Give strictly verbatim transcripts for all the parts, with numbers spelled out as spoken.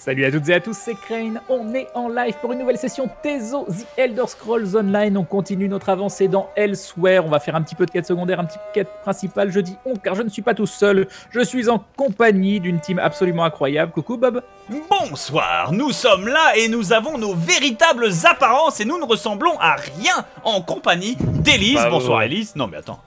Salut à toutes et à tous, c'est Crane. On est en live pour une nouvelle session Tezo The Elder Scrolls Online. On continue notre avancée dans Elsewhere. On va faire un petit peu de quête secondaire, un petit peu de quête principale. Je dis on car je ne suis pas tout seul. Je suis en compagnie d'une team absolument incroyable. Coucou Bob. Bonsoir, nous sommes là et nous avons nos véritables apparences et nous ne ressemblons à rien en compagnie d'Elise. Bah, Bonsoir ouais. Elise. Non mais attends.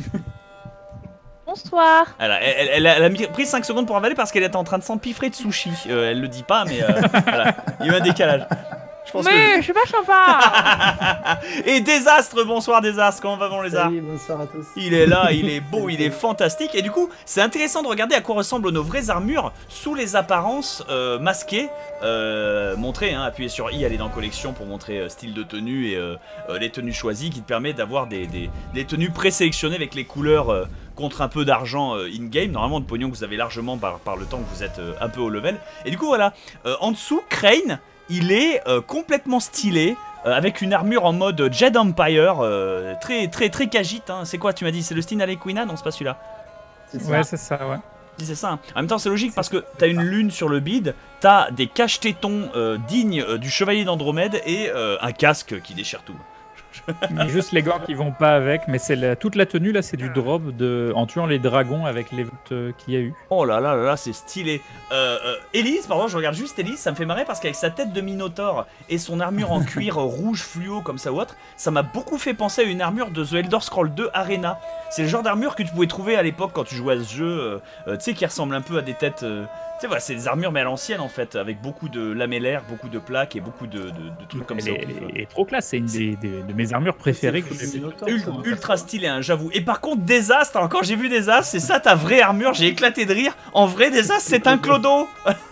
Bonsoir. Elle a, elle, elle a, elle a mis- pris cinq secondes pour avaler parce qu'elle était en train de s'empiffrer de sushi. Euh, elle le dit pas mais euh, voilà. Il y a eu un décalage. Je pense Mais je suis pas sympa. que... Et Désastre, bonsoir Désastre, comment va mon lézard? Salut, bonsoir à tous. Il est là, il est beau, il est fantastique. Et du coup, c'est intéressant de regarder à quoi ressemblent nos vraies armures sous les apparences euh, masquées. Euh, montrer, hein, appuyer sur I, aller dans collection pour montrer euh, style de tenue et euh, euh, les tenues choisies qui te permet d'avoir des, des, des tenues présélectionnées avec les couleurs euh, contre un peu d'argent euh, in-game. Normalement, de pognon que vous avez largement par, par le temps que vous êtes euh, un peu au level. Et du coup, voilà. Euh, en dessous, Crane, il est euh, complètement stylé. Euh, avec une armure en mode Jedi Empire, euh, très très très cagite. Hein. C'est quoi, tu m'as dit? C'est le style Alequina? Non, c'est pas celui-là. C'est ça. Ouais, c'est ça, ouais. Si, c'est ça. Hein. En même temps, c'est logique parce que t'as une lune sur le bide, t'as des cache-tétons euh, dignes euh, du chevalier d'Andromède et euh, un casque qui déchire tout. Mais juste les gants qui vont pas avec, mais c'est la- toute la tenue là, c'est du drop de en tuant les dragons avec les votes euh, qu'il y a eu. Oh là là là là, c'est stylé. Euh, euh, Elise, pardon, je regarde juste Elise, ça me fait marrer parce qu'avec sa tête de Minotaur et son armure en cuir rouge fluo comme ça ou autre, ça m'a beaucoup fait penser à une armure de The Elder Scrolls deux Arena. C'est le genre d'armure que tu pouvais trouver à l'époque quand tu jouais à ce jeu, euh, euh, tu sais, qui ressemble un peu à des têtes... euh, tu sais, voilà, c'est des armures mais à l'ancienne en fait, avec beaucoup de lamellaires, beaucoup de plaques et beaucoup de, de, de trucs comme Elle ça. est, elle est trop classe, c'est une des, des- de mes armures préférées que j'ai C'est fait. Minotaur, Ul- ça, hein. ultra stylé, hein, j'avoue. Et par contre, Désastre, alors quand j'ai vu Désastre, c'est ça ta vraie armure, j'ai éclaté de rire. En vrai, Désastre, c'est un clodo.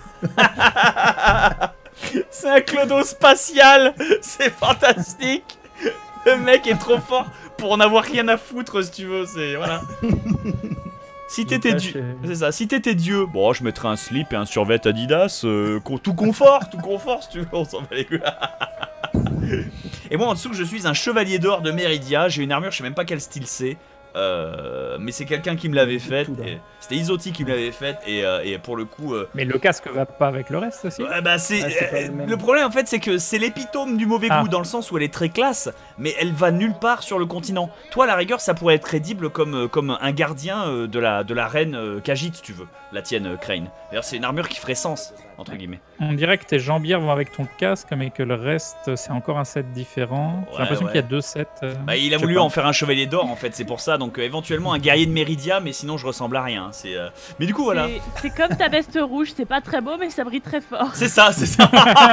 C'est un clodo spatial. C'est fantastique. Le mec est trop fort pour en avoir rien à foutre, si tu veux. C'est voilà. Si t'étais Il Dieu, cache, euh, c'est ça. Si t'étais Dieu, bon, je mettrais un slip et un survêt Adidas, euh, co- tout confort, tout confort, si tu veux. On s'en bat les couilles. Et moi en dessous je suis un chevalier d'or de Meridia, j'ai une armure, je sais même pas quel style c'est, euh, mais c'est quelqu'un qui me l'avait faite, Tout, là. et- c'était Isotti qui me l'avait faite, et, euh, et pour le coup... euh, Mais le casque va pas avec le reste aussi. ouais, bah c'est Ah, c'est pas euh, le même. le problème en fait c'est que c'est l'épitome du mauvais Ah. goût dans le sens où elle est très classe mais elle va nulle part sur le continent. Toi à la rigueur ça pourrait être crédible comme, euh, comme un gardien euh, de la, de la reine euh, Khajiit si tu veux, la tienne euh, Crane. D'ailleurs c'est une armure qui ferait sens entre guillemets. On dirait que tes jambières vont avec ton casque, mais que le reste c'est encore un set différent. J'ai Ouais, l'impression ouais. qu'il y a deux sets. euh, Bah, il a je sais voulu pas. en faire un chevalier d'or en fait, c'est pour ça, donc euh, éventuellement un guerrier de Meridia, mais sinon je ressemble à rien. C'est, euh, mais du coup voilà. C'est- C'est comme ta veste rouge, c'est pas très beau mais ça brille très fort. C'est ça, c'est ça.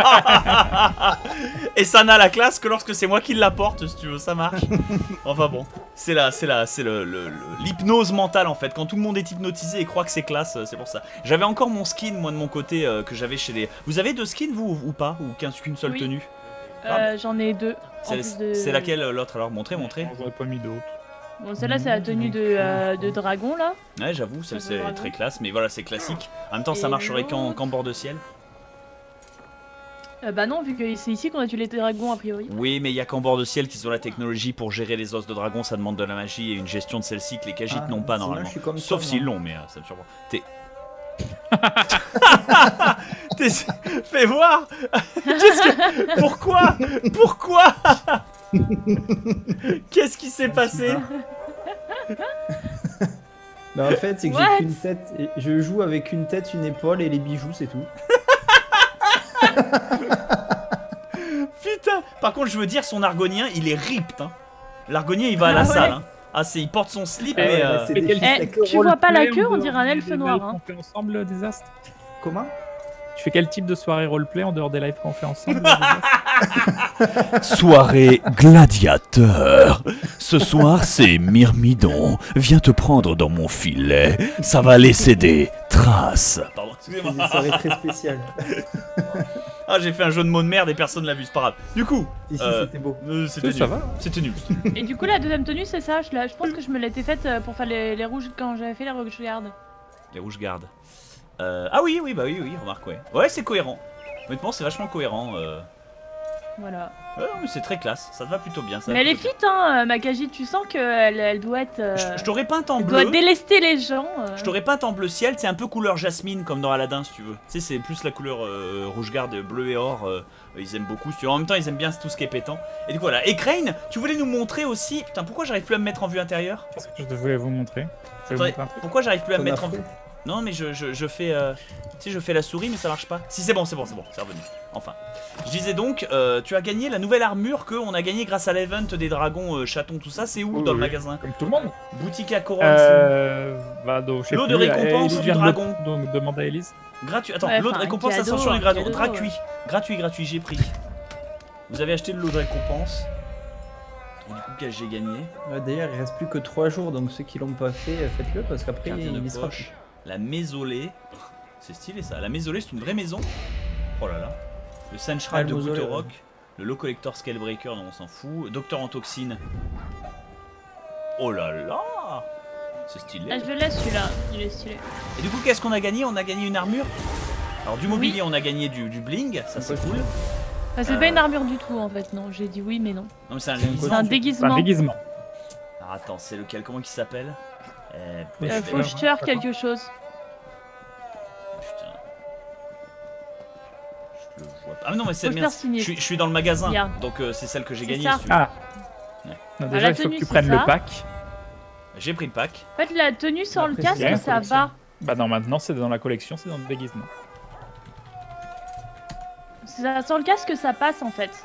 Et ça n'a la classe que lorsque c'est moi qui la porte, si tu veux, ça marche. Enfin bon, c'est là, c'est là, c'est le, le- le- l'hypnose mentale en fait. Quand tout le monde est hypnotisé et croit que c'est classe, euh, c'est pour ça. J'avais encore mon skin, moi de mon côté, euh, que j'avais chez les. Vous avez deux skins vous ou pas? Ou qu'un- qu'une seule Oui. tenue? Euh, J'en ai deux. en C'est plus de- c'est laquelle euh, l'autre alors? Montrez, montrez. J'en aurais pas mis d'autres. Bon, celle-là c'est la tenue de, euh, de dragon là. Ouais, j'avoue, ça Ça c'est vaut très vraiment. classe, mais voilà, c'est classique. En même temps, ça Et marcherait qu'en l'autre qu'en bord de ciel. Euh, bah non, vu que c'est ici qu'on a tué les dragons a priori. Oui, mais il y a qu'en bord de ciel qu'ils ont la technologie pour gérer les os de dragon, ça demande de la magie et une gestion de celle-ci que les Khajiit Ah, n'ont pas sinon, normalement. je suis comme Sauf toi, s'ils moi. l'ont, mais euh, ça me surprend. T'es. T'es- Fais voir. Qu'est-ce que... Pourquoi Pourquoi Qu'est-ce qui s'est passé? Bah en fait, c'est que What j'ai qu'une tête. Et je joue avec une tête, une épaule et les bijoux, c'est tout. Putain. Par contre, je veux dire, son argonien, il est ripped. Hein. L'argonien, il va à la Ah ouais. salle. Hein. Ah, c'est, il porte son slip, Ah mais. ouais, euh, bah, c'est Mais des quel fils Eh, avec- tu vois pas la roleplay queue, en on dirait un dehors elfe des noir, lives hein. qu'on fait ensemble, Désastre. Comment? Tu fais quel type de soirée roleplay en dehors des lives qu'on fait ensemble Désastre? Soirée gladiateur. Ce soir, c'est Myrmidon. Viens te prendre dans mon filet. Ça va laisser des traces. Pardon, C'est excusez-moi. des soirées très spéciales. Ah, j'ai fait un jeu de mots de merde et personne l'a vu, c'est pas grave. Du coup, Ici, Euh, c'était beau. euh, c'était Oui, ça nul. va. C'était nul. Et du coup la deuxième tenue c'est ça, je, la- je pense que je me l'étais faite euh, pour faire les, les rouges quand j'avais fait les rouges gardes. Les rouges gardes. Euh, ah oui, oui, bah oui, oui, remarque, ouais. Ouais, c'est cohérent. Honnêtement, c'est vachement cohérent. Euh... Voilà. Ouais, mais c'est très classe, ça te va plutôt bien. Ça Mais elle est plutôt fit, hein, Makaji, tu sens qu'elle elle doit être. euh, bien. Je, je t'aurais peint en elle doit bleu. délester les gens. euh. Je t'aurais peint en bleu ciel, c'est un peu couleur jasmine comme dans Aladdin si tu veux. Tu sais, c'est plus la couleur euh, rouge garde, bleu et or. euh, ils aiment beaucoup. Si tu veux. En même temps, ils aiment bien tout ce qui est pétant. Et du coup, voilà. Et Crane, tu voulais nous montrer aussi. Putain, pourquoi j'arrive plus à me mettre en vue intérieure? Qu'est-ce que je voulais vous montrer? Je vais vous Attendez, montrer un truc. pourquoi j'arrive plus à me Ton mettre en afro. vue? Non, mais je, je, je fais. Euh, tu sais, je fais la souris, mais ça marche pas. Si, c'est bon, c'est bon, c'est bon, c'est revenu. Enfin. Je disais donc, euh, tu as gagné la nouvelle armure qu'on a gagné grâce à l'event des dragons, euh, chatons, tout ça. C'est où Oui, dans le oui. magasin? Comme tout le monde. Boutique à couronne. Euh. Bah, donc, je sais Lot de plus, récompense Elise du vient de le- dragon. Donc, demande à Elise. Gratuit. Attends, Ouais, lot de enfin, un récompense cadeau, ascension un et gratuit. cadeau, Gratuit. ouais. Gratuit, gratuit, j'ai pris. Vous avez acheté le lot de récompense. Et du coup, qu'est-ce que j'ai gagné? Ouais, D'ailleurs, il reste plus que trois jours, donc ceux qui l'ont pas fait, euh, faites-le parce qu'après Carte de il y sera poche. plus. La mausolée. C'est stylé ça. La mausolée, c'est une vraie maison. Oh là là. Le Ah, Sandshroud le de mausolée, Gouterok. ouais. Le Low Collector Scalebreaker, non, on s'en fout. Docteur en toxine. Oh là là. C'est stylé. Ah, je l'ai celui-là, il est stylé. Et du coup, qu'est-ce qu'on a gagné? On a gagné une armure. Alors, du mobilier, on a gagné du, du bling. Ça, c'est cool. Enfin, c'est Euh. pas une armure du tout en fait, non. J'ai dit oui, mais non. Non, mais c'est un C'est un déguisement. C'est un tu- C'est un déguisement. déguisement. Alors, attends, c'est lequel? Comment il s'appelle? euh, Mais Euh, je vais- faucheur quelque chose. Putain. Je le vois pas. Ah, mais non, mais c'est Faucheur merde. Je sinistre. suis, je suis dans le magasin. Bien. Donc, euh, c'est celle que j'ai C'est gagnée. ça. si tu veux. Ah. Ouais. Non, Ah, déjà, la il faut tenue, que tu c'est prennes ça. le pack. J'ai pris le pack. En fait, la tenue sans le Après, casque, c'est la ça collection. va. Bah, non, maintenant, c'est dans la collection, c'est dans le déguisement. Ça, sans le casque, ça passe en fait.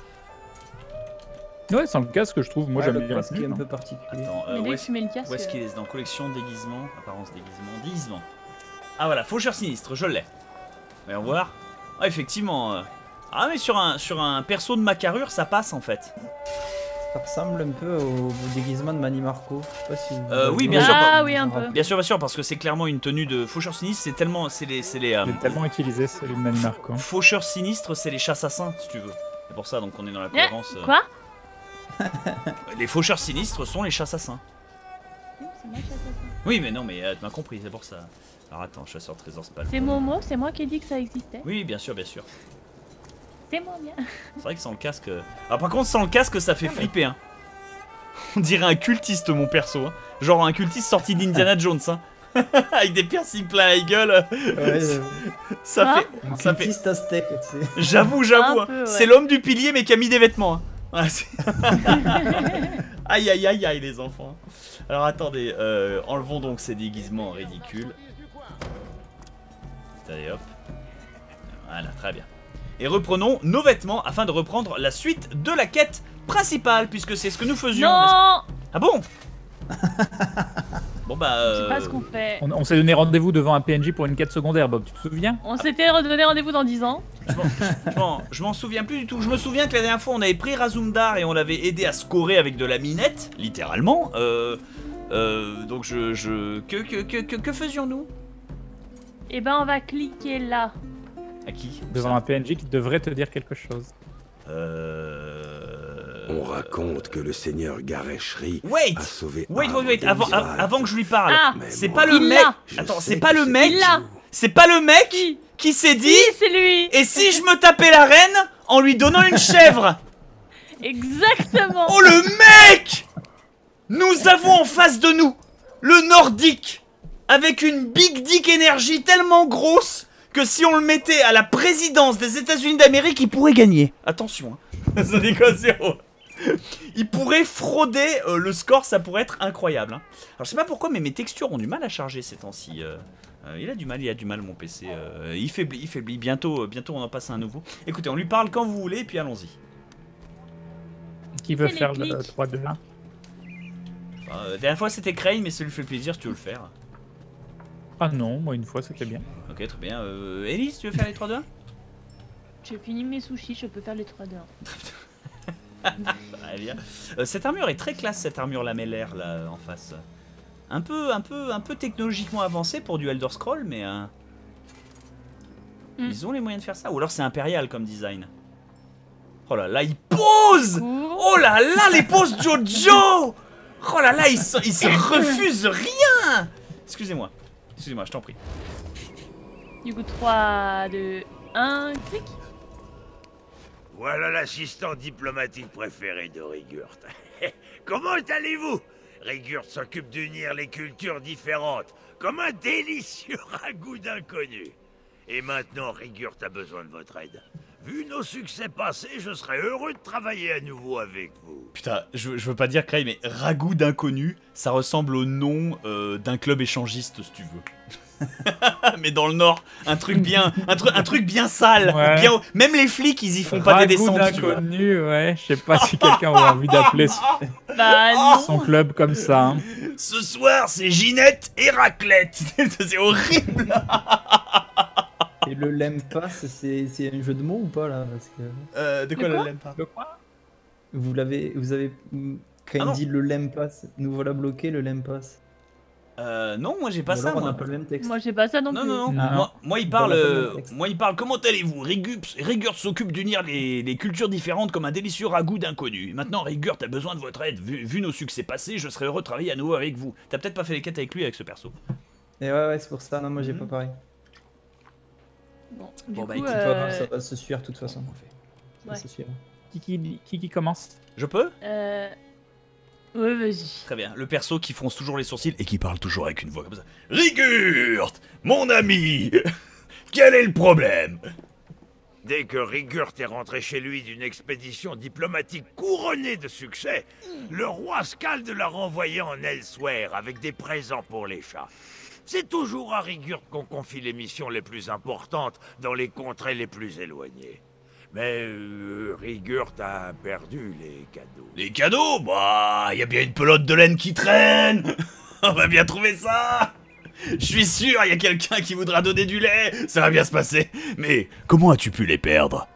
Ouais, sans le casque, je trouve. Moi, Ouais, j'aime le bien. casque la est tenue, un hein. peu particulier. Attends, euh, Mais où dès que est-ce tu mets le casque. où est-ce qu'il est? Dans collection déguisement, apparence déguisement, déguisement. Ah voilà, faucheur sinistre, je l'ai. Voyons voir. Ah effectivement. euh, Ah mais sur un sur un perso de ma carrure, ça passe en fait. Ça ressemble un peu au, au déguisement de Manny Marco. Je sais pas si vous Euh, avez oui, vu. bien sûr, Ah pas- oui, un peu. Bien sûr, bien sûr, parce que c'est clairement une tenue de faucheur sinistre. C'est tellement, c'est les, c'est les. euh, Il est tellement utilisé, celui de Manny Marco. Faucheur sinistre, c'est les chassassins, si tu veux. C'est pour ça donc on est dans la Eh, cohérence. euh. Quoi Les faucheurs sinistres sont les chassassins. C'est moi qui ai fait ça. Oui, mais non, mais euh, tu m'as compris, c'est pour ça. Alors attends, chasseur trésor, c'est pas le C'est bon. mon mot, c'est moi qui ai dit que ça existait. Oui, bien sûr, bien sûr. C'est mon bien. C'est vrai que sans le casque. euh, Alors par contre, sans le casque, ça fait flipper. Hein. On dirait un cultiste, mon perso. Hein. Genre un cultiste sorti d'Indiana Jones. Hein. Avec des piercings plein la gueule. Ouais, euh, Ça Ah. fait. un Ça fait. cultiste aztèque, tu sais. J'avoue, j'avoue. Un hein. peu, ouais. C'est l'homme du pilier, mais qui a mis des vêtements. Hein. Ouais, c'est- aïe aïe aïe aïe, les enfants. Alors attendez, euh, enlevons donc ces déguisements ridicules. Allez hop. Voilà, très bien. Et reprenons nos vêtements afin de reprendre la suite de la quête principale, puisque c'est ce que nous faisions. Non Ah bon? Bon bah... Je sais pas euh, ce qu'on fait. On, on s'est donné rendez-vous devant un P N J pour une quête secondaire, Bob, tu te souviens? On s'était redonné rendez-vous dans dix ans. je m'en- je m'en- je m'en souviens plus du tout. Je me souviens que la dernière fois on avait pris Razumdar et on l'avait aidé à scorer avec de la minette, littéralement. Euh, euh, donc je... je... Que, que, que, que, que faisions-nous? Et ben on va cliquer là. À qui? Devant Ça un P N J qui devrait te dire quelque chose. Euh... On raconte que le seigneur Gareshri Wait a sauvé Wait, Arne wait, wait, des avant, Mirages. avant que je lui parle. Ah Mais C'est moi, pas le Il mec... l'a. je Attends, sais c'est pas que le c'est mec... Il l'a. C'est pas le mec Qui qui s'est dit... Si, c'est lui. Et si je me tapais la reine en lui donnant une chèvre? Exactement. Oh le mec! Nous avons en face de nous le nordique avec une big dick énergie tellement grosse que si on le mettait à la présidence des États-Unis d'Amérique, il pourrait gagner. Attention, hein. Ça déconne zéro. Il pourrait frauder euh, le score, ça pourrait être incroyable. Hein. Alors je sais pas pourquoi, mais mes textures ont du mal à charger ces temps-ci. Euh, euh, il a du mal, il a du mal mon P C. Euh, il faiblit, il faiblit. Bientôt, euh, bientôt on en passe à un nouveau. Écoutez, on lui parle quand vous voulez, et puis allons-y. Qui veut Fais les faire le clics. trois deux un? Euh, la dernière fois c'était Crane, mais ça lui fait plaisir si tu veux le faire. Ah non, moi une fois c'était bien. Ok, très bien. Euh, Elise, tu veux faire les trois deux un? J'ai fini mes sushis, je peux faire les trois deux. Allez, bien. Euh, cette armure est très classe, cette armure lamellaire là en face. Un peu, un peu, un peu technologiquement avancée pour du Elder Scroll, mais euh, Mm. ils ont les moyens de faire ça. Ou alors c'est impérial comme design. Oh là là, il pose. Oh là là, les poses Jojo. Oh là là, ils se, ils se refusent rien. Excusez-moi, excusez-moi, je t'en prie. Du coup, trois, deux, un, clic. Voilà l'assistant diplomatique préféré de Rigurt. Comment allez-vous? Rigurt s'occupe d'unir les cultures différentes, comme un délicieux ragoût d'inconnu. Et maintenant, Rigurt a besoin de votre aide. Vu nos succès passés, je serais heureux de travailler à nouveau avec vous. Putain, je, je veux pas dire Cray, mais ragoût d'inconnu, ça ressemble au nom euh, d'un club échangiste, si tu veux. Mais dans le Nord, un truc bien, un, tru un truc bien sale. Ouais. Bien, même les flics, ils y font pas des descentes. Ragoût d'inconnu, ouais. Je sais pas si quelqu'un aura envie d'appeler son, Bah non. son club comme ça. Hein. Ce soir, c'est Ginette et raclette. C'est horrible. Et le Lempas, c'est c'est un jeu de mots ou pas là? Parce que Euh, de quoi De le quoi l'aime pas? De quoi? vous l'avez, vous avez quand Ah il non. dit le Lempas, nous voilà bloqués le Lempas. Euh, non, moi j'ai pas Ou ça. alors on Moi. n'a pas le même texte. Moi j'ai pas ça non, Non, plus. non, non. Non. Moi, moi, il Dans parle. la euh, bonne texte. moi, il parle. Comment allez-vous? Rigurt, Rigurt s'occupe d'unir les, les cultures différentes comme un délicieux ragoût d'inconnu. Maintenant, Rigurt a besoin de votre aide. Vu, vu nos succès passés, je serais heureux de travailler à nouveau avec vous. T'as peut-être pas fait les quêtes avec lui, avec ce perso. Et ouais, ouais, c'est pour ça. Non, moi j'ai Mhm. pas pareil. Bon, du Bon, bah, coup, écoute, C'est pas grave, euh, ça va se suivre de toute façon. Ça va Ouais. se suivre. Qui, qui, qui, qui commence? Je peux? euh... Ouais, vas-y. Très bien. Le perso qui fronce toujours les sourcils et qui parle toujours avec une voix comme ça. Rigurt, mon ami, quel est le problème? Dès que Rigurt est rentré chez lui d'une expédition diplomatique couronnée de succès, le roi Skald l'a renvoyé en Elsewhere avec des présents pour les chats. C'est toujours à Rigurt qu'on confie les missions les plus importantes dans les contrées les plus éloignées. Mais euh, Rigurt a perdu les cadeaux. Les cadeaux? Bah, y a bien une pelote de laine qui traîne. On va bien trouver ça. Je suis sûr, y a quelqu'un qui voudra donner du lait. Ça va bien se passer. Mais comment as-tu pu les perdre?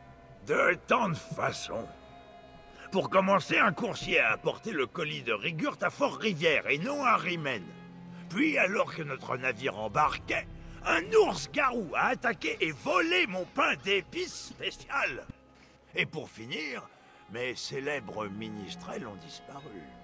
De tant de façons. Pour commencer, un coursier a apporté le colis de Rigurt à Fort-Rivière et non à Rimen. Puis, alors que notre navire embarquait, un ours-garou a attaqué et volé mon pain d'épices spécial. Et pour finir, mes célèbres ministrels ont disparu.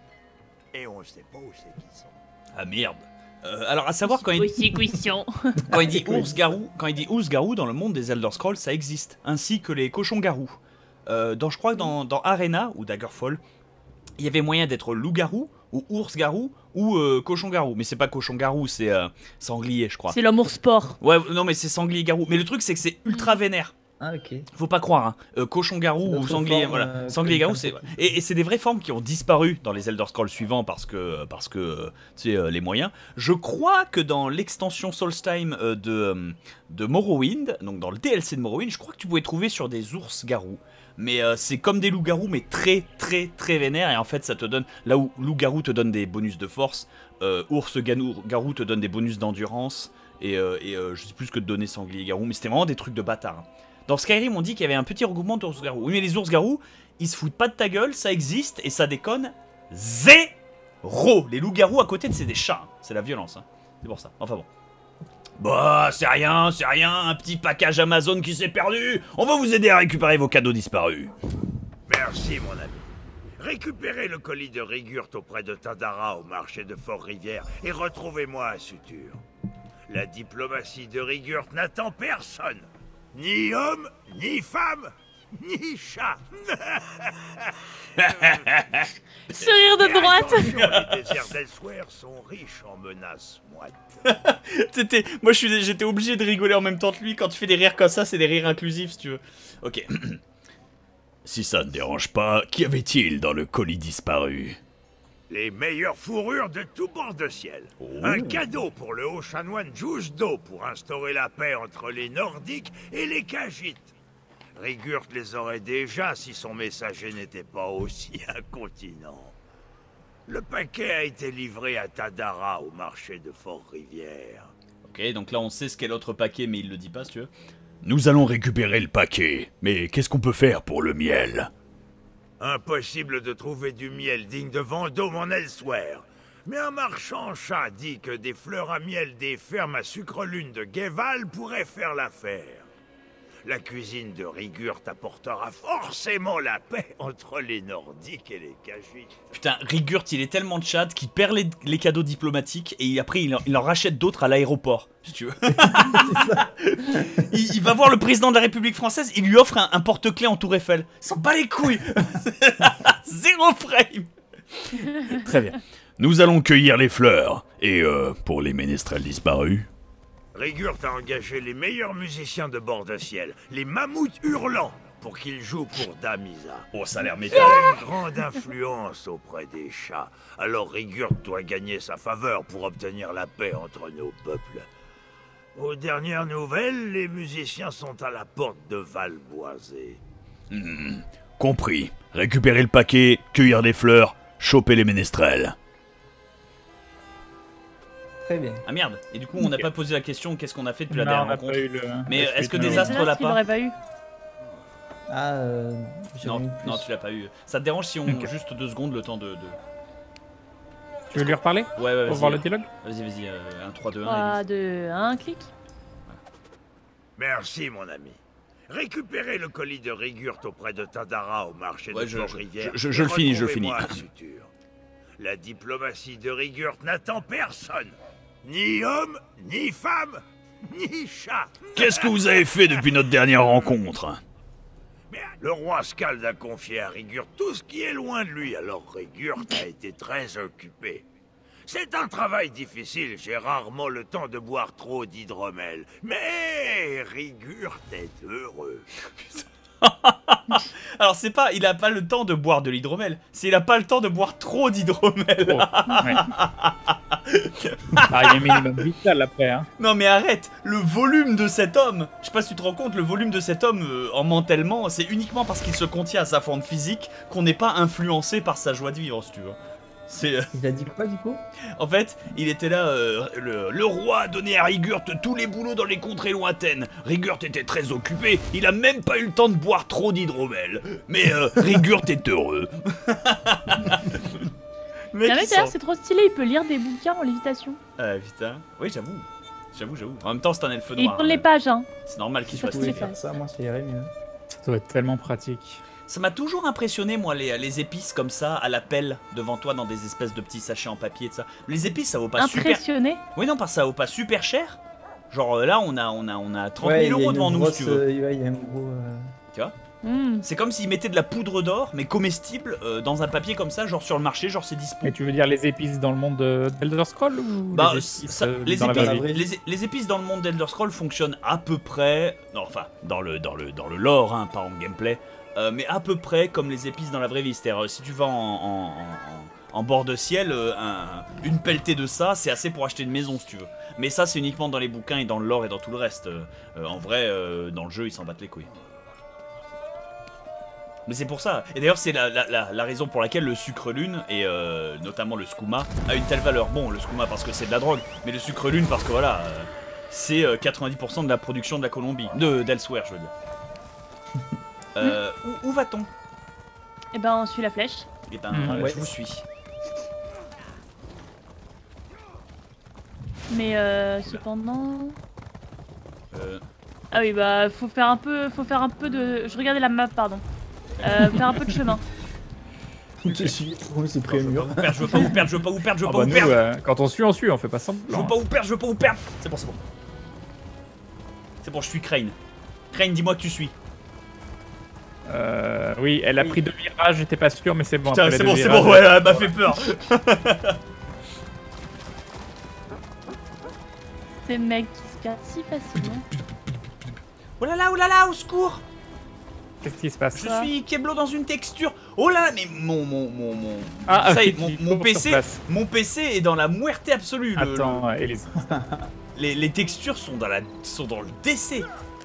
Et on ne sait pas où c'est qu'ils sont. Ah merde. Euh, alors à savoir quand il, Aussi question. quand il dit ours-garou, quand il dit ours-garou dans le monde des Elder Scrolls, ça existe, ainsi que les cochons-garous. Euh, dans, je crois que dans, dans Arena ou Daggerfall, il y avait moyen d'être loup-garou ou ours-garou ou euh, cochon-garou. Mais c'est pas cochon-garou, c'est euh, sanglier, je crois. C'est l'amour sport. Ouais, non mais c'est sanglier-garou. Mais le truc c'est que c'est ultra vénère. Ah, ok. Faut pas croire, hein. Euh, cochon-garou C'est ou d'autres sanglier, formes, voilà. euh, Sanglier-garou, comme- c'est et, et c'est des vraies formes qui ont disparu dans les Elder Scrolls suivants parce que parce que euh, tu sais euh, les moyens. Je crois que dans l'extension Solstheim euh, de euh, de Morrowind, donc dans le D L C de Morrowind, je crois que tu pouvais trouver sur des ours-garous. Mais euh, c'est comme des loups-garous, mais très très très vénères. Et en fait, ça te donne là où loup-garou te donne des bonus de force, euh, ours-garou te donne des bonus d'endurance. Et, euh, et euh, je sais plus ce que te donner sanglier-garou, mais c'était vraiment des trucs de bâtard. Hein. Dans Skyrim, on dit qu'il y avait un petit regroupement d'ours-garous. Oui, mais les ours-garous, ils se foutent pas de ta gueule, ça existe et ça déconne zéro. Les loups-garous à côté, c'est des chats. Hein. C'est la violence. Hein. C'est pour ça. Enfin bon. Bah, c'est rien, c'est rien. Un petit package Amazon qui s'est perdu. On va vous aider à récupérer vos cadeaux disparus. Merci, mon ami. Récupérez le colis de Rigurt auprès de Tadara au marché de Fort-Rivière et retrouvez-moi à Sutur. La diplomatie de Rigurt n'attend personne. Ni homme, ni femme, ni chat. Ce rire de Mais droite. attention, les déserts d'Elsewhere sont riches en menaces moites. C'était, moi, je suis, j'étais obligé de rigoler en même temps que lui. Quand tu fais des rires comme ça, c'est des rires inclusifs, si tu veux. Ok. Si ça ne dérange pas, qu'y avait-il dans le colis disparu? Les meilleures fourrures de tout bord de ciel. Un cadeau pour le haut chanoine Juzdo pour instaurer la paix entre les Nordiques et les Khajiits. Rigurt les aurait déjà si son messager n'était pas aussi incontinent. Le paquet a été livré à Tadara au marché de Fort-Rivière. Ok, donc là, on sait ce qu'est l'autre paquet, mais il le dit pas, si tu veux. Nous allons récupérer le paquet, mais qu'est-ce qu'on peut faire pour le miel? Impossible de trouver du miel digne de Vendôme en Elsewhere. Mais un marchand chat dit que des fleurs à miel des fermes à sucre lune de Guéval pourraient faire l'affaire. La cuisine de Rigurt apportera forcément la paix entre les Nordiques et les Khajiits. Putain, Rigurt, il est tellement tchad qu'il perd les, les cadeaux diplomatiques et il, après il en, il en rachète d'autres à l'aéroport, si tu veux. il, il va voir le président de la République française, il lui offre un, un porte-clés en Tour Eiffel. S'en bat les couilles. Zéro frame. Très bien. Nous allons cueillir les fleurs. Et euh, pour les ménestrels disparus... Rigurt a engagé les meilleurs musiciens de bord de ciel, les mammouths hurlants, pour qu'ils jouent pour Damisa. Oh, ça a l'air Il métal. a une grande influence auprès des chats, alors Rigurt doit gagner sa faveur pour obtenir la paix entre nos peuples. Aux dernières nouvelles, les musiciens sont à la porte de Valboisé. Hmm, compris. Récupérer le paquet, cueillir des fleurs, choper les ménestrels. Très bien. Ah merde, et du coup on n'a pas posé la question qu'est-ce qu'on a fait depuis la Non, dernière on n'a rencontre. pas eu le... Mais la est-ce suite, que non. des astres l'a Il pas l'aurait pas eu. Ah, euh, j'ai Non, mis plus. non, tu l'as pas eu. Ça te dérange si on Ok. juste deux secondes le temps de... de... Tu veux lui reparler Ouais, ouais, pour voir le vas-y. dialogue? Vas-y, vas-y, euh, un trois, deux, un, trois, Elise. deux, un, clic. Merci, mon ami. Récupérez le colis de Rigurt auprès de Tadara au marché Ouais, de je- Fort-Rivière. je- je- je et le finis, je le retrouvez-moi finis. à Sutur. La diplomatie de Rigurt n'attend personne. Ni homme, ni femme, ni chat. Qu'est-ce que vous avez fait depuis notre dernière rencontre? Mais le roi Skald a confié à Rigurt tout ce qui est loin de lui, alors Rigurt a été très occupé. C'est un travail difficile, j'ai rarement le temps de boire trop d'hydromel. Mais Rigurt est heureux. Alors c'est pas, il a pas le temps de boire de l'hydromel, c'est il a pas le temps de boire trop d'hydromel. Oh, ouais. Ah, il y a un minimum vital après, hein. Non mais arrête, le volume de cet homme, je sais pas si tu te rends compte, le volume de cet homme euh, en mentalement, c'est uniquement parce qu'il se contient à sa forme physique qu'on n'est pas influencé par sa joie de vivre, si tu veux. C'est... euh, Il a dit quoi du coup? En fait, il était là, euh, le, le roi a donné à Rigurt tous les boulots dans les contrées lointaines. Rigurt était très occupé, il a même pas eu le temps de boire trop d'hydromel. Mais euh, Rigurt est heureux. Mec, Le il mec sent- d'ailleurs c'est trop stylé, il peut lire des bouquins en lévitation. Ah putain, oui j'avoue, j'avoue, j'avoue. En même temps c'est un elfe Et il noir. tourne les hein. pages hein. C'est normal qu'il Ça soit te Je fait stylé. faire ça, moi ça irait mieux. Ça doit être tellement pratique. Ça m'a toujours impressionné, moi, les, les épices comme ça, à la pelle, devant toi, dans des espèces de petits sachets en papier et tout ça. Les épices, ça vaut pas super... Impressionné. Oui, non, parce que ça vaut pas super cher. Genre euh, là, on a, on a, on a trente Ouais, mille il y a euros une devant nous, grosse, si tu veux. euh, ouais, il y a un gros. euh, Tu vois Hmm. C'est comme s'ils mettaient de la poudre d'or, mais comestible, euh, dans un papier comme ça, genre sur le marché, genre c'est dispo. Et tu veux dire les épices dans le monde de- d'Elder Scrolls ou Bah, les ça- épices, euh, les, dans la épices, vraie vie? les, les épices dans le monde d'Elder Scrolls fonctionnent à peu près, non, enfin, dans le, dans le, dans le lore, hein, pas en gameplay, euh, mais à peu près comme les épices dans la vraie vie. C'est-à-dire, euh, si tu vas en, en, en- en bord de ciel, euh, un- une pelletée de ça, c'est assez pour acheter une maison, si tu veux. Mais ça, c'est uniquement dans les bouquins et dans le lore et dans tout le reste. Euh, euh, en vrai, euh, dans le jeu, ils s'en battent les couilles. Mais c'est pour ça. Et d'ailleurs, c'est la, la, la, la raison pour laquelle le sucre lune, et euh, notamment le skouma, a une telle valeur. Bon, le skouma parce que c'est de la drogue, mais le sucre lune parce que voilà, euh, c'est euh, quatre-vingt-dix pour cent de la production de la Colombie. De d'Elsewhere, je veux dire. Euh, où où va-t-on? Et ben on suit la flèche. Eh ben, Mm, euh, ouais. je vous suis. Mais euh, cependant. Euh, Ah oui bah faut faire un peu, faut faire un peu de. Je regardais la map pardon. Euh, faire un peu de chemin. Je te suis. Oui, c'est pris au je veux mur. pas vous perdre, je veux pas vous perdre, je veux pas vous perdre, je veux Ah pas bah vous nous, perdre. euh, quand on suit, on suit, on fait pas Je semblant. veux pas vous perdre, je veux pas vous perdre. C'est bon, c'est bon. C'est bon, je suis Crane. Crane, dis-moi que tu suis. Euh, oui, elle a pris deux virages, j'étais pas sûr, mais c'est bon. Putain, après les c'est deux bon, c'est virages, bon, ouais, elle m'a fait peur. Ces mecs qui se perdent si facilement. Oh là là, oh là là, au secours. Qu'est-ce qui se passe? Je suis Keblo dans une texture. Oh là là, mais mon mon mon mon. Ah, ça y est, ok, mon, il mon faut P sur C, place. mon P C est dans la muerte absolue. le- Attends, euh, Elise. le- les, les textures sont dans la sont dans le décès.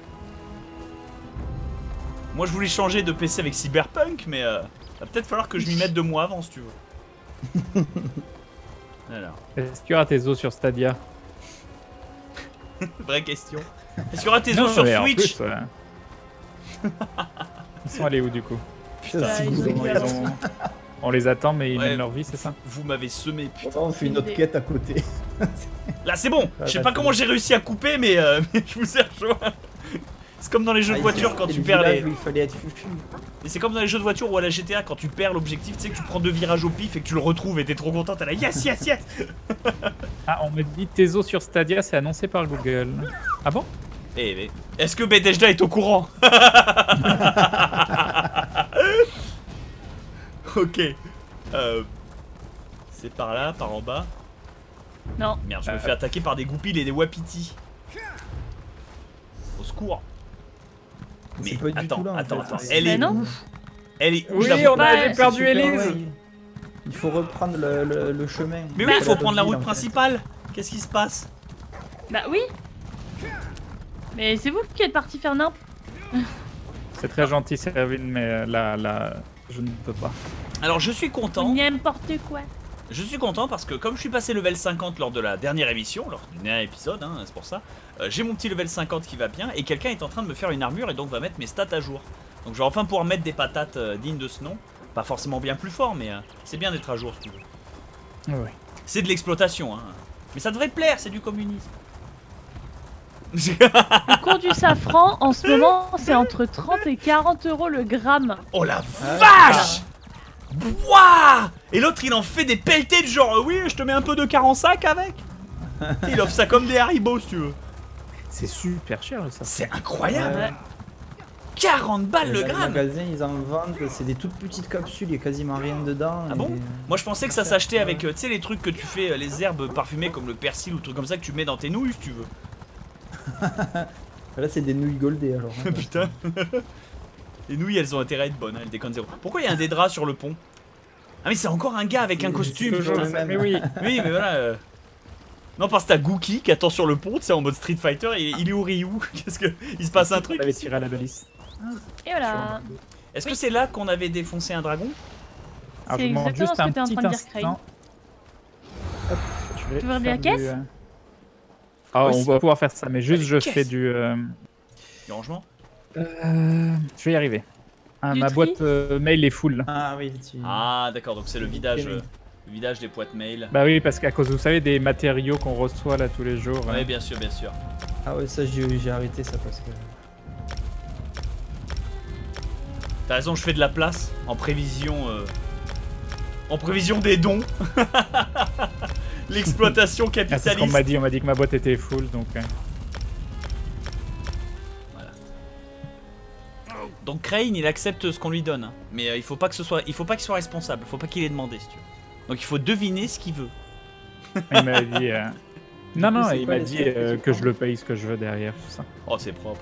Moi, je voulais changer de P C avec Cyberpunk, mais euh, va peut-être falloir que je m'y mette deux mois avant, si tu veux. Alors, Est-ce qu'il y aura tes os sur Stadia? vraie question. Est-ce qu'il y aura tes Non, os sur mais en Switch? plus, euh, Ils sont allés où du coup? Putain, Ah, c'est ils cool. ont Ils été ont- On les attend, mais ils Ouais. mènent leur vie, c'est ça? Vous m'avez semé, putain. On fait une autre quête à côté. Là, c'est bon. Ah, Je sais bah, pas c'est comment bon. j'ai réussi à couper, mais, euh, mais je vous ai rejoint. C'est comme dans les jeux Ah, de il voiture faut- quand et tu le perds village les... où il fallait être fufu. Et c'est comme dans les jeux de voiture ou à la G T A quand tu perds l'objectif, tu sais que tu prends deux virages au pif et que tu le retrouves et t'es trop content, t'es là yes yes yes. Ah, on me dit Tezo sur Stadia, c'est annoncé par Google. Ah bon? Eh mais, est-ce que Bethesda est au courant? Ok. Euh... C'est par là, par en bas. Non. Merde, je me Euh. fais attaquer par des goupilles et des wapitis. Au secours. Mais C'est pas du attends, tout là, en attends, fait. attends. C'est- Elle Mais est non. où? Elle est où? Oui, Je la vois on pas. avait Ouais, perdu Super, Elise. ouais, il- Il faut reprendre le, le- le chemin. Mais oui, il C'est faut la prendre la ville, route en fait. principale. Qu'est-ce qui se passe? Bah oui. Mais c'est vous qui êtes parti faire nimp. C'est très gentil, Servine, mais là, là, je ne peux pas. Alors je suis content. N'importe quoi. Je suis content parce que comme je suis passé level cinquante lors de la dernière émission, lors du dernier épisode, hein, c'est pour ça, euh, j'ai mon petit level cinquante qui va bien et quelqu'un est en train de me faire une armure et donc va mettre mes stats à jour. Donc je vais enfin pouvoir mettre des patates euh, dignes de ce nom. Pas forcément bien plus fort, mais euh, c'est bien d'être à jour si tu veux. Oui. C'est de l'exploitation, hein. Mais ça devrait te plaire, c'est du communisme. Le cours du safran en ce moment c'est entre trente et quarante euros le gramme. Oh la Ah, vache! Wouah! Et l'autre il en fait des pelletés de genre euh, oui je te mets un peu de car en sac avec. Il offre ça comme des Haribo si tu veux. C'est super cher, ça. C'est incroyable. Ouais. quarante balles le Dans les gramme. magasins, ils en vendent, c'est des toutes petites capsules, il y a quasiment rien dedans. Ah et- bon? Moi je pensais que ça s'achetait avec, euh, tu sais les trucs que tu fais, euh, les herbes parfumées comme le persil ou trucs comme ça que tu mets dans tes nouilles si tu veux. Là, c'est des nouilles goldées alors. hein. Putain. Les nouilles elles ont intérêt à être bonnes, hein, elles déconnent zéro. Pourquoi il y a un des draps sur le pont? Ah mais c'est encore un gars avec un C'est- costume. c'est toujours putain. le même. Mais oui. Oui mais voilà. euh. Non parce que t'as Gookie qui attend sur le pont, tu sais en mode Street Fighter, il, il est où Ryu? Qu'est-ce que... Il se passe un truc? On avait tiré à la balise. Et voilà. Est-ce que c'est là qu'on avait défoncé un dragon? Alors, C'est je demande exactement juste ce que un t'es en petit train de dire, instant. Hop, je vais Tu veux ouvrir faire la du, caisse euh, Ah, Ouais, on c'est- va pouvoir faire ça, mais juste Allez, je caisse. fais du... euh, Du rangement? euh, Je vais y arriver. Ah, Du ma tri boîte euh, mail est full. Ah oui, tu... Ah d'accord, donc c'est le vidage, Oui. euh, le vidage des boîtes mail. Bah oui, parce qu'à cause, vous savez, des matériaux qu'on reçoit là tous les jours. Ouais euh, bien sûr, bien sûr. Ah ouais, ça j'ai j'ai arrêté ça parce que... T'as raison, je fais de la place en prévision... euh, En prévision des dons. L'exploitation ah, c'est ce qu'on capitaliste. m'a dit, on m'a dit que ma boîte était full, donc... euh, Donc Crane il accepte ce qu'on lui donne. hein. Mais euh, il faut pas que ce soit... Il faut pas qu'il soit responsable, il faut pas qu'il ait demandé si tu veux. Donc il faut deviner ce qu'il veut. il m'a dit... euh, Non, coup, non, c'est il quoi m'a les dit steps que euh, tu que prends je le paye ce que je veux derrière, tout ça. Oh c'est propre.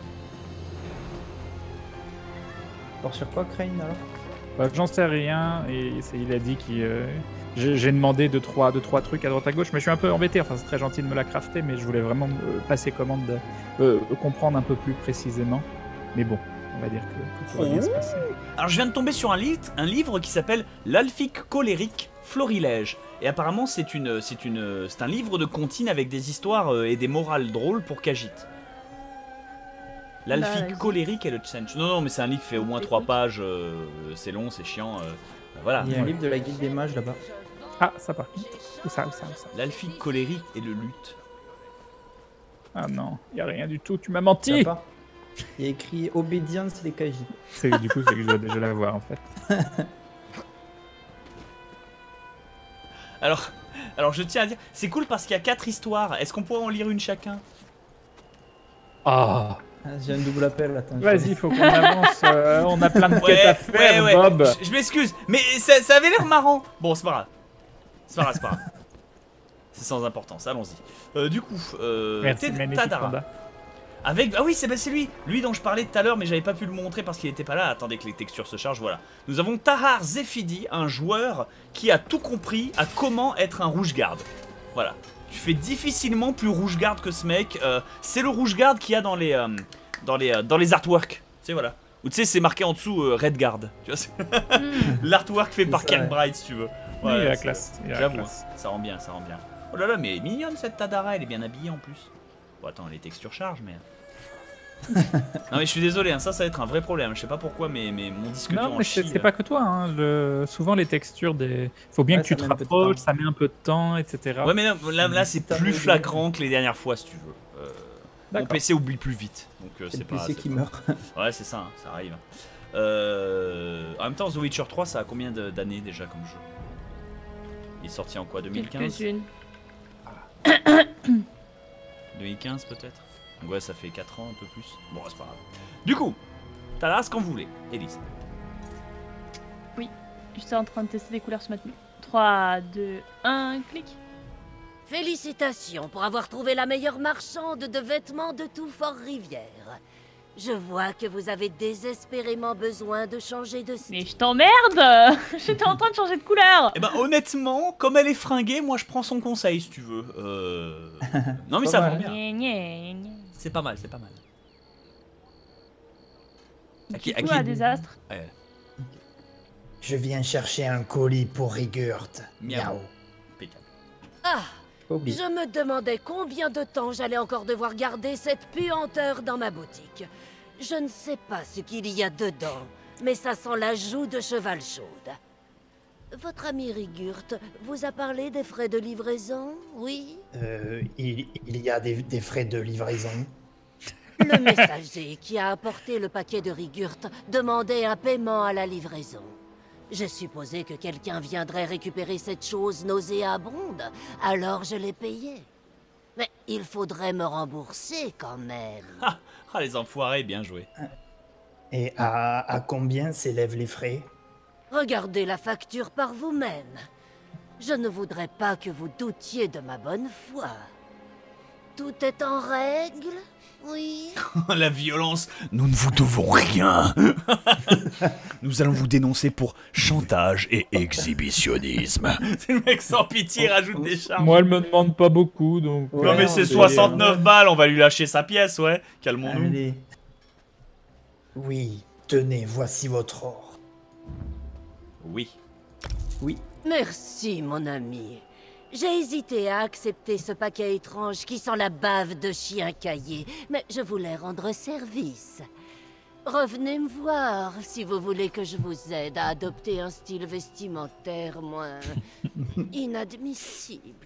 Alors sur quoi, Crane alors? Bah, j'en sais rien, et c'est- il a dit qu'il... euh, J'ai j'ai demandé deux trois, deux, trois trucs à droite à gauche, mais je suis un peu embêté, enfin c'est très gentil de me la crafter, mais je voulais vraiment euh, passer commande, de, euh, comprendre un peu plus précisément. Mais bon, on va dire que, que tout va bien se passer. Alors je viens de tomber sur un, lit, un livre qui s'appelle L'Alphique colérique florilège. Et apparemment c'est une, c'est une, c'est un livre de comptines avec des histoires euh, et des morales drôles pour Khajiit. L'Alphique Bah, vas-y. colérique et le Tchench. Non non mais c'est un livre qui fait au moins trois pages, euh, c'est long, c'est chiant. euh, voilà. Il y a un livre de la guilde des mages là-bas. Ah, ça par contre. Où ça, où ça, où ça? L'Alphique colérique et le luth. Ah non, y a rien du tout, tu m'as Tu menti. vois pas? Il y a écrit obédience des Khajiit. C'est du coup c'est que je dois déjà l'avoir en fait. Alors, alors je tiens à dire, c'est cool parce qu'il y a quatre histoires. Est-ce qu'on pourrait en lire une chacun? Ah, Ah, j'ai un double appel, attends. je- vas-y, faut qu'on avance. euh, on a plein de quêtes Ouais, à faire, ouais, ouais. Bob. Je, je m'excuse, mais ça, ça avait l'air marrant. Bon, c'est pas grave. C'est pas grave, c'est pas grave. C'est sans importance, allons-y. Euh, du coup, euh, Merci, Ted- magnifique Tadara. panda. Avec, ah oui, c'est bah, c'est lui, lui dont je parlais tout à l'heure, mais j'avais pas pu le montrer parce qu'il était pas là. Attendez que les textures se chargent, voilà. Nous avons Tahar Zefidi, un joueur qui a tout compris à comment être un rouge-garde. Voilà. Tu fais difficilement plus rouge-garde que ce mec. Euh, c'est le rouge-garde qu'il y a dans les, euh, dans les, euh, dans les artworks. Tu sais, voilà. Ou tu sais, c'est marqué en dessous euh, Red Guard. Tu vois, c'est- Hmm. l'artwork fait C'est par ça, Kirk ouais. Bright, si tu veux. Oui, il a la c'est- classe. il a la J'avoue, classe. ça rend bien, ça rend bien. Oh là là, mais mignonne cette Tadara, elle est bien habillée en plus. Bon, attends, les textures chargent, mais. Non, mais je suis désolé, hein, ça, ça va être un vrai problème. Je sais pas pourquoi, mais, mais mon disque dur Non, en mais c'est chie, c'est euh. pas que toi. Hein. Le... Souvent, les textures des. Faut bien Ouais, que tu ça te met un peu de rapproches, temps. ça met un peu de temps, et cetera. Ouais, mais là, là, là, c'est Putain, plus mais- flagrant que les dernières fois, si tu veux. Euh, Mon P C oublie plus vite. Donc euh, C'est c'est le pas. P C c'est qui pas- meurt. Ouais, c'est ça, hein, ça arrive. Euh... En même temps, The Witcher trois, ça a combien de- d'années déjà comme jeu? Il est sorti en quoi, deux mille quinze? Quelques-unes. deux mille quinze peut-être. Donc ouais, ça fait quatre ans, un peu plus. Bon, c'est pas grave. Du coup, Talas, quand vous voulez. Elise. J'étais en train de tester des couleurs ce matin. trois, deux, un, clic. Félicitations pour avoir trouvé la meilleure marchande de vêtements de tout Fort-Rivière. Je vois que vous avez désespérément besoin de changer de style. Mais je t'emmerde. J'étais en train de changer de couleur. Eh ben, honnêtement, comme elle est fringuée, moi je prends son conseil si tu veux. Euh... Non, mais Pas ça mal. va bien. Gna, gna, gna. C'est pas mal, c'est pas mal. À qui, à Du coup, qui- à désastre. Ouais. Je viens chercher un colis pour Rigurt. Miaou. Miaou. Impeccable. Ah, Pas oublié. je me demandais combien de temps j'allais encore devoir garder cette puanteur dans ma boutique. Je ne sais pas ce qu'il y a dedans, mais ça sent la joue de cheval chaude. Votre ami Rigurt vous a parlé des frais de livraison, oui? Euh, il, il y a des, des frais de livraison. Le messager qui a apporté le paquet de Rigurt demandait un paiement à la livraison. J'ai supposé que quelqu'un viendrait récupérer cette chose nauséabonde, alors je l'ai payé. Mais il faudrait me rembourser quand même. Ah, ah, les enfoirés, bien joué. Et à, à combien s'élèvent les frais? Regardez la facture par vous-même. Je ne voudrais pas que vous doutiez de ma bonne foi. Tout est en règle, oui? La violence. Nous ne vous devons rien. Nous allons vous dénoncer pour chantage et exhibitionnisme. C'est le mec sans pitié, rajoute des charges. Moi, elle me demande pas beaucoup, donc. Non, mais c'est c'est- soixante-neuf balles, on va lui lâcher sa pièce, ouais. Calmons-nous. Allez. Oui, tenez, voici votre or. Oui. Oui. Merci, mon ami. J'ai hésité à accepter ce paquet étrange qui sent la bave de chien caillé, mais je voulais rendre service. Revenez me voir si vous voulez que je vous aide à adopter un style vestimentaire moins inadmissible.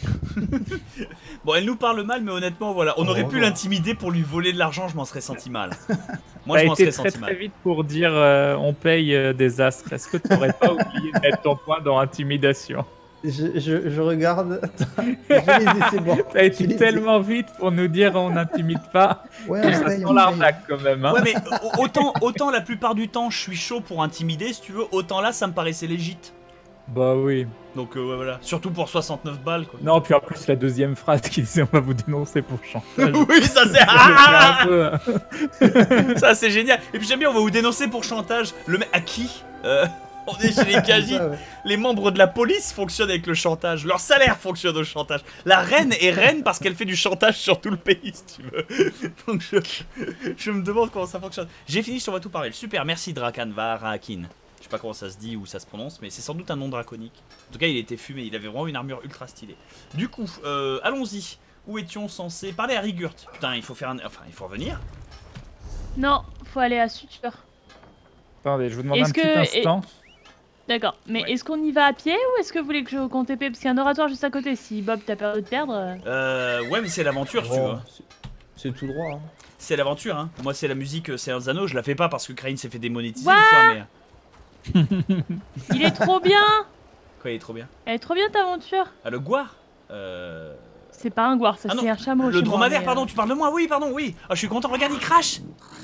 Bon, elle nous parle mal, mais honnêtement, voilà. On Au aurait pu revoir. l'intimider pour lui voler de l'argent, je m'en serais senti mal. Moi, T'as je m'en été serais très senti très mal. vite pour dire euh, on paye euh, des astres. Est-ce que tu n'aurais pas oublié de mettre ton point dans intimidation? Je, je, je regarde. Attends, je les ai, c'est bon. T'as été Je les ai. tellement vite pour nous dire on n'intimide pas. Ouais, Que on ça paye, sent on paye. l'arnaque quand même. Hein. Ouais, mais au- autant, autant la plupart du temps, je suis chaud pour intimider, si tu veux, autant là, ça me paraissait légit. Bah oui. Donc, euh, ouais, voilà. Surtout pour soixante-neuf balles, quoi. Non, puis en plus la deuxième phrase qui disait on va vous dénoncer pour chantage. Oui, ça c'est. Je Ah le fais un peu. Ça c'est génial. Et puis j'aime bien, on va vous dénoncer pour chantage. Le mec à qui Euh, On est chez les Khajiit. Ça, ouais. Les membres de la police fonctionnent avec le chantage. Leur salaire fonctionne au chantage. La reine est reine parce qu'elle fait du chantage sur tout le pays, si tu veux. Donc je, je me demande comment ça fonctionne. J'ai fini sur tout parler. Super, merci Drakan Varakin. Je sais pas comment ça se dit ou ça se prononce, mais c'est sans doute un nom draconique. En tout cas, il était fumé. Il avait vraiment une armure ultra stylée. Du coup, euh, allons-y. Où étions censés parler à Rigurt? Putain, il faut faire un. Enfin, il faut revenir. Non, faut aller à Suture. Attendez, je vous demande un Est-ce petit que- instant. D'accord, mais Ouais. est-ce qu'on y va à pied ou est-ce que vous voulez que je compte T P? Parce qu'il y a un oratoire juste à côté. Si Bob t'as peur de te perdre. euh, Euh, ouais, mais c'est l'aventure, si tu Bon, veux. c'est- c'est tout droit. Hein. C'est l'aventure, hein. Moi, c'est la musique euh, Seigneur des Anneaux. Je la fais pas parce que Crane s'est fait démonétiser What une fois, mais. Il est trop bien. Quoi, il est trop bien. Elle est trop bien ta aventure. Ah, le Gouar euh... C'est pas un guar, ça Ah non, c'est un chameau. Le chez moi, dromadaire, mais, euh, pardon, tu parles de moi, oui, pardon, oui. Ah, je suis content, regarde, il crache.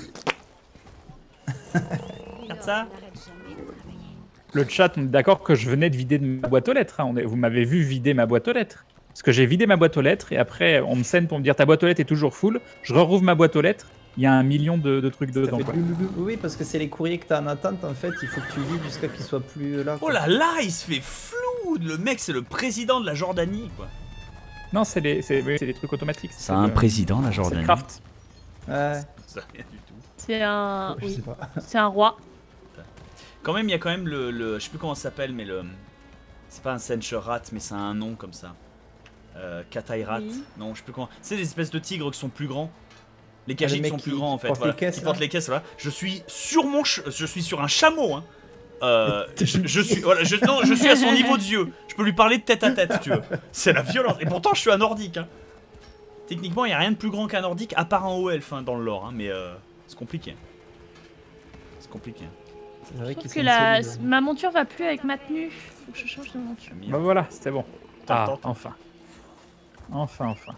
Regarde ça. Le chat, on est d'accord que je venais de vider de ma boîte aux lettres. hein. On est- Vous m'avez vu vider ma boîte aux lettres. Parce que j'ai vidé ma boîte aux lettres et après on me scène pour me dire ta boîte aux lettres est toujours full. Je rouvre ma boîte aux lettres, il y a un million de, de trucs Ça dedans. fait quoi. douloulou. Oui, parce que c'est les courriers que t'as en attente. En fait, il faut que tu vides jusqu'à qu'ils soient plus là. Oh quoi. là là, il se fait flou. Le mec, c'est le président de la Jordanie, quoi. Non, c'est les, c'est, oui, c'est des trucs automatiques. Ça a un le- président, la C'est le Jordanie. craft. Ouais, Ça, rien du tout. C'est un. je oui, sais pas. c'est un roi. Quand même, il y a quand même le, le- je sais plus comment ça s'appelle, mais le, c'est pas un Sencherat, mais c'est un nom comme ça. Euh, Katairat, Oui. non, je sais plus comment. C'est des espèces de tigres qui sont plus grands. Les Ah, le Khajiit mec sont qui- plus grands en qui fait, porte voilà, les caisses, qui là. portent les caisses, voilà. Je suis sur mon, ch- je suis sur un chameau, hein. Euh, je, je suis, voilà, je, non, je suis à son niveau de yeux. Je peux lui parler de tête à tête, si tu veux. C'est la violence. Et pourtant, je suis un nordique, hein. Techniquement, il n'y a rien de plus grand qu'un nordique, à part un haut elfe hein, dans le lore, hein, mais euh, c'est compliqué. C'est compliqué. C'est vrai Je qu'ils trouve que sont la... solides. ma monture va plus avec ma tenue. Faut que je change de monture. Bah voilà, c'était bon. Ah, Attends, attends. enfin. Enfin, enfin.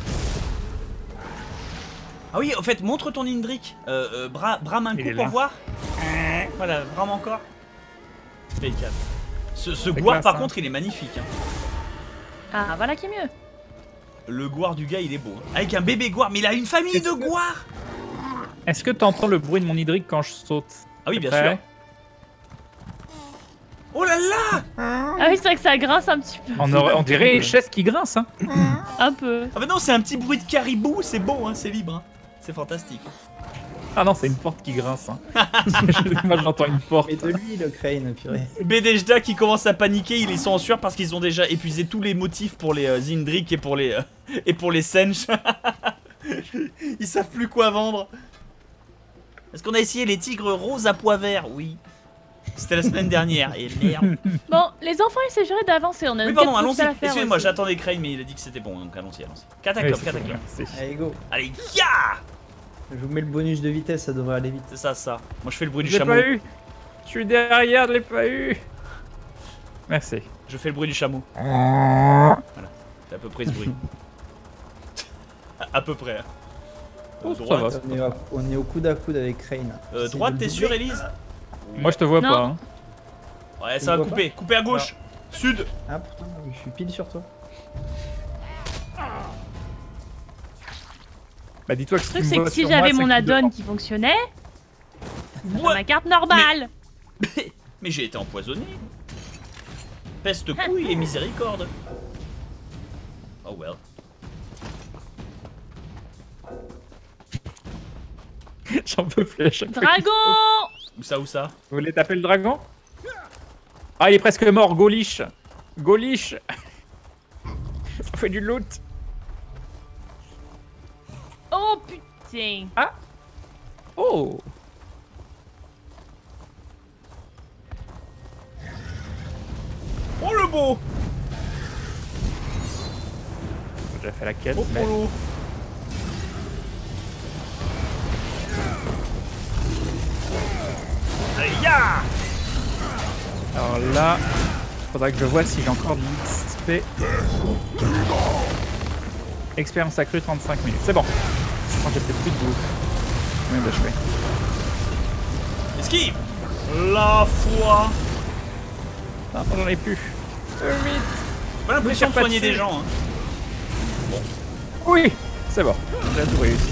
Ah oui, au fait, montre ton Indrik. Euh, euh, bra brame un Il coup est pour là. voir. Voilà, brame encore. Impeccable. Ce, ce C'est gouar, classe, par hein. contre, il est magnifique. Hein. Ah, voilà qui est mieux. Le gouar du gars, il est beau. Hein. Avec un bébé gouar, mais il a une famille de gouars. Est-ce que t'entends le bruit de mon hydrique quand je saute? Ah oui, bien Prêt? sûr. Oh là là. Ah oui, c'est vrai que ça grince un petit peu. On, aurait- on dirait une chaise qui grince, hein. Un peu. Ah bah non, c'est un petit bruit de caribou, c'est beau, hein, c'est libre. Hein. C'est fantastique. Ah non, c'est une porte qui grince. Hein. Moi, j'entends une porte. Mais de lui, le crane, purée. Bédejda qui commence à paniquer, ils sont en sueur parce qu'ils ont déjà épuisé tous les motifs pour les euh, Zindrik et pour les euh, et pour les Sench. Ils savent plus quoi vendre. Est-ce qu'on a essayé les tigres roses à pois verts? Oui. C'était la semaine dernière et merde. Bon, les enfants, ils s'agiraient d'avancer. On a Oui une pardon, quête allons-y. postale à faire Excusez-moi, aussi. j'attendais Crane mais il a dit que c'était bon, donc allons-y, allons-y. Oui, Cataclysme, c'est cataclysme. bon, merci. Allez, go. Allez, ya. Je vous mets le bonus de vitesse, ça devrait aller vite. C'est ça, ça. Moi je fais le bruit du Je l'ai chameau. pas eu. Je suis derrière, je l'ai pas eu. Merci. Je fais le bruit du chameau. Voilà. C'est à peu près ce bruit. À peu près. Oh, Euh, ça droite, va. On est, à- on est au coude à coude avec Crane. euh, Essaye droite de t'es le sûr, doubler. Elise? Moi, je te vois Non. pas. Hein. Ouais, Tu ça me va vois couper. Couper à gauche. Sud. Ah putain, je suis pile sur toi. Bah, dis-toi que Le si truc, tu me c'est que vois si sur j'avais moi, c'est mon que tu add-on dors. qui fonctionnait, Ouais. ma carte normale. Mais j'ai été empoisonné. Peste couille et miséricorde. Oh well. J'en peux plus à chaque fois. Dragon. Où ça, où ça? Vous voulez taper le dragon? Ah, il est presque mort, Gauliche. Gauliche. Ça fait du loot. Oh putain. Oh. Oh le beau. J'ai déjà fait la quête. Oh mais- polo. Allez, ya. Alors là, faudra que je vois si j'ai encore de l'X P. Expérience accrue trente-cinq minutes. C'est bon. Je crois que j'ai peut-être plus de bouffe. Combien d'H P? Esquive. La foi. Ah, j'en ai plus. Vite. Pas l'impression de pas soigner dessus. des gens. Hein. Oui, c'est bon. J'ai tout réussi.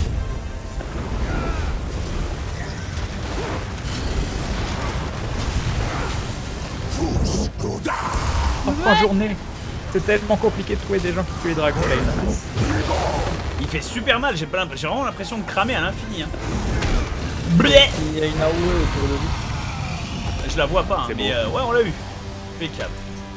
Oh, en journée. C'est tellement compliqué de trouver des gens qui tuent les dragons là, il y en a masse. Il fait super mal. J'ai pas l'impression- j'ai vraiment l'impression de cramer à l'infini. Hein. Bleh. Il y a une A O E autour de lui. Je la vois pas, hein, C'est mais beau. euh, ouais, on l'a eu. Impeccable.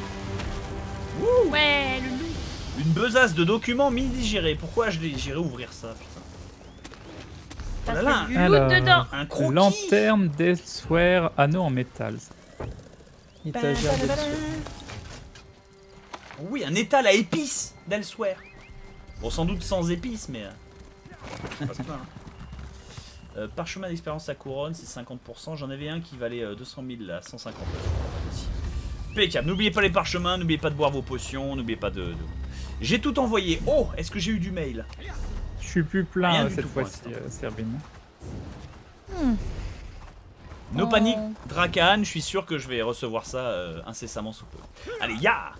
Ouais, le loup. Une besace de documents mi-digérés. Pourquoi je l'ai- j'irais ouvrir ça, putain. Ça Oh là là. fait du Alors, loot dedans. Un croquis. Lanterne d'Elsewhere, anneau en métal. Étagère de dessus. Oui, un étal à épices d'Elsewhere. Bon, sans doute sans épices, mais... euh, c'est pas ça, hein. Euh, parchemin d'expérience à couronne, c'est cinquante pour cent. J'en avais un qui valait euh, deux cent mille à cent cinquante. Impeccable. N'oubliez pas les parchemins, n'oubliez pas de boire vos potions, n'oubliez pas de... de- J'ai tout envoyé. Oh, est-ce que j'ai eu du mail? Je suis plus Rien plein euh, du cette tout pour fois-ci, l'instant. euh, Servine. No Oh. panique, Drakan, je suis sûr que je vais recevoir ça euh, incessamment sous peu. Allez, ya.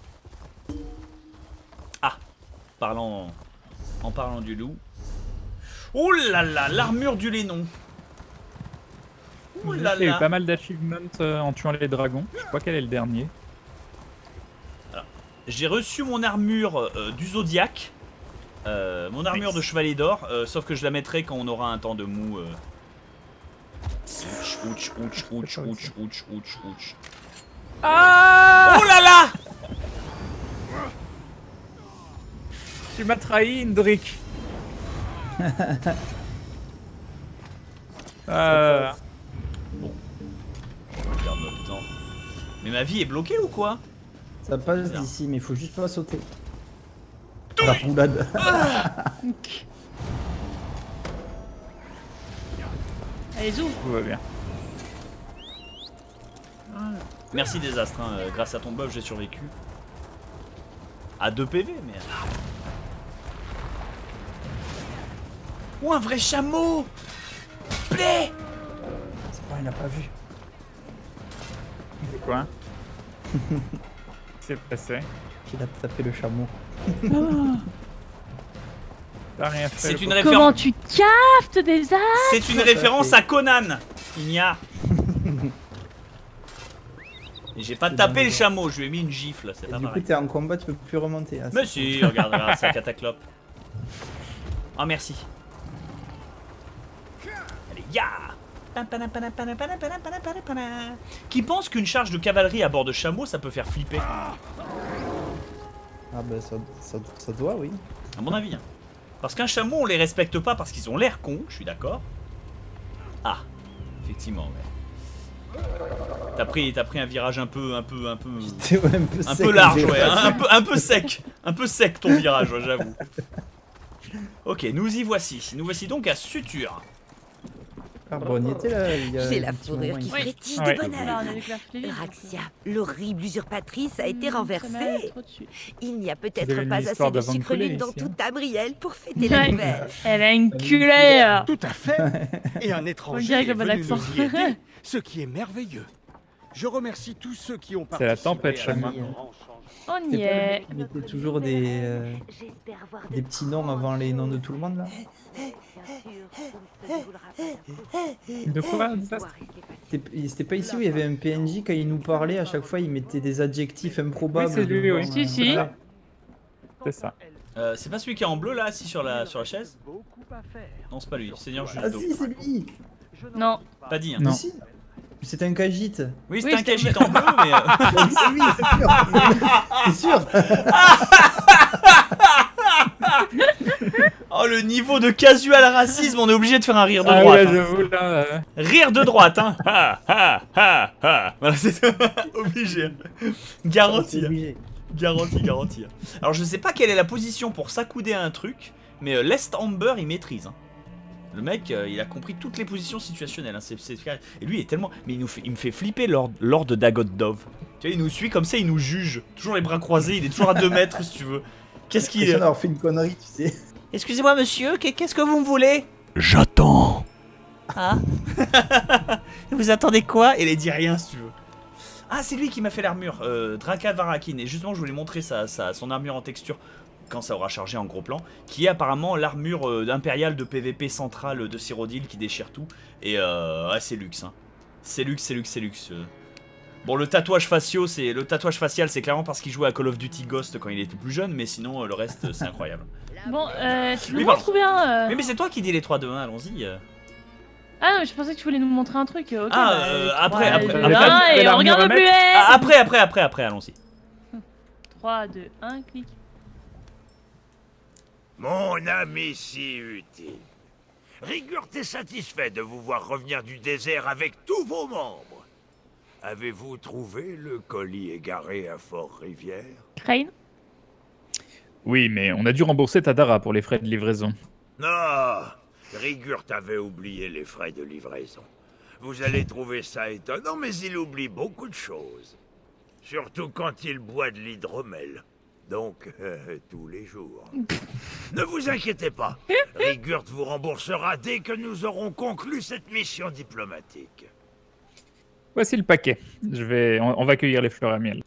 Ah, parlant, en parlant du loup. Oh là là, l'armure du Lénon. Oh là J'ai eu là. pas mal d'achievements euh, en tuant les dragons. Je crois quel est le dernier. J'ai reçu mon armure euh, du Zodiac. Euh, mon armure de chevalier d'or, euh, sauf que je la mettrai quand on aura un temps de mou. Euh... Ouch, ouch, ouch, ouch, ouch, ouch, ouch, ouch. Ah! Oh là là. Tu m'as trahi, Indrik. euh... On regarde notre temps. Mais ma vie est bloquée ou quoi? Ça passe Bien. d'ici, mais il faut juste pas sauter. Ah la roulade. Allez, zou. Tout va bien. Merci Désastre, hein. euh, grâce à ton buff j'ai survécu. À deux P V, mais... Oh, un vrai chameau. Play. C'est pas, il n'a pas vu. C'est quoi? Qu'est-ce qui s'est passé? Qu'il a tapé le chameau. T'as rien fait. C'est une Comment référence. tu caftes des as? C'est une référence à Conan. Ignare. Et j'ai pas C'est tapé dingue. le chameau, je lui ai mis une gifle, c'est Et pas du coup, pareil. t'es en combat, tu peux plus remonter. Ah, Mais c'est- si, regarde, regarde, ça cataclope. Oh merci. Allez, ya. Qui pense qu'une charge de cavalerie à bord de chameau, ça peut faire flipper? Ah bah ça, ça, ça doit, oui. À mon avis. Hein. Parce qu'un chameau, on les respecte pas parce qu'ils ont l'air cons, je suis d'accord. Ah, effectivement, ouais. T'as pris, t'as pris un virage un peu, un peu, un peu, T'es ouais, un peu, un sec, peu large, mais- ouais, hein, un peu, un peu sec, un peu sec ton virage, ouais, j'avoue. Ok, nous y voici. Nous voici donc à Suture. Ah bon, on y était là, il y a J'ai un la petit fourrure moment, qui il- Oui. frétille Ouais. de bonheur. Là, on a vu que la flèche. Raxia, l'horrible usurpatrice, a été Hmm, ça m'a renversée. trop dessus. Il n'y a Vous avez peut-être une pas histoire assez de d'avant de sucre coller luc dans ici, hein. toute Tabrielle pour fêter la Ouais. nouvelle. Elle a une culée. Tout à fait. Et un On étranger dirait est que bon venu accent. nous y aider, ce qui est merveilleux. Je remercie tous ceux qui ont C'est la participé tempête, à chameau. ce grand changement. On y C'était pas est. lui qui mettait toujours des, euh, J'espère voir de des petits noms avant les noms de tout le monde là. De quoi, Désastre? C'était c'était pas ici où il y avait un P N J, quand il nous parlait, à chaque fois il mettait des adjectifs improbables. Oui, c'est lui, devant, oui. euh, Si, si. voilà. C'est ça. Euh, c'est pas celui qui est en bleu là, assis sur la, sur la chaise? Non, c'est pas lui, Seigneur Ah Justo. si, c'est lui. Non. Pas dit, hein. Non. Si. C'est un Khajiit. Oui, c'est Oui, un c'était- Khajiit en bleu, mais. euh, C'est lui, c'est sûr. C'est sûr. Oh, le niveau de casual racisme, on est obligé de faire un rire de Ah droite. ouais, hein. j'avoue, là... euh, Rire de droite, hein. Ha, ha, ha, ha. Voilà, c'est obligé. hein. Garanti. C'est hein. obligé. Garanti, garanti. Alors, je sais pas quelle est la position pour s'accouder à un truc, mais euh, l'Est Amber, il maîtrise. hein. Le mec, euh, il a compris toutes les positions situationnelles. hein. C'est, c'est... Et lui, il est tellement. Mais il, nous fait... il me fait flipper Lord, Lord Dagot Dove. Tu vois, il nous suit comme ça, il nous juge. Toujours les bras croisés, il est toujours à deux mètres, si tu veux. Qu'est-ce qu'il L'impression est. d'avoir fait une connerie, tu sais. Excusez-moi, monsieur, qu'est-ce que vous me voulez? J'attends. Ah. Vous attendez quoi? Et il dit rien, si tu veux. Ah, c'est lui qui m'a fait l'armure, euh, Draka Varakin. Et justement, je voulais montrer sa, sa, son armure en texture quand ça aura chargé en gros plan, qui est apparemment l'armure euh, impériale de P V P centrale de Cyrodiil qui déchire tout. Et euh, ouais, c'est luxe. Hein. C'est luxe, c'est luxe, c'est luxe. euh. Bon, le tatouage facial, c'est le tatouage facial, c'est clairement parce qu'il jouait à Call of Duty Ghost quand il était plus jeune, mais sinon euh, le reste, c'est incroyable. Bon, euh, tu Oui, nous pardon. montres bien. euh. Mais, mais c'est toi qui dis les trois deux un, allons-y. euh. Ah non, mais je pensais que tu voulais nous montrer un truc. Ok, Ah, bah, euh, les après, trois, après, deux, après. un, Après, et la on regarde l'armure à plus. Ah, après, après, après, après, allons-y. trois, deux, un, clic. Mon ami si utile. Rigurt est satisfait de vous voir revenir du désert avec tous vos membres. Avez-vous trouvé le colis égaré à Fort-Rivière? Crane. Oui, mais on a dû rembourser Tadara pour les frais de livraison. Non, Rigurt avait oublié les frais de livraison. Vous allez trouver ça étonnant, mais il oublie beaucoup de choses. Surtout quand il boit de l'hydromel. Donc, euh, tous les jours. Ne vous inquiétez pas. Rigurt vous remboursera dès que nous aurons conclu cette mission diplomatique. Voici le paquet. Je vais... On, on va cueillir les fleurs à miel.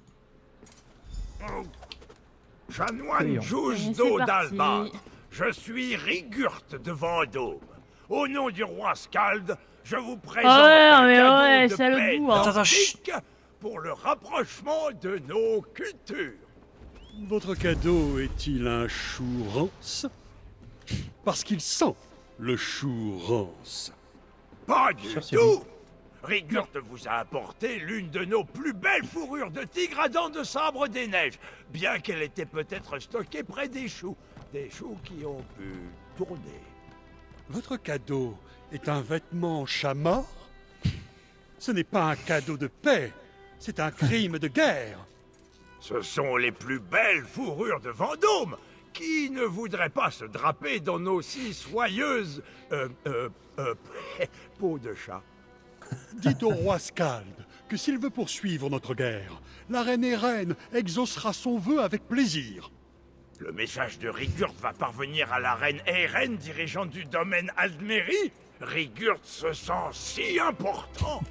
Chanoine Et Jouge c'est d'eau parti. d'Alba. Je suis Rigurt de Vendôme. Au nom du roi Scald, je vous présente Ah ouais, un mais cadeau ouais, de c'est à l'autre paix bout, hein. Attends, attends, chut. identique pour le rapprochement de nos cultures. Votre cadeau est-il un chou rance? Parce qu'il sent le chou rance. Pas du Sûr, c'est tout. Rigurt vous a apporté l'une de nos plus belles fourrures de tigre à dents de sabre des neiges, bien qu'elle était peut-être stockée près des choux, des choux qui ont pu tourner. Votre cadeau est un vêtement chat mort? Ce n'est pas un cadeau de paix, c'est un crime de guerre. Ce sont les plus belles fourrures de Vendôme, Qui ne voudrait pas se draper dans nos si soyeuses... Euh, euh, euh, peaux de chat? Dites au roi Skald que s'il veut poursuivre notre guerre, la reine Eren exaucera son vœu avec plaisir. Le message de Rigurt va parvenir à la reine Eren, dirigeante du domaine Aldmeri. Rigurt se sent si important.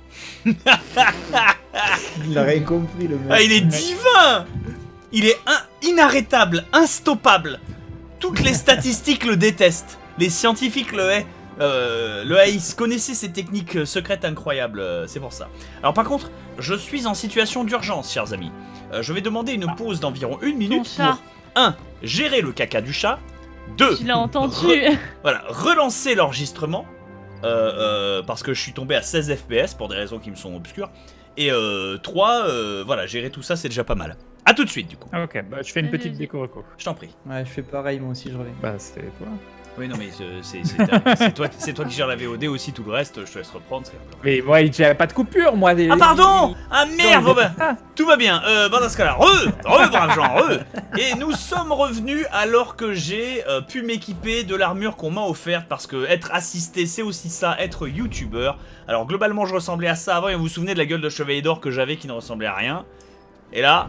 Il a rien compris, le mec. Ah, il est divin. Il est in inarrêtable, instoppable. Toutes les statistiques le détestent. Les scientifiques le haïssent. Euh, le haïssent. Connaissez ces techniques secrètes incroyables, euh, c'est pour ça. Alors par contre, je suis en situation d'urgence, chers amis. Euh, je vais demander une pause d'environ une minute pour un gérer le caca du chat. deux Tu l'as entendu. Re voilà, relancer l'enregistrement. Euh, euh, parce que je suis tombé à seize F P S pour des raisons qui me sont obscures. Et euh, trois, euh, voilà, gérer tout ça, c'est déjà pas mal. A tout de suite, du coup. Ah, ok, bah, je fais une petite déco reco. Je t'en prie. Ouais, je fais pareil, moi aussi, je reviens. Bah, c'est toi. Oui, non, mais c'est toi, toi qui gères la V O D aussi, tout le reste, je te laisse reprendre. Mais moi, j'avais pas de coupure, moi. Des... Ah, pardon. Ah, merde, non, bah, ah. Tout va bien. Euh, bon, dans ce cas-là, re, re, brave gens, re. Et nous sommes revenus alors que j'ai euh, pu m'équiper de l'armure qu'on m'a offerte, parce que être assisté, c'est aussi ça, être youtubeur. Alors, globalement, je ressemblais à ça avant, et vous vous souvenez de la gueule de chevalier d'or que j'avais qui ne ressemblait à rien. Et là,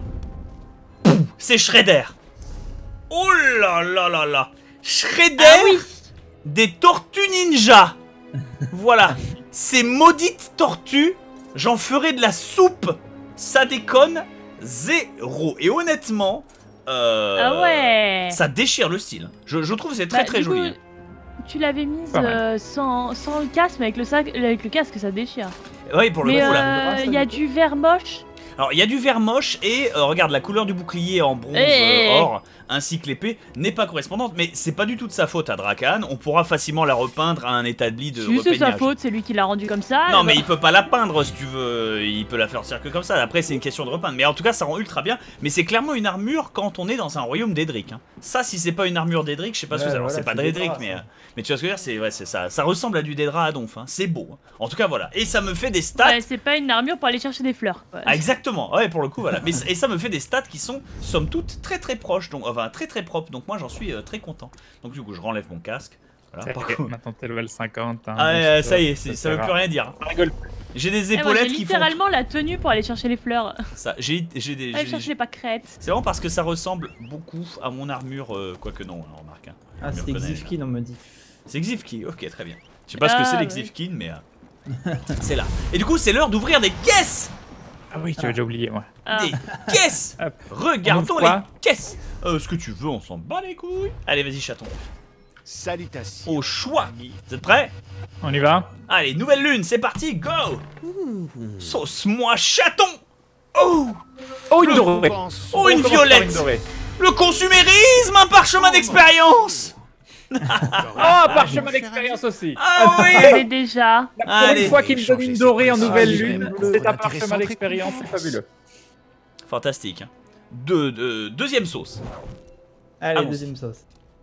c'est Shredder. Oh là là là là. Shredder ah oui. des tortues ninja. Voilà. Ces maudites tortues, j'en ferai de la soupe. Ça déconne zéro. Et honnêtement, euh, ah ouais. ça déchire le style. Je, je trouve que c'est très bah, très joli. Coup, tu l'avais mise euh, sans, sans le casque, mais avec le, sac, avec le casque, ça déchire. Oui, pour le mais coup, là. Il euh, y a du vert moche. Alors, il y a du vert moche et euh, regarde, la couleur du bouclier en bronze hey, euh, or ainsi que l'épée n'est pas correspondante, mais c'est pas du tout de sa faute à Drakan. On pourra facilement la repeindre à un établi de repeignage. C'est sa faute, c'est lui qui l'a rendu comme ça. Non, mais il peut pas la peindre si tu veux, il peut la faire sortir que comme ça. Après, c'est une question de repeindre. Mais en tout cas, ça rend ultra bien. Mais c'est clairement une armure quand on est dans un royaume d'Edric. Hein. Ça, si c'est pas une armure d'Edric, je sais pas ce que c'est. Alors, c'est pas d'Edric, mais, euh, mais tu vois ce que je veux dire, c'est ouais, ça. Ça ressemble à du Daedra à donf. Hein. C'est beau. Hein. En tout cas, voilà. Et ça me fait des stats. Ouais, c'est pas une armure pour aller chercher des fleurs. Quoi. Ah, exactement. Ouais, pour le coup, voilà. Mais, et ça me fait des stats qui sont, somme toute, très très proches. Donc, enfin, très très propres. Donc, moi, j'en suis euh, très content. Donc, du coup, je renlève mon casque. Voilà, par contre... Maintenant, t'es level cinquante. Hein, ah, ouais, ça y est, ça, ça veut plus rien dire. J'ai des eh, épaulettes moi, qui font. littéralement la tenue pour aller chercher les fleurs. Ça, j'ai des. Aller chercher les pâquerettes. C'est vraiment parce que ça ressemble beaucoup à mon armure, euh, quoique non, on remarque. Hein. Ah, c'est Xifkin, on me dit. C'est Xifkin, ok, très bien. Je sais pas ah, ce que c'est les Xifkin, mais euh, c'est là. Et du coup, c'est l'heure d'ouvrir des caisses. Ah oui, tu ah. as déjà oublié, moi. Ah. Des caisses. Regardons les caisses. Euh, ce que tu veux, on s'en bat les couilles. Allez, vas-y, chaton. Salutations. Au choix. Vous êtes prêts? On y va. Allez, nouvelle lune, c'est parti, go. Mmh. Sauce-moi chaton. Oh. Oh, une dorée. Oh, une violette. Le consumérisme, un parchemin d'expérience. Oh, un parchemin d'expérience aussi. Ah oui. J'avais déjà. Pour une fois qu'il me donne une dorée en nouvelle lune, c'est un parchemin d'expérience, c'est fabuleux. Fantastique. De, de, deuxième sauce. Allez, deuxième sauce.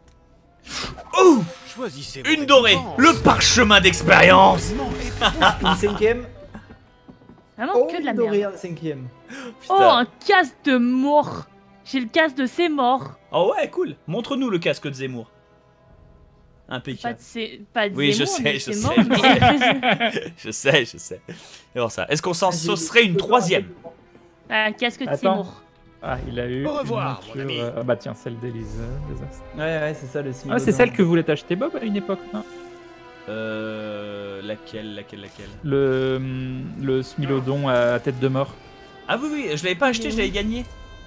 Oh, une dorée, le parchemin d'expérience. Une cinquième. Vraiment oh, que de la dorée, merde. Un cinquième. Oh, un casque de mort. J'ai le casque de Seymour. Oh ouais, cool. Montre-nous le casque de Zemmour. Impeccable. Pas de, pas de oui, Zemmour, je sais, je sais. Mort, mais... je sais, je sais. Et voir ça. Est-ce qu'on s'en saucerait une troisième? Un casque de Attends. Seymour. Ah, il a eu. Au revoir, une monture, euh... Ah bah tiens, celle d'Elisa. Ouais, ouais, c'est ça le signe. Ah, c'est celle que voulait acheter Bob à une époque, non? Euh. Laquelle, laquelle, laquelle? Le. Le Smilodon à tête de mort. Ah oui, oui, je l'avais pas acheté, je l'avais gagné.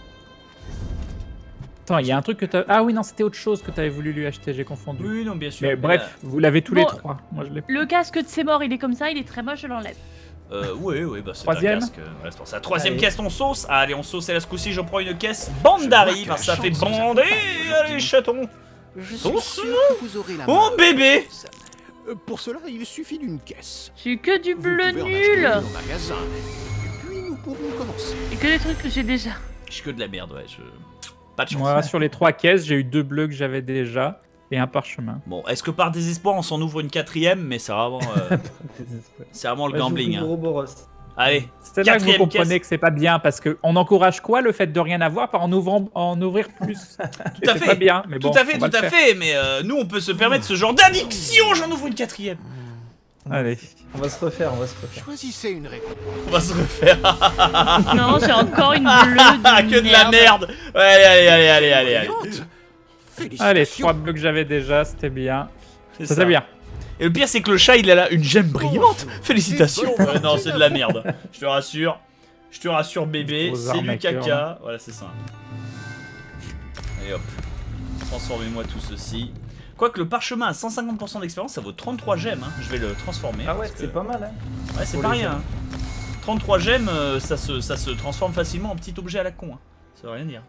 Attends, il y a un truc que t'as. Ah oui, non, c'était autre chose que t'avais voulu lui acheter, j'ai confondu. Oui, non, bien sûr. Mais, mais bref, là... vous l'avez tous bon, les trois. Moi, je l'ai. Le casque de Seymour, il est comme ça, il est très moche, je l'enlève. Euh, oui, oui, bah c'est un casque. Ouais, c'est pour ça. Troisième allez. Caisse, on sauce. Allez, on sauce et là, ce coup-ci, je prends une caisse Bandari, parce que ça fait bander. Allez, chaton. Sauce. Oh, bébé. Pour cela, il suffit d'une caisse. J'ai que du bleu nul. Magasin, et puis nous pourrons commencer. Et que des trucs que j'ai déjà. J'ai que de la merde, ouais. Je... Pas de chance. Moi, sur les trois caisses, j'ai eu deux bleus que j'avais déjà et un parchemin. Bon, est-ce que par désespoir, on s'en ouvre une quatrième? Mais c'est vraiment, euh... c'est vraiment le ouais, gambling. Hein. Allez, C'est là que vous quatrième comprenez caisse. que c'est pas bien parce qu'on encourage quoi le fait de rien avoir par en ouvrant en ouvrir plus. Tout à C'est fait. pas bien, mais Tout bon, à fait, on va tout le à faire. fait. Mais euh, nous, on peut se permettre ce genre d'addiction. J'en ouvre une quatrième. Allez. On va se refaire, on va se refaire. Choisissez une réponse. On va se refaire. Non, j'ai encore une bleue de Que de la merde. Ouais, allez, allez, allez, allez, allez. Allez, trois bleus que j'avais déjà, c'était bien. C'est Ça ça. c'est bien. Et le pire, c'est que le chat, il a là une gemme brillante. Félicitations. Ouais, non, c'est de la merde. Je te rassure. Je te rassure, bébé. Gros C'est du arnaqueur, caca. hein. Voilà, c'est ça. Allez hop. Transformez-moi tout ceci. Quoique le parchemin à cent cinquante pour cent d'expérience, ça vaut trente-trois gemmes. Hein. Je vais le transformer. Ah ouais, parce que- c'est pas mal, hein. Ouais, c'est Pour pas les rien. gemmes. Hein. trente-trois gemmes, euh, ça, se, ça se transforme facilement en petit objet à la con. Hein. Ça veut rien dire.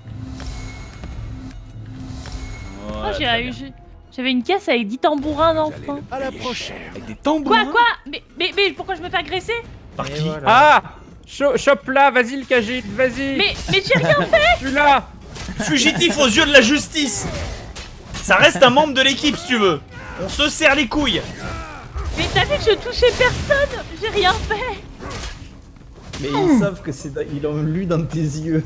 Oh, Voilà, j'ai très eu- bien. j'ai- J'avais une caisse avec dix tambourins d'enfants. À la prochaine. Avec des tambourins. Quoi, quoi mais, mais, mais pourquoi je me fais agresser? Par Et qui voilà. Ah Cho- Chope là, vas-y le Khajiit, vas-y. Mais, mais j'ai rien fait. Je suis là. Fugitif aux yeux de la justice. Ça reste un membre de l'équipe si tu veux. On se serre les couilles. Mais t'as vu que je touchais personne? J'ai rien fait. Mais ils savent que c'est. Ils l'ont lu dans tes yeux.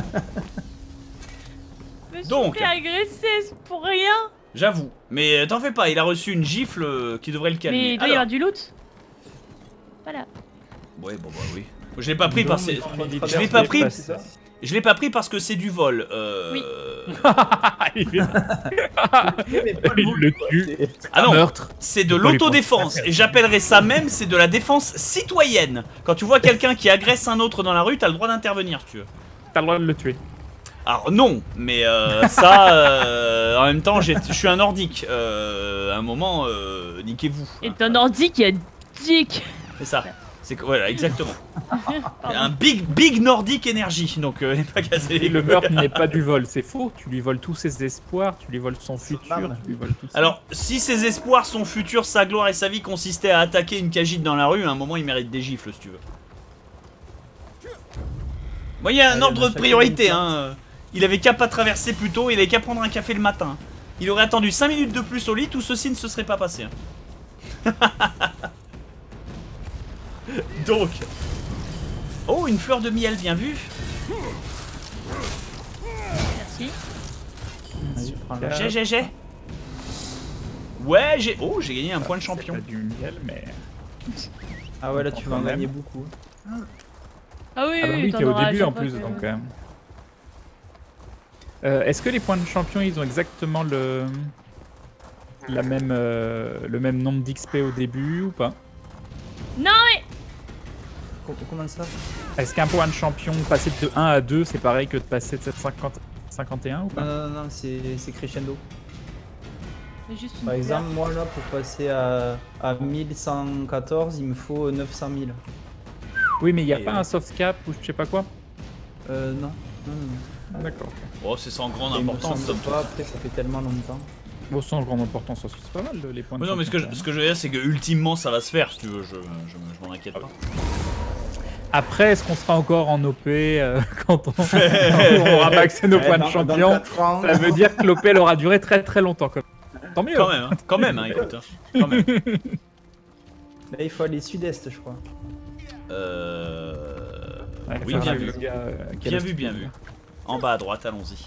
Je me suis Donc. fait agresser c'est pour rien. J'avoue. Mais t'en fais pas, il a reçu une gifle euh, qui devrait le calmer. Mais il doit y Alors- avoir du loot. Voilà. Ouais, bon bah oui. Je l'ai pas pris Non, parce que. mais on Je traverse l'ai pas les pris. passes, ça. Je l'ai pas pris parce que c'est du vol. Euh... Oui. il le tue. Ah non, Meurtre. c'est de Faut lui l'autodéfense. Et j'appellerais ça même, c'est de la défense citoyenne. Quand tu vois quelqu'un qui agresse un autre dans la rue, t'as le droit d'intervenir, si tu veux. T'as le droit de le tuer. Alors non, mais euh, ça, euh, en même temps, j'ai- je suis un nordique. Euh, à un moment, euh, niquez-vous. Et ton nordique, il y a dick. C'est ça. C'est que- voilà, exactement. Un big, big nordique énergie. Donc, euh, n'est pas cassé les Et le couilles. meurtre n'est pas du vol, c'est faux. Tu lui voles tous ses espoirs, tu lui voles son futur, âme. tu lui voles tout ça. Alors, si ses espoirs, son futur, sa gloire et sa vie consistaient à attaquer une cagite dans la rue, à un moment, il mérite des gifles, si tu veux. Moi, il y a un Allez, ordre on a de chacun priorité, une hein. Il avait qu'à pas traverser plus tôt, il avait qu'à prendre un café le matin. Il aurait attendu cinq minutes de plus au lit, tout ceci ne se serait pas passé. hein. Donc... Oh, une fleur de miel, bien vu. Merci. Vas-y, prends-le. J'ai, j'ai, j'ai. Ouais, j'ai... Oh, j'ai gagné un point de champion. Pas du miel, mais. Ah ouais, là tu vas en Quand même. gagner beaucoup. Ah oui, Ah bah oui, oui, t'en t'es au auras à début chaque en fois plus, que- donc. euh. Euh, Est-ce que les points de champion, ils ont exactement le la même euh, le même nombre d'X P au début ou pas? Non, mais... Co- Comment ça? Est-ce qu'un point de champion passer de un à deux, c'est pareil que de passer de sept cent cinquante et un ou Non, pas? non, non, c'est c'est crescendo. c'est juste une Par fleur. exemple, moi là, pour passer à, à mille cent quatorze, il me faut neuf cent mille. Oui, mais il n'y a Et pas ouais. un soft cap ou je sais pas quoi? Euh, non. Non, non, non. Ah, d'accord. Oh, c'est sans grande Et il me importance. semble pas, après, ça fait tellement longtemps. Bon, sans grande importance, ça, c'est pas mal les points de Mais non, mais ce que, je, champion, ce que je veux dire, c'est que ultimement, ça va se faire, si tu veux, je, je, je m'en inquiète pas. Après, est-ce qu'on sera encore en O P euh, quand on, quand on aura maxé nos Eh, points dans- de dans champion? quatre ans. Ça veut dire que l'O P elle aura duré très très longtemps. Quand même. Tant mieux. Quand même, hein, quand même, hein, écoute. Hein, quand même. Là, il faut aller sud-est, je crois. Euh... Ouais, Oui, faut bien suivre vu. le gars, euh, qui a Bien le vu, bien vu. En bas à droite, allons-y.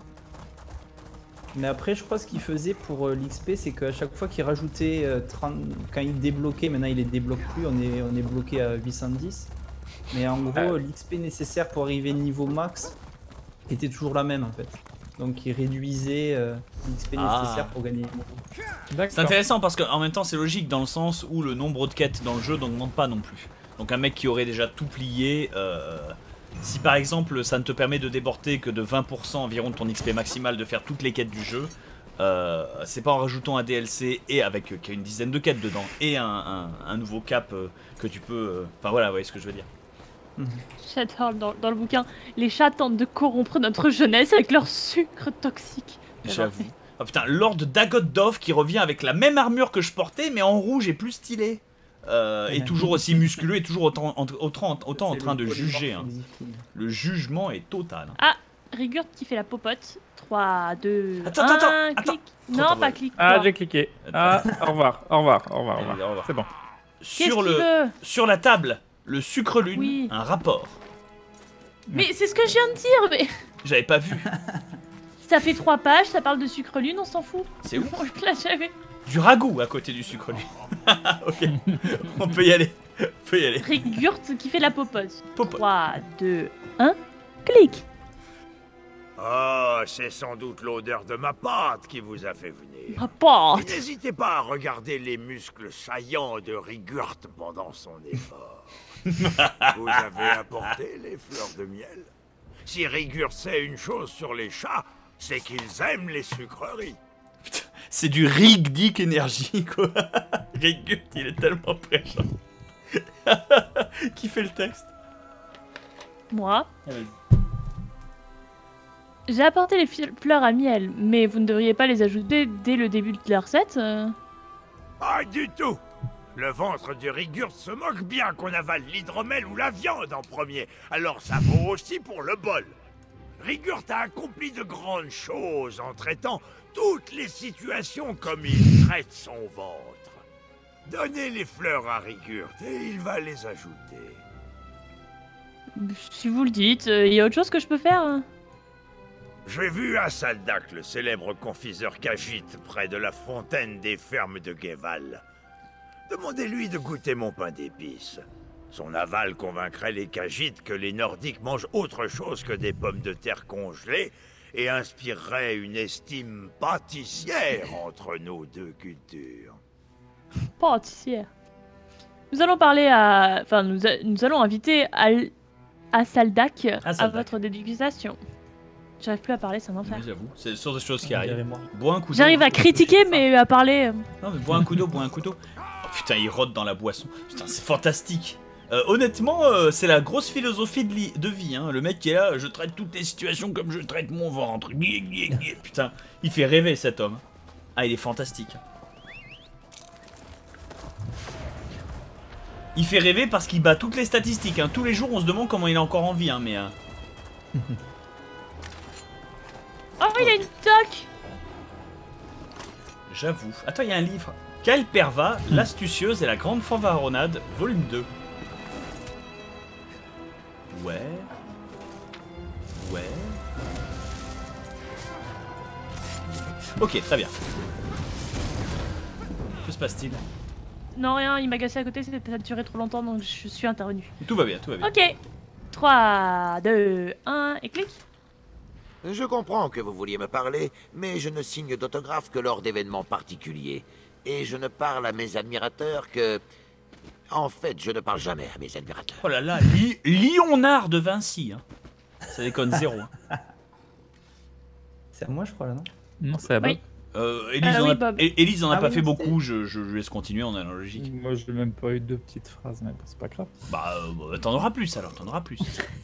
Mais après, je crois ce qu'il faisait pour euh, l'X P, c'est qu'à chaque fois qu'il rajoutait euh, trente... Quand il débloquait, maintenant il les débloque plus, on est, on est bloqué à huit cent dix. Mais en gros, l'X P nécessaire pour arriver niveau max était toujours la même en fait. Donc il réduisait euh, l'X P Ah. nécessaire pour gagner. C'est intéressant parce qu'en même temps, c'est logique dans le sens où le nombre de quêtes dans le jeu n'augmente pas non plus. Donc un mec qui aurait déjà tout plié, euh, si par exemple ça ne te permet de déborder que de vingt pour cent environ de ton X P maximal de faire toutes les quêtes du jeu, euh, c'est pas en rajoutant un D L C et avec euh, qu'il y a une dizaine de quêtes dedans et un, un- un nouveau cap euh, que tu peux... euh, Enfin voilà, vous voyez ce que je veux dire. J'adore dans, dans le bouquin. Les chats tentent de corrompre notre jeunesse avec leur sucre toxique. J'avoue. Oh putain, Lord Dagoddov qui revient avec la même armure que je portais mais en rouge et plus stylé. Euh, et toujours aussi musculeux et toujours autant, en- autant, autant en train de juger. Hein. Le jugement est total. hein. Ah, Rigurt qui fait la popote. trois, deux, Attends, un, attends, attends, clic. attends. Non, Attends, pas ouais. clic. Ah, toi. j'ai cliqué. Ah, au revoir, au revoir, au revoir, au Allez, revoir. au revoir. C'est bon. Qu'est-ce Sur, qu'il le, veut sur la table, Le sucre lune, Oui. un rapport. Mais c'est ce que je viens de dire, mais J'avais pas vu. ça fait trois pages, ça parle de sucre lune, on s'en fout. C'est où? On l'a jamais. Du ragoût à côté du sucre lune. Ok, on peut y aller. On peut y aller. Rigurt qui fait la popote. Popote. trois, deux, un, clic. Oh, c'est sans doute l'odeur de ma pâte qui vous a fait venir. Ma pâte. N'hésitez pas à regarder les muscles saillants de Rigurt pendant son effort. Vous avez apporté les fleurs de miel? Si Rigurt sait une chose sur les chats, c'est qu'ils aiment les sucreries. C'est du Rigdick énergie, quoi. Rigurt, il est tellement prêchant. Qui fait le texte? Moi. J'ai apporté les fleurs à miel, mais vous ne devriez pas les ajouter dès le début de la recette euh... Pas du tout. Le ventre du Rigurt se moque bien qu'on avale l'hydromel ou la viande en premier, alors ça vaut aussi pour le bol. Rigurt a accompli de grandes choses en traitant toutes les situations comme il traite son ventre. Donnez les fleurs à Rigurt et il va les ajouter. Si vous le dites, il euh, y a autre chose que je peux faire hein? J'ai vu à Saldak le célèbre confiseur Khajiit près de la fontaine des fermes de Guéval. Demandez-lui de goûter mon pain d'épices. Son aval convaincrait les Khajiits que les Nordiques mangent autre chose que des pommes de terre congelées et inspirerait une estime pâtissière entre nos deux cultures. Pâtissière. Nous allons parler à... Enfin, nous, a... nous allons inviter à, à Saldak à, à votre dégustation. J'arrive plus à parler, c'est un enfer. Oui, j'avoue, c'est sur des choses qui arrivent. Bois un coup d'eau. J'arrive à critiquer, mais à parler... Non, mais bois un coup d'eau, bois un coup d'eau. Oh, putain, il rôde dans la boisson. Putain, c'est fantastique. Euh, honnêtement, euh, c'est la grosse philosophie de, li... de vie. Hein. Le mec qui est là, je traite toutes les situations comme je traite mon ventre. Putain, il fait rêver cet homme. Ah, il est fantastique. Il fait rêver parce qu'il bat toutes les statistiques. Hein. Tous les jours, on se demande comment il est encore en vie. Hein, mais... Hein. Oh, il a une toque. J'avoue. Attends, il y a un livre. Calperva, l'astucieuse et la grande fanfaronnade, volume deux. Ouais. Ouais. Ok, très bien. Que se passe-t-il? Non, rien, il m'a cassé à côté, ça a duré trop longtemps, donc je suis intervenu. Tout va bien, tout va bien. Ok. trois, deux, un, et clic. Je comprends que vous vouliez me parler, mais je ne signe d'autographe que lors d'événements particuliers. Et je ne parle à mes admirateurs que... En fait, je ne parle jamais à mes admirateurs. Oh là là, Li Léonard de Vinci. Hein. Ça déconne zéro. Hein. C'est à moi, je crois, là, non? Non, c'est à Bob. Oui. Euh, Élise Ah en oui, a, Bob. Élise en a Ah pas oui, fait c'est- beaucoup, je, je, je laisse continuer en analogique. Moi, j'ai même pas eu deux petites phrases, mais bon, c'est pas grave. Bah, euh, bah, t'en auras plus alors, t'en auras plus.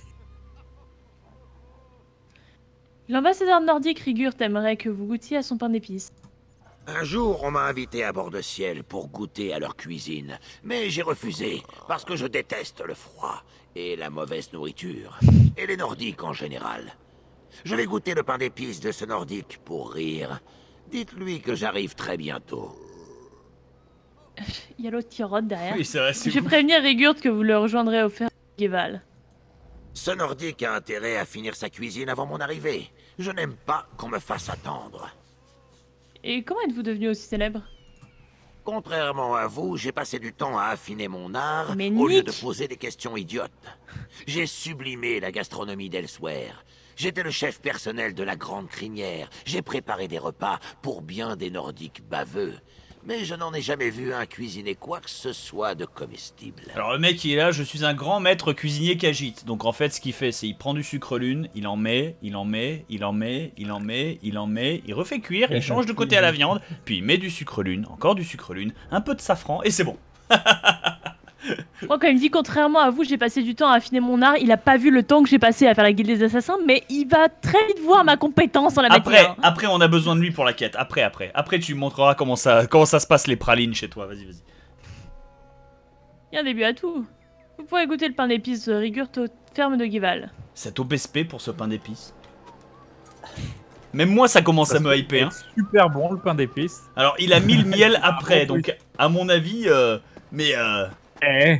L'ambassadeur nordique Rigurt aimerait que vous goûtiez à son pain d'épices. Un jour, on m'a invité à bord de ciel pour goûter à leur cuisine. Mais j'ai refusé, parce que je déteste le froid et la mauvaise nourriture. Et les Nordiques en général. Je vais goûter le pain d'épices de ce Nordique pour rire. Dites-lui que j'arrive très bientôt. Il y a l'autre qui rôde derrière. Oui, c'est vrai, c'est Je vais vous. prévenir Rigurt que vous le rejoindrez au fer Guéval. Ce Nordique a intérêt à finir sa cuisine avant mon arrivée. Je n'aime pas qu'on me fasse attendre. Et comment êtes-vous devenu aussi célèbre? Contrairement à vous, j'ai passé du temps à affiner mon art Mais au lieu Nick. de poser des questions idiotes. J'ai sublimé la gastronomie d'Elsewhere. J'étais le chef personnel de la Grande Crinière. J'ai préparé des repas pour bien des Nordiques baveux. Mais je n'en ai jamais vu un cuisiner quoi que ce soit de comestible. Alors le mec il est là, je suis un grand maître cuisinier Khajiit. Donc en fait ce qu'il fait c'est il prend du sucre lune, il en met, il en met, il en met, il en met, il en met, il refait cuire, il change de côté à la viande, puis il met du sucre lune, encore du sucre lune, un peu de safran et c'est bon. Moi, quand il me dit contrairement à vous, j'ai passé du temps à affiner mon art, il a pas vu le temps que j'ai passé à faire la guilde des assassins, mais il va très vite voir ma compétence en la Après, matière. après on a besoin de lui pour la quête, après, après. Après tu me montreras comment ça, comment ça se passe les pralines chez toi, vas-y, vas-y. Il y a un début à tout. Vous pourrez goûter le pain d'épices Rigurt aux fermes de Guéval. Cet O B S P pour ce pain d'épices. Même moi ça commence Ça à me se hyper. Hein. fait Super bon, le pain d'épices. Alors il a mis le miel après, Ah, bon, donc à mon avis, euh, mais euh... Eh,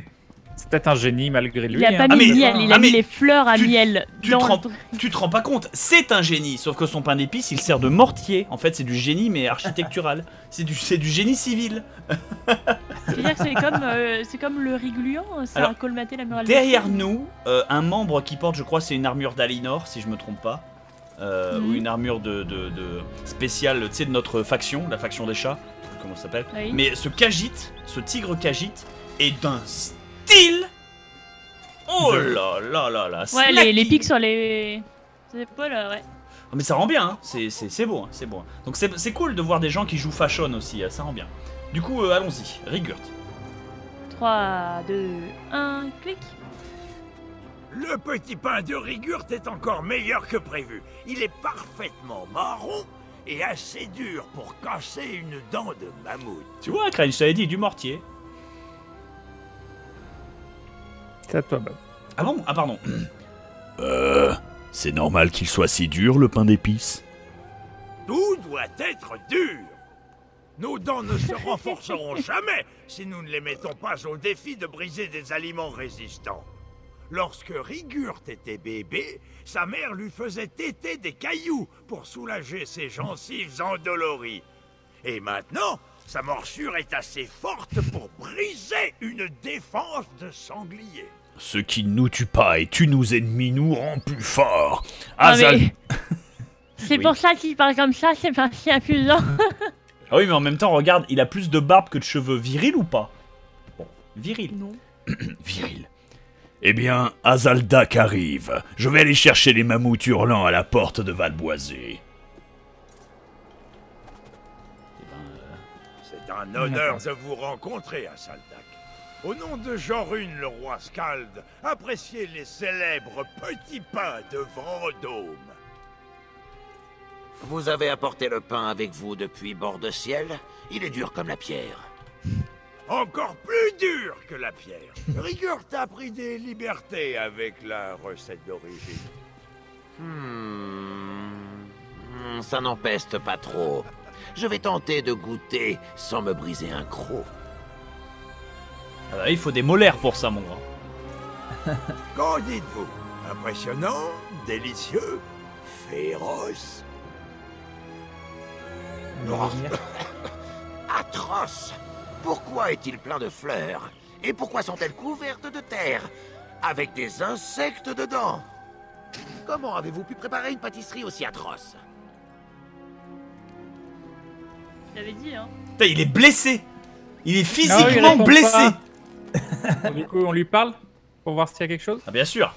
C'est peut-être un génie malgré lui. Il a hein. pas Ah, mis mais- miel, il ah, a mis mais les fleurs à tu- miel. Tu dans te, le rends, truc. tu te rends pas compte, c'est un génie, sauf que son pain d'épices il sert de mortier. En fait, c'est du génie mais architectural. C'est du, c'est du génie civil. C'est-à-dire que c'est comme, euh, c'est comme le riz gluant, ça Alors, a colmaté la muraille. Derrière de Chine. nous, euh, un membre qui porte, je crois, c'est une armure d'Alinor, si je me trompe pas. Euh, Mhm. Ou une armure de, de, de spéciale, tu sais, de notre faction, la faction des chats. Comment ça s'appelle? Oui. Mais ce Khajiit, ce tigre Khajiit, est d'un style. Oh là là là là. Ouais, les, les snacky. pics sur les, les épaules, euh, ouais. Oh, mais ça rend bien, hein. c'est c'est- c'est beau, hein, c'est beau. hein. Donc c'est c'est cool de voir des gens qui jouent fashion aussi, hein, ça rend bien. Du coup, euh, allons-y, Rigurt. trois, deux, un, clic. Le petit pain de Rigurt est encore meilleur que prévu. Il est parfaitement marron et assez dur pour casser une dent de mammouth. Tu vois, Crane, je t'avais dit, du mortier. C'est à toi, Bob. Ah bon? Ah pardon. Euh... C'est normal qu'il soit si dur, le pain d'épices. Tout doit être dur. Nos dents ne se renforceront jamais si nous ne les mettons pas au défi de briser des aliments résistants. Lorsque Rigurt était bébé, sa mère lui faisait téter des cailloux pour soulager ses gencives endolories. Et maintenant, sa morsure est assez forte pour briser une défense de sanglier. Ce qui ne nous tue pas et tue nos ennemis nous rend plus forts. Ah, Azal... mais- C'est Oui. pour ça qu'il parle comme ça, c'est pas si amusant. Ah oui, mais en même temps, regarde, il a plus de barbe que de cheveux. Viril ou pas? Bon, viril. Non. Viril. Eh bien, Azaldak arrive. Je vais aller chercher les mammouths hurlants à la porte de Valboisé. C'est un honneur de vous rencontrer à Saldak. Au nom de Jorun, le roi Skald, appréciez les célèbres petits pains de Vendôme. Vous avez apporté le pain avec vous depuis bord de ciel? Il est dur comme la pierre. Encore plus dur que la pierre. Rigurt a pris des libertés avec la recette d'origine. Hmm... Hmm, Ça n'empeste pas trop. Je vais tenter de goûter sans me briser un croc. Ah bah, il faut des molaires pour ça, mon grand. Qu'en dites-vous? Impressionnant? Délicieux? Féroce? Atroce! Pourquoi est-il plein de fleurs? Et pourquoi sont-elles couvertes de terre? Avec des insectes dedans? Comment avez-vous pu préparer une pâtisserie aussi atroce? Je t'avais dit, hein. Putain, il est blessé. Il est Non, il physiquement répond blessé. pas. Du coup, on lui parle pour voir s'il y a quelque chose. Ah bien sûr.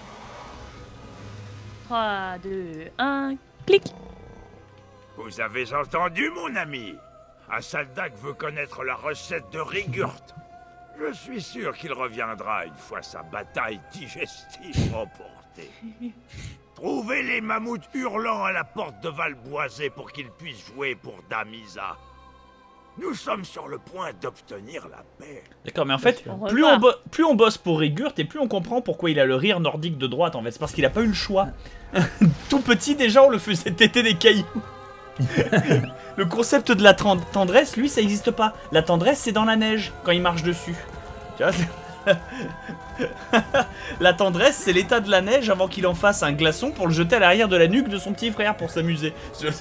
trois, deux, un, clic. Vous avez entendu, mon ami? Asaldak veut connaître la recette de Rigurt. Je suis sûr qu'il reviendra une fois sa bataille digestive remportée. Trouvez les mammouths hurlants à la porte de Valboisé pour qu'ils puissent jouer pour Damisa. Nous sommes sur le point d'obtenir la paix. D'accord, mais en fait, On plus repart. on, bo- plus on bosse pour Rigurt et plus on comprend pourquoi il a le rire nordique de droite. En fait, c'est parce qu'il a pas eu le choix. Tout petit, déjà, on le faisait téter des cailloux. Le concept de la tren- tendresse, lui, ça existe pas. La tendresse, c'est dans la neige, quand il marche dessus. Tu vois, c'est- la tendresse, c'est l'état de la neige avant qu'il en fasse un glaçon pour le jeter à l'arrière de la nuque de son petit frère pour s'amuser.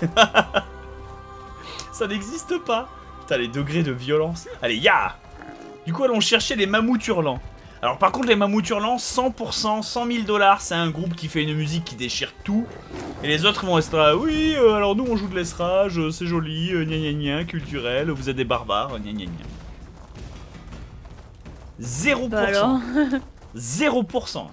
Ça n'existe pas. Putain, les degrés de violence. Allez, ya! Du coup, allons chercher les mammouths hurlants. Alors, par contre, les mammouths hurlants, cent pour cent, cent mille dollars, c'est un groupe qui fait une musique qui déchire tout. Et les autres vont rester là, oui, euh, alors nous on joue de l'estrage, euh, c'est joli, euh, gna gna gna, culturel, vous êtes des barbares, gna gna gna. zéro pour cent. Bah alors. zéro pour cent.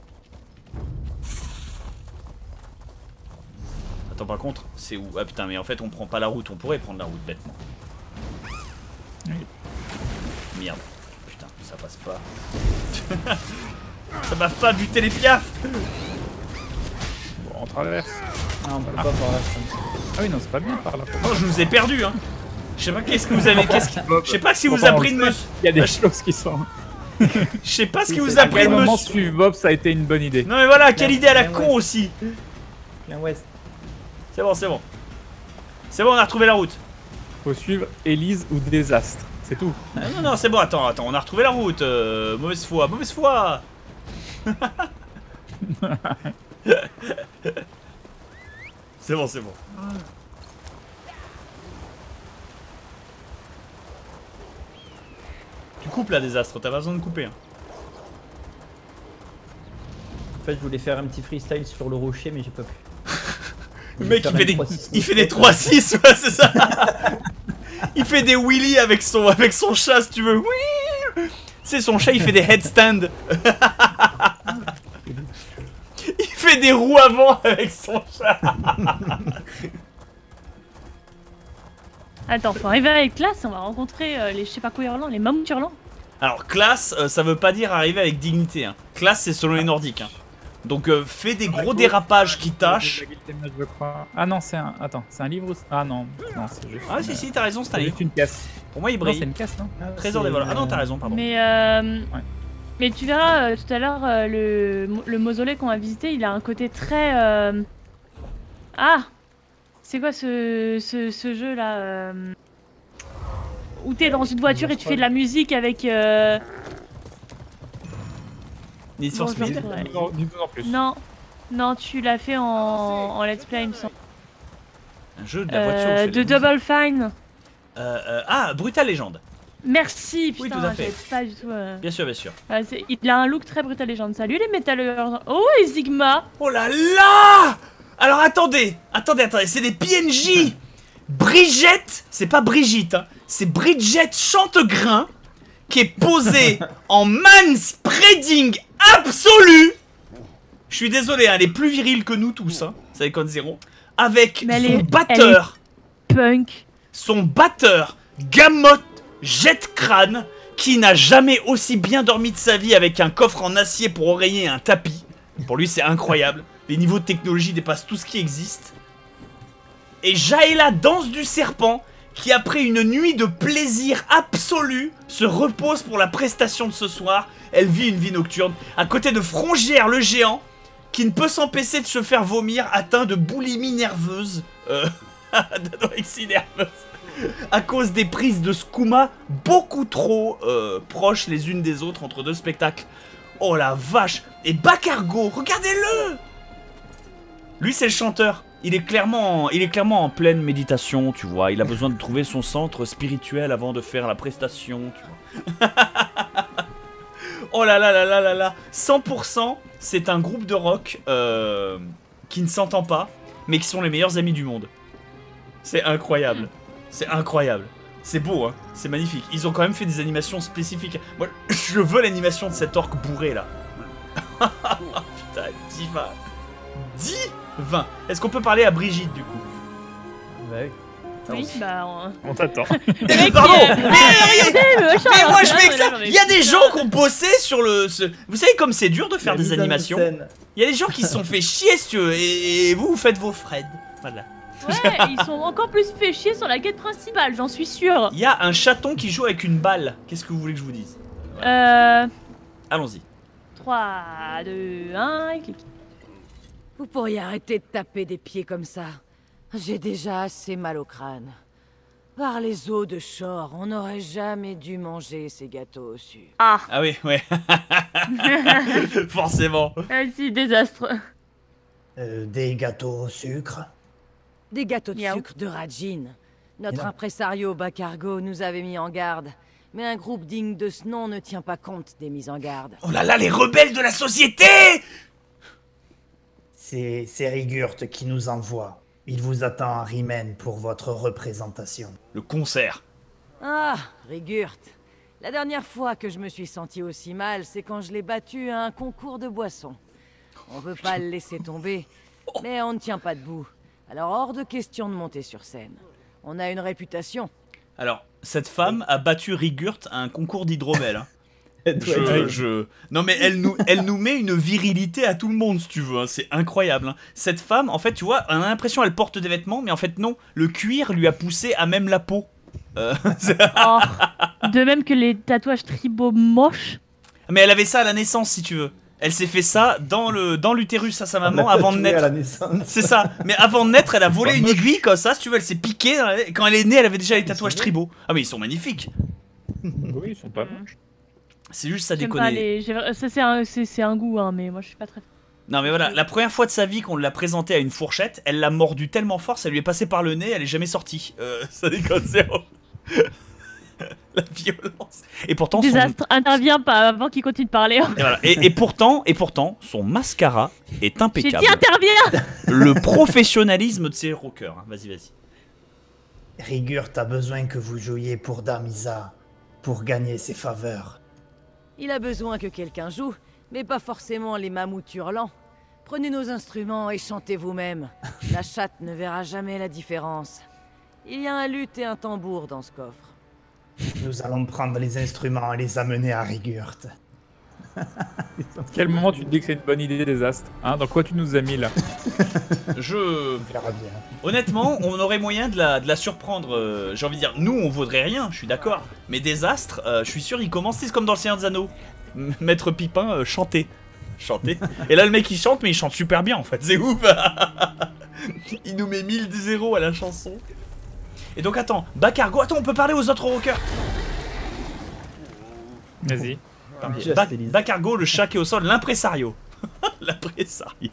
Attends, par contre, c'est où? Ah putain, mais en fait, on prend pas la route, on pourrait prendre la route bêtement. Merde. Putain, ça passe pas. Ça m'a pas buté les piafs. Bon, on traverse. Ah, on peut Ah. pas par là, comme ça. Ah oui, non, c'est pas bien par là. Oh, je vous ai perdu, hein. Je sais pas qu'est-ce que vous avez. Qu'est-ce qui... Je sais pas si vous Enfin, a on pris de le me. sait, Il y a des choses qui sont. Je sais pas ce qui Oui, vous c'est- a à pris quel de me. moment suivre Bob, ça a été une bonne idée. Non mais voilà, quelle Bien- idée à la bien con ouais. aussi. Plein ouest. C'est bon, c'est bon. C'est bon, on a retrouvé la route. Faut suivre Élise ou Désastre. c'est tout. Ah, non, non, c'est bon, attends, attends, on a retrouvé la route. Euh, mauvaise foi, mauvaise foi. C'est bon, c'est bon. Tu coupes là, Désastre, t'as pas besoin de couper. Hein. En fait, je voulais faire un petit freestyle sur le rocher, mais j'ai pas pu. Le mec, il fait, des, il fait des trois six, ouais, c'est ça. Il fait des wheelies avec son, avec son chat, si tu veux. Oui. C'est son chat, il fait des headstands. Il fait des roues avant avec son chat. Attends, faut arriver avec classe, on va rencontrer euh, les je sais pas quoi hurlants, les mammouths hurlants. Alors, classe, euh, ça veut pas dire arriver avec dignité. Hein. Classe, c'est selon les nordiques. Hein. Donc, euh, fais des gros dérapages qui tâchent. Ah non, c'est un. Attends, c'est un livre ou... Ah non, non c'est juste. Ah, si, si, t'as raison, c'est un livre. juste une caisse. Pour moi, il brille. C'est une caisse, non ah, Trésor des voleurs. Ah non, t'as raison, pardon. Mais, euh... ouais. Mais tu verras euh, tout à l'heure, euh, le... le mausolée qu'on va visiter, il a un côté très. Euh... Ah c'est quoi ce, ce, ce jeu là euh... où t'es dans une voiture et tu fais de la musique avec. Euh... Need for Speed. Dis-nous en plus. Non, non, tu l'as fait en, en let's play, il me semble. Un jeu de la voiture. Euh, de Double Fine. Euh, euh, ah, Brutal Legend. Merci, putain, oui, tout à fait. Pas du tout. Euh... Bien sûr, bien sûr. Euh, il a un look très Brutal Legend. Salut les métalleurs. Oh, et Sigma. Oh là là. Alors attendez, attendez, attendez, c'est des P N J. Brigitte, c'est pas Brigitte, hein, c'est Brigitte Chantegrin qui est posée en manspreading absolu. Je suis désolé, hein, elle est plus virile que nous tous, hein, ça déconne zéro. Avec mais son est, batteur, punk. Son batteur, Gamotte Jette Crâne, qui n'a jamais aussi bien dormi de sa vie avec un coffre en acier pour oreiller un tapis. Pour lui, c'est incroyable. Les niveaux de technologie dépassent tout ce qui existe. Et Jaela, danse du serpent, qui après une nuit de plaisir absolu, se repose pour la prestation de ce soir. Elle vit une vie nocturne, à côté de Frongière le géant, qui ne peut s'empêcher de se faire vomir, atteint de boulimie nerveuse. Euh, d'anorexie nerveuse. À cause des prises de skouma beaucoup trop euh, proches les unes des autres entre deux spectacles. Oh la vache. Et Bacargo, regardez-le. Lui, c'est le chanteur. Il est, clairement, il est clairement en pleine méditation, tu vois. Il a besoin de trouver son centre spirituel avant de faire la prestation, tu vois. Oh là là là là là là. cent pour cent, c'est un groupe de rock euh, qui ne s'entend pas, mais qui sont les meilleurs amis du monde. C'est incroyable. C'est incroyable. C'est beau, hein. C'est magnifique. Ils ont quand même fait des animations spécifiques. Moi, je veux l'animation de cet orc bourré, là. Putain, diva. Diva. Est-ce qu'on peut parler à Brigitte, du coup? Ouais. Oui, bah on, on t'attend. Mais pardon. Mais, mais moi je m'exclame. Il y a des gens qui ont bossé sur le. Ce... Vous savez comme c'est dur de faire des animations. Il y a des gens qui se sont fait chier, si tu veux, et, et vous vous faites vos Fred. Voilà. Ouais, ils sont encore plus fait chier sur la quête principale, j'en suis sûr. Il y a un chaton qui joue avec une balle. Qu'est-ce que vous voulez que je vous dise? Euh. Allons-y. trois, deux, un, et clique. Vous pourriez arrêter de taper des pieds comme ça. J'ai déjà assez mal au crâne. Par les eaux de Shore, on n'aurait jamais dû manger ces gâteaux au sucre. Ah. Ah oui, ouais. Forcément. Ah si, désastre. Euh, des gâteaux au sucre. Des gâteaux de Miaou. sucre de Rajin. Notre Miaou. impresario Bacargo nous avait mis en garde. Mais un groupe digne de ce nom ne tient pas compte des mises en garde. Oh là là, les rebelles de la société! C'est Rigurt qui nous envoie. Il vous attend à Rimen pour votre représentation. Le concert. Ah, Rigurt. La dernière fois que je me suis senti aussi mal, c'est quand je l'ai battu à un concours de boissons. On veut pas le laisser tomber, mais on ne tient pas debout. Alors hors de question de monter sur scène. On a une réputation. Alors, cette femme a battu Rigurt à un concours d'hydromel. Hein. Je, je... Non mais elle nous, elle nous met une virilité à tout le monde si tu veux, hein. C'est incroyable. Hein. Cette femme, en fait, tu vois, on a l'impression qu'elle porte des vêtements, mais en fait non, le cuir lui a poussé à même la peau. Euh... Oh, de même que les tatouages tribaux moches. Mais elle avait ça à la naissance si tu veux. Elle s'est fait ça dans le dans l'utérus à sa maman avant de naître. C'est ça. Mais avant de naître, elle a volé une aiguille comme ça, si tu veux, elle s'est piquée. Quand elle est née, elle avait déjà les tatouages tribaux. Ah mais ils sont magnifiques. Oui, ils sont pas Mm. moches. C'est juste ça J'aime déconne. pas les- j'ai- Ça, c'est un, c'est- c'est un goût, hein, mais moi je suis pas très. Non mais voilà, la première fois de sa vie qu'on l'a présenté à une fourchette, elle l'a mordu tellement fort, ça lui est passé par le nez, elle est jamais sortie. Euh, ça déconne zéro. La violence. Et pourtant, son... Désastre, intervient pas avant qu'il continue de parler. et, voilà. et, et pourtant, et pourtant, son mascara est J'ai impeccable. dit intervient. Le professionnalisme de ces rockers. hein. Vas-y, vas-y. Rigurt a besoin que vous jouiez pour Damisa, pour gagner ses faveurs. Il a besoin que quelqu'un joue, mais pas forcément les mammouths hurlants. Prenez nos instruments et chantez vous-même. La chatte ne verra jamais la différence. Il y a un luth et un tambour dans ce coffre. Nous allons prendre les instruments et les amener à Rigurt. À quel moment tu te dis que c'est une bonne idée, Désastre, hein? Dans quoi tu nous as mis là? Je... On verra bien. Honnêtement, on aurait moyen de la, de la surprendre. euh, J'ai envie de dire, nous on vaudrait rien, je suis d'accord. Mais Désastre, euh, je suis sûr, il commence, c'est comme dans le Seigneur des Anneaux. M- Maître Pipin, euh, chanter. Chanter. Et là, le mec il chante, mais il chante super bien en fait, c'est ouf. Il nous met mille zéro à la chanson. Et donc, attends, Bacargo, attends, on peut parler aux autres rockers. Vas-y. Ba Bacargo, le chat qui est au sol, l'impresario. L'impresario.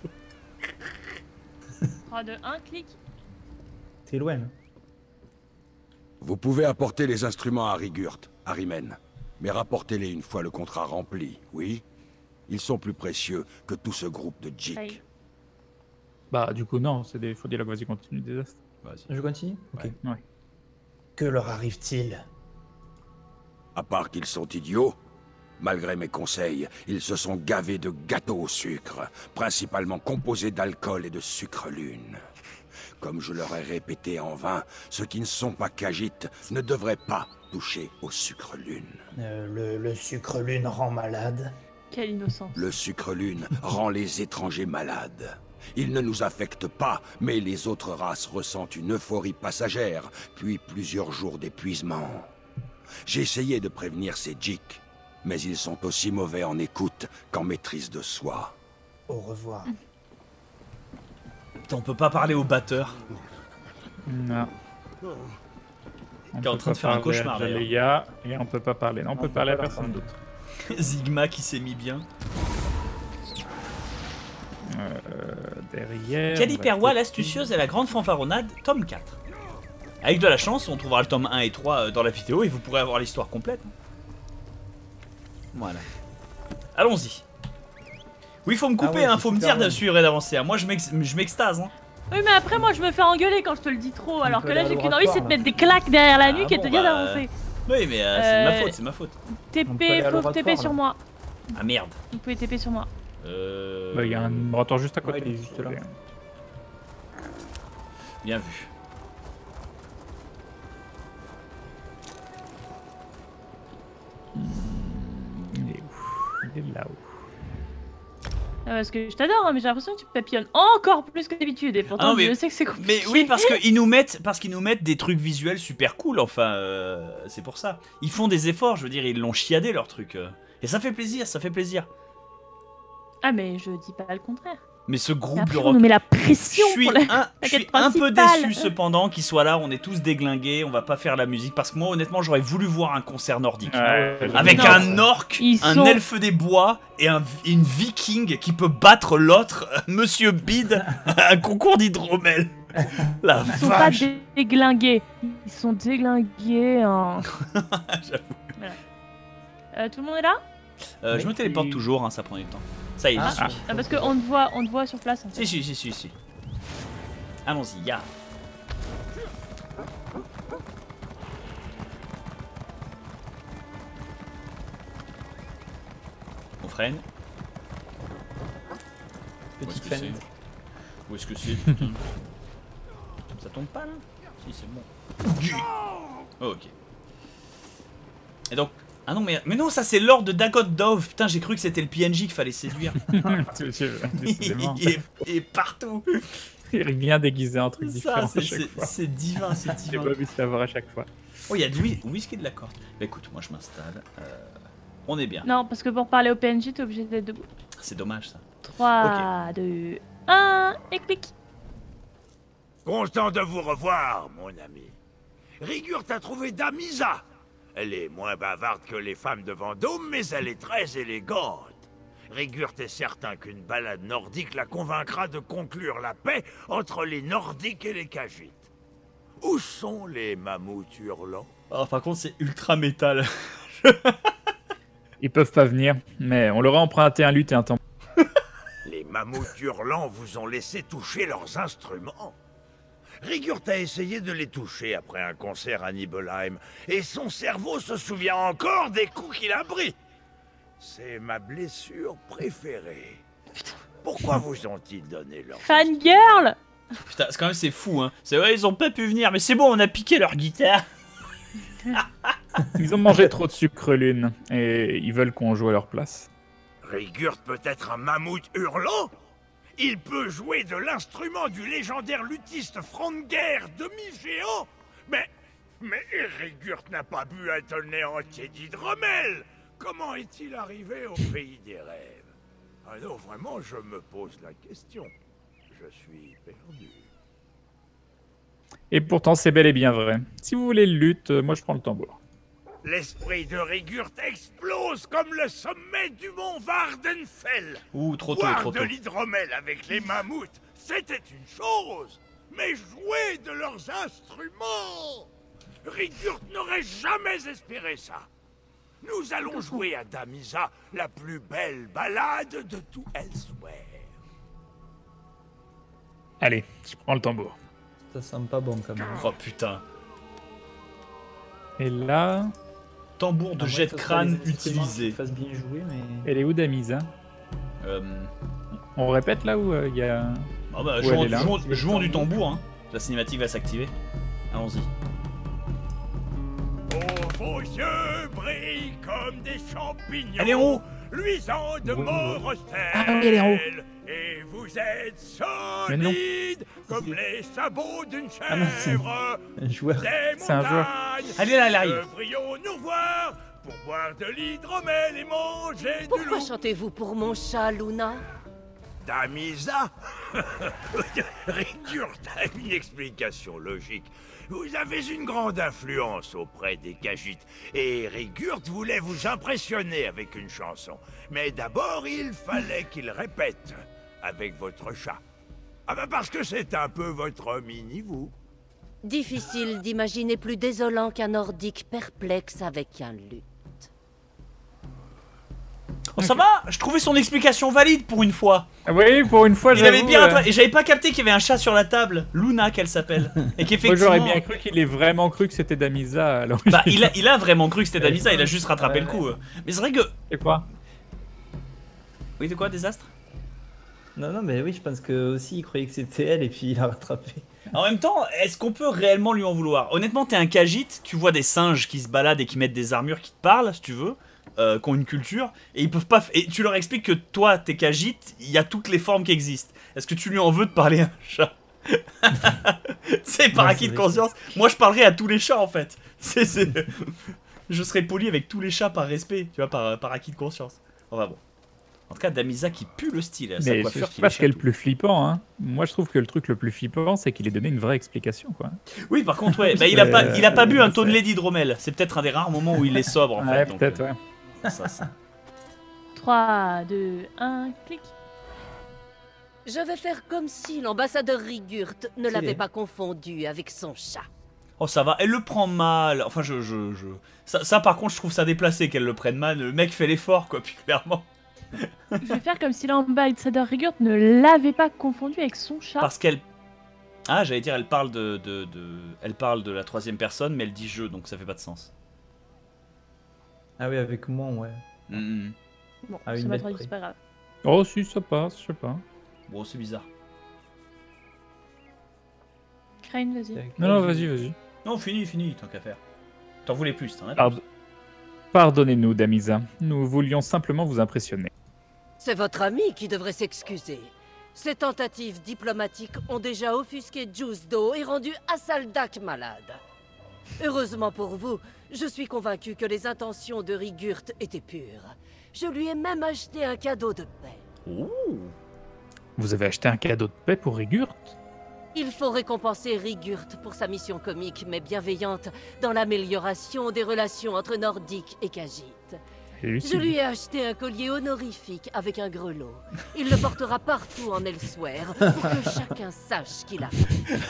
trois, deux, un, clic. T'es loin. Vous pouvez apporter les instruments à Rigurt, Arimen. Mais rapportez-les une fois le contrat rempli, oui? Ils sont plus précieux que tout ce groupe de djik. Bah, du coup, non, c'est des faux dialogues. Vas-y, continue, Désastre. Je continue? Ok. Ouais. Ouais. Que leur arrive-t-il? À part qu'ils sont idiots, malgré mes conseils, ils se sont gavés de gâteaux au sucre, principalement composés d'alcool et de sucre lune. Comme je leur ai répété en vain, ceux qui ne sont pas Khajiits ne devraient pas toucher au sucre lune. Euh, le, le sucre lune rend malade. Quelle innocence. Le sucre lune rend les étrangers malades. Il ne nous affecte pas, mais les autres races ressentent une euphorie passagère, puis plusieurs jours d'épuisement. J'ai essayé de prévenir ces djiks, mais ils sont aussi mauvais en écoute qu'en maîtrise de soi. Au revoir. Putain, on peut pas parler au batteur. Non. On Qui est en peut train de pas faire un parler cauchemar, à d'ailleurs. Jalea, et on peut pas parler. Non, on, On peut peut parler à pas leur personne parler. d'autre. Zigma qui s'est mis bien. Euh, derrière. Caliperwa, l'astucieuse et la grande fanfaronnade, tome quatre. Avec de la chance, on trouvera le tome un et trois euh, dans la vidéo et vous pourrez avoir l'histoire complète. Voilà. Allons-y. Oui, faut me couper, Ah ouais, hein, c'est faut me super dire de long. suivre et d'avancer. hein. Moi, je m'ex- je m'extase. Hein. Oui, mais après, moi je me fais engueuler quand je te le dis trop. Alors peut que là, aller j'ai à qu'une envie, c'est de l'oratoire, mettre des claques derrière la Ah nuque et de te bon, dire bah, d'avancer. Oui, mais euh, c'est de ma Euh, faute, c'est ma faute. On peut aller T P, à faut l'oratoire, T P là. sur moi. Ah merde. Vous pouvez T P sur moi. Euh... Bah, il y a un laboratoire juste à côté. Ouais, il est juste là. Bien vu. Il est où? Il est là-haut. Ah, parce que je t'adore, hein, mais j'ai l'impression que tu papillonnes encore plus que d'habitude. Et pourtant, Ah non, mais- je sais que c'est compliqué. Mais oui, parce qu'ils nous mettent, parce qu'ils nous mettent des trucs visuels super cool. Enfin, euh, c'est pour ça. Ils font des efforts. Je veux dire, ils l'ont chiadé leur truc. euh. Et ça fait plaisir, ça fait plaisir. Ah, mais je dis pas le contraire. Mais ce Mais groupe après, de on rock. nous met la Je pression suis, pour la, un, la je suis quête un peu principale. déçu cependant qu'ils soient là. On est tous déglingués. On va pas faire la musique parce que moi, honnêtement, j'aurais voulu voir un concert nordique. Ouais, Avec Non. un orc, Ils un sont- elfe des bois et un, une viking qui peut battre l'autre, Monsieur Bide, à un concours d'hydromel. La Ils sont pas vache. déglingués. Ils sont déglingués. Hein. J'avoue. Voilà. Euh, tout le monde est là? Euh, je me téléporte toujours, hein, ça prend du temps. Ça y est, Ah, j'y suis. ah, parce qu'on te voit, on te voit sur place. En fait. Si, si, si, si, si. Allons-y, ya. On freine. Petite Où est-ce que fente. c'est Où est-ce que c'est putain Ça tombe pas là? Si, c'est bon. Oh, ok. Et donc. Ah non, mais, mais non, ça c'est Lord de Dagot Dove. Putain, j'ai cru que c'était le P N J qu'il fallait séduire. Décidément. il, est, il est partout. Il est bien déguisé en truc Ça, différent à c'est- chaque c'est fois. c'est divin, c'est J'ai divin. pas vu ça voir à chaque fois. Oh, il y a du whi- whisky de la corde. Bah écoute, moi je m'installe. Euh, on est bien. Non, parce que pour parler au P N J, t'es obligé d'être debout. C'est dommage ça. trois, deux, un, et clic. Content de vous revoir, mon ami. Rigurt a trouvé Damisa. Elle est moins bavarde que les femmes de Vendôme, mais elle est très élégante. Rigurt est certain qu'une balade nordique la convaincra de conclure la paix entre les Nordiques et les Khajiits. Où sont les mammouths hurlants? Oh, par contre, c'est ultra métal. Ils peuvent pas venir, mais on leur a emprunté un luth et un tambour. Les mammouths hurlants vous ont laissé toucher leurs instruments. Rigurt a essayé de les toucher après un concert à Nibelheim, et son cerveau se souvient encore des coups qu'il a pris. C'est ma blessure préférée. Pourquoi vous ont-ils donné leur... Fangirl! Putain, c'est quand même c'est fou, hein. C'est vrai, ils ont pas pu venir, mais c'est bon, on a piqué leur guitare. Ils ont mangé trop de sucre lune, et ils veulent qu'on joue à leur place. Rigurt peut être un mammouth hurlant? Il peut jouer de l'instrument du légendaire luthiste Frondger, demi-géant? Mais... mais Rigurt n'a pas bu un tonnet entier d'hydromel. Comment est-il arrivé au pays des rêves? Ah non, vraiment, je me pose la question. Je suis perdu. Et pourtant, c'est bel et bien vrai. Si vous voulez le luth, moi je prends le tambour. L'esprit de Rigurt explose comme le sommet du mont Vardenfell. Ouh, trop tôt, Boire trop de tôt. l'hydromel avec les mammouths, c'était une chose. Mais jouer de leurs instruments, Rigurt n'aurait jamais espéré ça. Nous allons jouer à Damisa la plus belle balade de tout Elsewhere. Allez, je prends le tambour. Ça sent pas bon quand même. Oh putain. Et là... Tambour de À moins jet que de ce soit les crâne instruments utilisé. qui fassent bien jouer, mais... Elle est où Damisa? Euh... On répète là où il y a... Ah bah, Où jouons, elle est là. jouons- jouons du tambour, hein. La cinématique va s'activer. Allons-y. Oh, vos yeux brillent comme des champignons. Elle est en haut. Luisants de Oui, oui, oui. morostelle. Ah oui, elle est en haut. Et vous êtes Mais non. solides comme les sabots d'une Ah non, c'est chèvre. un joueur. Des C'est un joueur. montagnes. Allez là, elle arrive. Devrions-nous voir pour boire de l'hydromel et manger du Pourquoi loup? chantez-vous pour mon chat, Luna? Damisa? Rigurt a une explication logique. Vous avez une grande influence auprès des Khajiits, et Rigurt voulait vous impressionner avec une chanson. Mais d'abord, il fallait qu'il répète avec votre chat. Ah bah parce que c'est un peu votre mini-vous. Difficile d'imaginer plus désolant qu'un nordique perplexe avec un luth. Oh, ça va. Je trouvais son explication valide pour une fois. Ah oui, pour une fois, Il avait j'avoue, bien euh, rattrapé. Et j'avais pas capté qu'il y avait un chat sur la table. Luna, qu'elle s'appelle. Et Moi qu'effectivement... j'aurais bien cru qu'il ait vraiment cru que c'était Damisa. Alors... Bah, il a, il a vraiment cru que c'était Damisa, il a juste rattrapé Ouais, le coup. euh. Mais c'est vrai que... C'est quoi? Oui, de quoi, désastre? Non, non, mais oui, je pense que aussi il croyait que c'était elle et puis il a rattrapé. En même temps, est-ce qu'on peut réellement lui en vouloir? Honnêtement, t'es un Khajiit, tu vois des singes qui se baladent et qui mettent des armures qui te parlent, si tu veux, euh, qui ont une culture, et ils peuvent pas. f- Et tu leur expliques que toi, t'es Khajiit, il y a toutes les formes qui existent. Est-ce que tu lui en veux de parler à un chat? C'est par Ouais, acquis c'est de vrai. conscience. Moi, je parlerai à tous les chats en fait. C'est, c'est- Je serai poli avec tous les chats par respect, tu vois, par, par acquis de conscience. Enfin bon. En tout cas, Damisa qui pue le style. Sa Mais je coiffure sais qui pas ce qui est le l'échappe. plus flippant. Hein. Moi je trouve que le truc le plus flippant, c'est qu'il ait donné une vraie explication. Quoi. Oui, par contre, ouais, bah, il, a pas, il a pas bu un c'est- tonnelet d'hydromel. C'est peut-être un des rares moments où il est sobre en Ouais, fait. donc, peut-être, euh, ouais. ça, ça. trois, deux, un, clic. Je vais faire comme si l'ambassadeur Rigurt ne C'est l'avait bien. pas confondu avec son chat. Oh, ça va, elle le prend mal. Enfin, je. je, je... Ça, ça, par contre, je trouve ça déplacé qu'elle le prenne mal. Le mec fait l'effort, quoi, puis clairement. Je vais faire comme si l'ambassadeur Rigurt ne l'avait pas confondu avec son chat. Parce qu'elle. Ah, j'allais dire, elle parle de, de, de. Elle parle de la troisième personne, mais elle dit je, donc ça fait pas de sens. Ah oui, avec moi, ouais. Mhm. Bon, Ah, c'est une pas lettre traduit, près. c'est pas grave. Oh si, ça passe, je sais pas. Bon, c'est bizarre. Crane, vas-y. Non, non, vas-y, vas-y. Non, fini, fini, tant qu'à faire. T'en voulais plus, t'en as Pard- plus. Pardonnez-nous, Damisa. Nous voulions simplement vous impressionner. C'est votre ami qui devrait s'excuser. Ces tentatives diplomatiques ont déjà offusqué Juzdo et rendu Asaldak malade. Heureusement pour vous, je suis convaincu que les intentions de Rigurt étaient pures. Je lui ai même acheté un cadeau de paix. Ouh. Vous avez acheté un cadeau de paix pour Rigurt? Il faut récompenser Rigurt pour sa mission comique mais bienveillante dans l'amélioration des relations entre Nordiques et Khajiit. Je lui ai acheté un collier honorifique avec un grelot. Il le portera partout en Elsewhere pour que chacun sache qu'il a fait.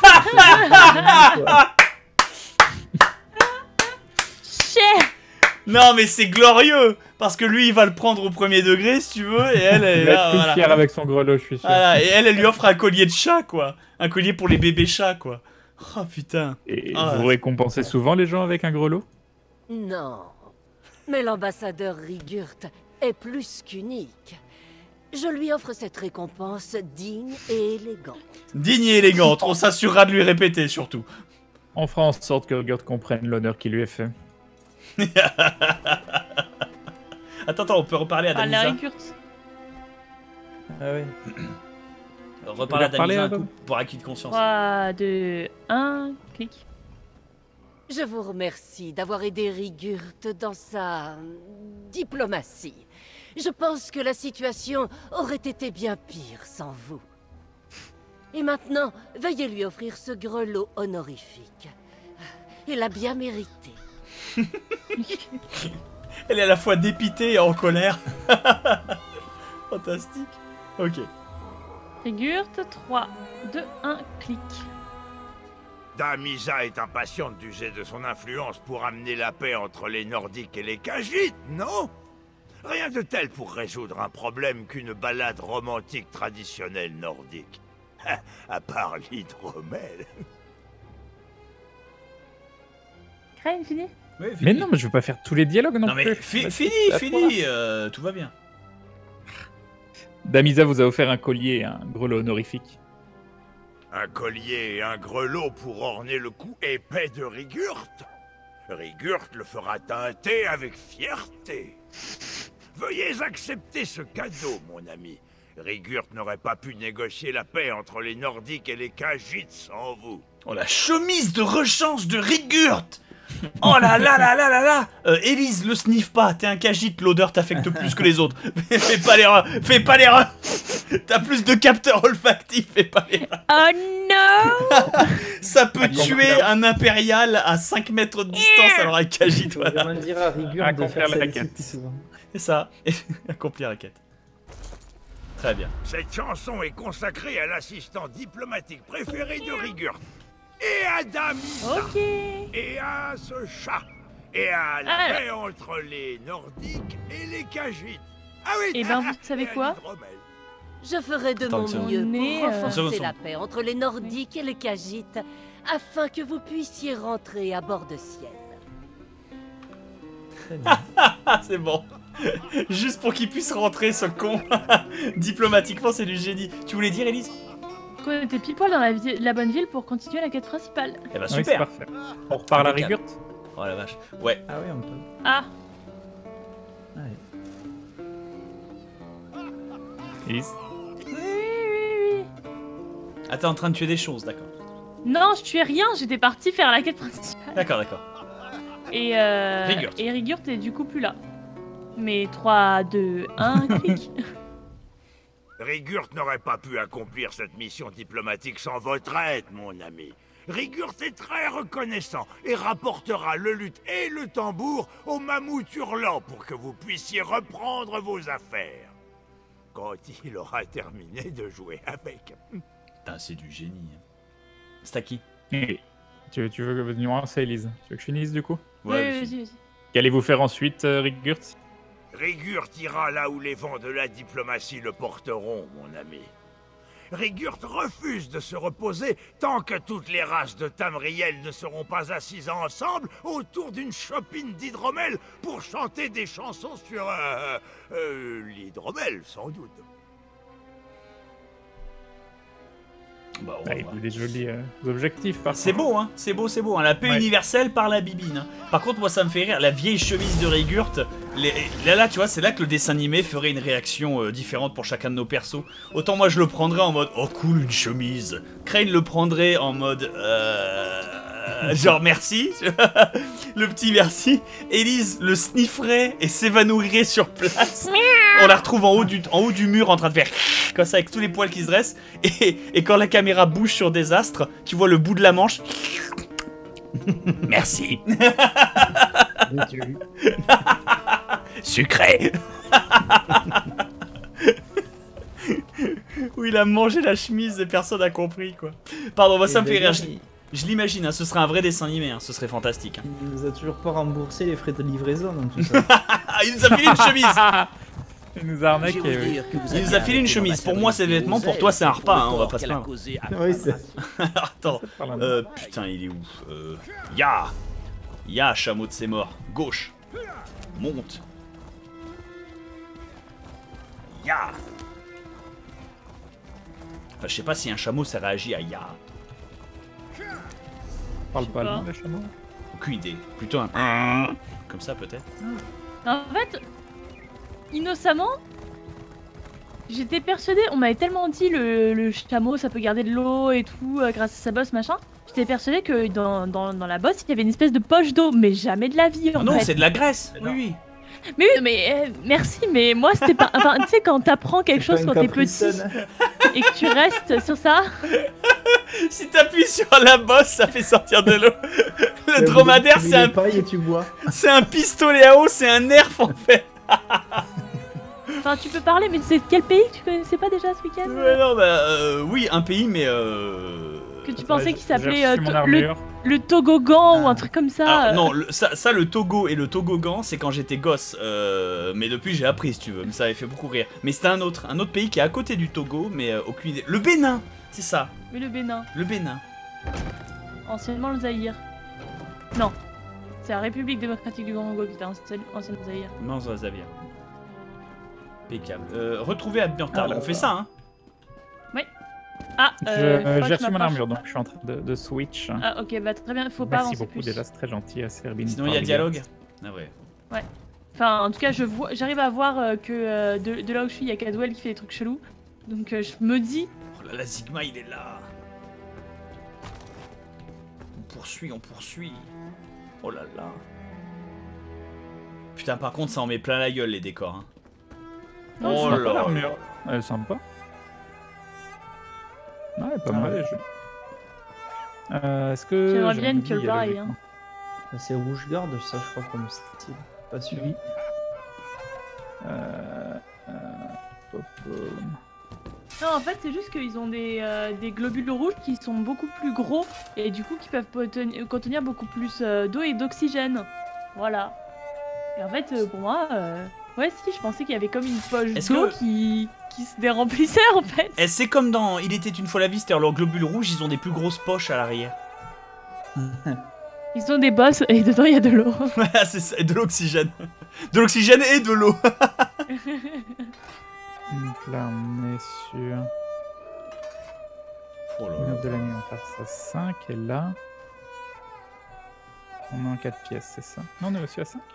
Non mais c'est glorieux. Parce que lui il va le prendre au premier degré si tu veux. Et elle, elle Il va là, être tout voilà. fier avec son grelot, je suis sûr. Voilà, et elle, elle lui offre un collier de chat quoi. Un collier pour les bébés chats quoi. Oh putain. Et Ah, vous récompensez souvent les gens avec un grelot? Non. Mais l'ambassadeur Rigurt est plus qu'unique. Je lui offre cette récompense digne et élégante. Digne et élégante, on s'assurera de lui répéter surtout. On fera en sorte que Rigurt comprenne l'honneur qui lui est fait. Attends, attends, on peut reparler à Ah, Damisa. la Rigurt. Ah ouais. Reparler à Vous voulez Damisa un reparler, coup pour acquis de conscience. trois, deux, un, clic. Je vous remercie d'avoir aidé Rigurt dans sa diplomatie. Je pense que la situation aurait été bien pire sans vous. Et maintenant, veuillez lui offrir ce grelot honorifique. Il a bien mérité. Elle est à la fois dépitée et en colère. Fantastique. Ok. Rigurt, trois, deux, un, clic. Damisa est impatiente d'user de son influence pour amener la paix entre les Nordiques et les Khajiit, non? Rien de tel pour résoudre un problème qu'une balade romantique traditionnelle nordique. À part l'hydromel. Crane, fini? Oui, Mais non, mais je veux pas faire tous les dialogues non, Non mais plus. fi- Bah, fini, c'est à toi. fini, euh, tout va bien. Damisa vous a offert un collier, un grelot honorifique. Un collier et un grelot pour orner le cou épais de Rigurt. Rigurt le fera teinter avec fierté. Veuillez accepter ce cadeau, mon ami. Rigurt n'aurait pas pu négocier la paix entre les Nordiques et les Khajiit sans vous. Oh la chemise de rechange de Rigurt. Oh là là là là là là euh, Élise, le sniffe pas, t'es un Khajiit, l'odeur t'affecte plus que les autres. Fais pas l'erreur, fais pas l'erreur. T'as plus de capteurs olfactifs, fais pas l'erreur. Oh non. Ça peut tuer un impérial à cinq mètres de distance, alors un Khajiit, On va voilà. vraiment dire à Rigurt de Accomplir faire la ça quête. plus souvent. C'est ça, accomplir la quête. Très bien. Cette chanson est consacrée à l'assistant diplomatique préféré de Rigurt. Et à Damisa. Ok. Et à ce chat. Et à la Ah. paix entre les Nordiques et les Khajiit. Ah oui. Eh ben, vous savez et à quoi? l'hydromel. Je ferai de Attends, mon tiens. mieux On est, pour euh, renforcer Ensemble, la paix entre les Nordiques et les Khajiit, afin que vous puissiez rentrer à bord de ciel. Ah, c'est bon. Juste pour qu'il puisse rentrer, ce con. Diplomatiquement, c'est du génie. Tu voulais dire, Élise? Qu'on était pile poil dans la, vi- la bonne ville pour continuer la quête principale. Eh bah Oui, c'est super. parfait. On reparle à Impeccable. Rigurt. Oh la vache. Ouais. Ah oui, on peut. Ah, Élise. oui, oui, oui, oui. Ah, t'es en train de tuer des choses, d'accord. Non, je tuais rien, j'étais partie faire la quête principale. D'accord, d'accord. Et, euh, Rigurt. et Rigurt est du coup plus là. Mais trois, deux, un, clic. Rigurt n'aurait pas pu accomplir cette mission diplomatique sans votre aide, mon ami. Rigurt est très reconnaissant et rapportera le luth et le tambour au mammouth hurlant pour que vous puissiez reprendre vos affaires. Quand il aura terminé de jouer avec. Putain, c'est du génie. C'est à qui? Et tu, veux- tu veux que numéro un, c'est Élise. Tu veux que je finisse du coup? Oui, Ouais, oui, vas-y. vas-y, vas-y. Qu'allez-vous faire ensuite, euh, Rigurt? Rigurt ira là où les vents de la diplomatie le porteront, mon ami. Rigurt refuse de se reposer tant que toutes les races de Tamriel ne seront pas assises ensemble autour d'une chopine d'hydromel pour chanter des chansons sur... Euh, euh, l'hydromel, sans doute. Bah, on Ah, va il voir. a des jolis euh, objectifs. par C'est contre. beau, hein, c'est beau, c'est beau. Hein. La paix Ouais. universelle par la bibine. Hein. Par contre, moi, ça me fait rire. La vieille chemise de Rigurt. Les... Là, là, tu vois, c'est là que le dessin animé ferait une réaction euh, différente pour chacun de nos persos. Autant moi, je le prendrais en mode oh cool, une chemise. Crane le prendrait en mode euh... genre merci. Le petit merci. Élise le snifferait et s'évanouirait sur place. on la retrouve en haut, du, en haut du mur en train de faire comme ça avec tous les poils qui se dressent. Et, et quand la caméra bouge sur Désastre, tu vois le bout de la manche. Merci. Sucré. Où il a mangé la chemise et personne n'a compris quoi. Pardon, moi ça me fait rire. Je, je l'imagine, hein, ce serait un vrai dessin animé, hein, ce serait fantastique. Hein. Il nous a toujours pas remboursé les frais de livraison dans tout ça. Il nous a filé une chemise. Il nous a arnaqué, oui. Il nous a filé une chemise. Pour moi c'est des vêtements, pour toi c'est un repas, hein, on va pas se plaindre. Oui, c'est... Attends, euh, putain il est où euh, Ya Ya, chameau de ses morts. Gauche. Monte. Ya. Enfin, je sais pas si un chameau ça réagit à Ya. Parle pas le nom des chameaux. Aucune idée. Plutôt un... Comme ça peut-être. En fait, innocemment, j'étais persuadée, on m'avait tellement dit le, le chameau ça peut garder de l'eau et tout euh, grâce à sa bosse machin. J'étais persuadée que dans, dans, dans la bosse il y avait une espèce de poche d'eau, mais jamais de la vie en oh non, fait. c'est de la graisse. Oui, oui. Mais oui, mais euh, merci, mais moi c'était pas. Enfin, tu sais, quand t'apprends quelque chose quand t'es petit et que tu restes sur ça. Si t'appuies sur la bosse, ça fait sortir de l'eau. Le dromadaire, c'est un. C'est un pistolet à eau, c'est un nerf en fait. Enfin, tu peux parler, mais c'est quel pays que tu connaissais pas déjà ce week-end? Ouais, non, bah euh, oui, un pays, mais euh. Que tu pensais qu'il s'appelait euh, le, le Togogan ah. ou un truc comme ça. Alors, non, le, ça, ça, le Togo et le Togogan, c'est quand j'étais gosse. Euh, mais depuis, j'ai appris, si tu veux. Mais ça avait fait beaucoup rire. Mais c'était un autre, un autre pays qui est à côté du Togo, mais euh, aucune idée. Le Bénin, c'est ça. Oui, le Bénin. Le Bénin. Anciennement le Zaïre. Non, c'est la République démocratique du Congo qui était anciennement Zaïre. Non, ça Zaïre. Impeccable. Euh, retrouver Abnurtal, ah, on fait ça, hein. Oui. Ah, euh, j'ai reçu mon armure, donc je suis en train de, de switch. Ah, ok, bah très bien, faut pas avancer plus. Merci beaucoup, déjà, c'est très gentil à Serbine. Sinon, il y a dialogue. Ah, ouais. Ouais. Enfin, en tout cas, je vois, j'arrive à voir euh, que euh, de, de là où je suis, il y a Cadwell qui fait des trucs chelous. Donc, euh, je me dis. Oh là là, Sigma, il est là. On poursuit, on poursuit. Oh là là. Putain, par contre, ça en met plein la gueule, les décors. Hein. Non, oh là l'armure. Elle est sympa. Ouais, pas ah, mal les jeux. Euh, Est-ce que. J'aimerais bien une piolle pareil. Hein. C'est rouge garde, ça, je crois, comme style. Pas suivi. Euh. euh pop, euh... Non, en fait, c'est juste qu'ils ont des, euh, des globules rouges qui sont beaucoup plus gros et du coup qui peuvent contenir beaucoup plus euh, d'eau et d'oxygène. Voilà. Et en fait, euh, pour moi. Euh... Ouais, si, je pensais qu'il y avait comme une poche d'eau que... qui... qui se déremplissait en fait. Et c'est comme dans Il était une fois la vie, c'est-à-dire leurs globules rouges, ils ont des plus grosses poches à l'arrière. Ils ont des bosses et dedans il y a de l'eau. Ouais, c'est ça, et de l'oxygène. De l'oxygène et de l'eau. Donc là, on est sur. Oh là là. De la nuit, on passe à cinq et là. On est en quatre pièces, c'est ça? Non, on est aussi à cinq.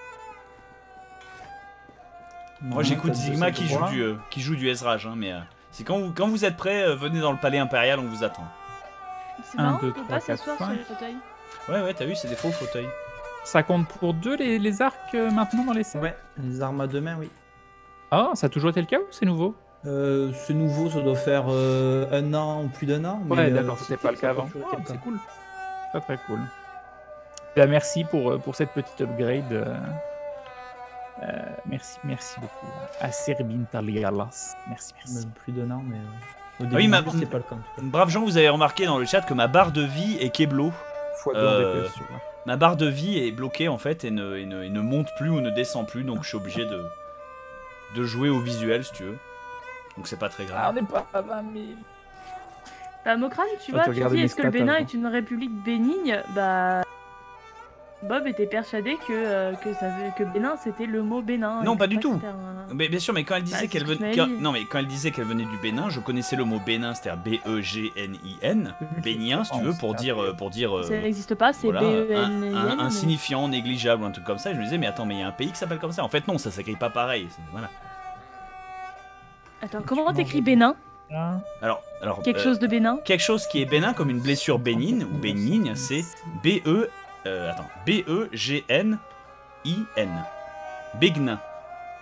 Moi j'écoute Sigma qui joue, du, euh, qui joue du Ezraj, hein, mais euh, c'est quand vous, quand vous êtes prêts, euh, venez dans le palais impérial, on vous attend. C'est marrant, on peut pas s'asseoir sur les fauteuils. Ouais, ouais, t'as vu, c'est des faux fauteuils. Ça compte pour deux les, les arcs euh, maintenant dans les scènes? Ouais, les armes à deux mains, oui. Ah, ça a toujours été le cas ou c'est nouveau? euh, C'est nouveau, ça doit faire euh, un an ou plus d'un an. Mais ouais, d'accord, euh, c'était pas le cas avant. Oh, c'est cool. Très très cool. Bah, merci pour, pour cette petite upgrade. Euh... Euh, merci, merci beaucoup à Serbine Talialas. Merci, merci. Même plus d'un an, mais euh, au début, ah oui, ma... c'était pas le cas. Brave gens, vous avez remarqué dans le chat que ma barre de vie est Keblo. Euh, ma barre de vie est bloquée en fait et ne, et, ne, et ne monte plus ou ne descend plus, donc je suis obligé de, de jouer au visuel si tu veux. Donc c'est pas très grave. Ah, on n'est pas à vingt mille. Bah, Mokrane, tu vois, tu dis est-ce que le Bénin est une république bénigne? Bah. Bob était persuadé que, euh, que, ça, que Bénin c'était le mot Bénin. Non, pas du tout. Un... Mais bien sûr, mais quand elle disait bah, qu'elle venait, quand... non mais quand elle disait qu'elle venait du Bénin, je connaissais le mot Bénin, c'est-à-dire B E G N I N, bénien si tu veux, pour dire, pour dire. Ça n'existe pas, c'est voilà, B E N I N. Un, un, un signifiant négligeable ou un truc comme ça. Et je me disais, mais attends, mais il y a un pays qui s'appelle comme ça. En fait, non, ça s'écrit pas pareil. Voilà. Attends, comment t'écris Bénin? Alors, alors. Quelque euh, chose de bénin. Quelque chose qui est bénin comme une blessure bénigne ou bénigne, c'est B E. Euh, attends, B E G N I N. Begnin.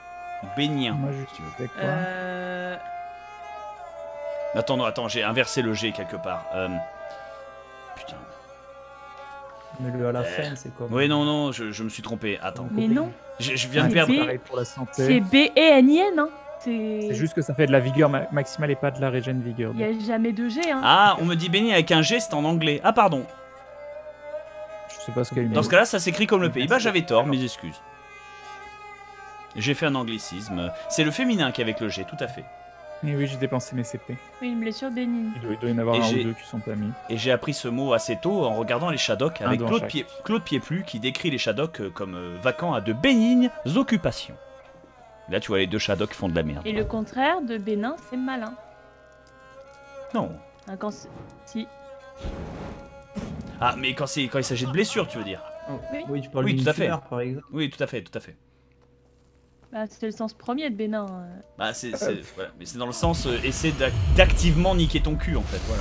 Bénien. Moi, je sais quoi. Euh... Attends, non, attends, j'ai inversé le G quelque part. Euh... Putain. Mais le à la Euh, fin, c'est quoi? Oui, non, non, je, je me suis trompé. Attends. Mais non. Je, je viens de C'est perdre. B- Pareil pour la santé. C'est B E N I N, hein. C'est C'est juste que ça fait de la vigueur ma- maximale et pas de la régène vigueur. Il n'y a jamais de G, hein. Ah, on me dit Béni avec un G, c'est en anglais. Ah, pardon. Je sais pas ce qu'elle Dans ce cas-là, ça s'écrit comme le pays. Bah, j'avais tort, mes excuses. J'ai fait un anglicisme. C'est le féminin qui est avec le G, tout à fait. Et oui, j'ai dépensé mes C P. Oui, une blessure bénigne. Il doit, il doit y en avoir Et un j'ai- ou deux qui sont pas mis. Et j'ai appris ce mot assez tôt en regardant les Shadocks Un avec dans Claude, chaque. Pied, Claude Pieplu qui décrit les Shadocks euh, comme euh, vacants à de bénignes occupations. Là, tu vois, les deux Shadocks font de la merde. Et le contraire de bénin, c'est malin. Non. Hein, quand c'est- si. Ah, mais quand, c'est- quand il s'agit de blessures, tu veux dire Oui. Oui, tu parles Oui, d'une tout à fait. tumeur, par exemple. Oui, tout à fait, tout à fait. Bah, c'est le sens premier de bénin. euh. Bah, c'est, c'est- voilà. Mais c'est dans le sens, euh, essaie d'ac- d'activement niquer ton cul, en fait, voilà.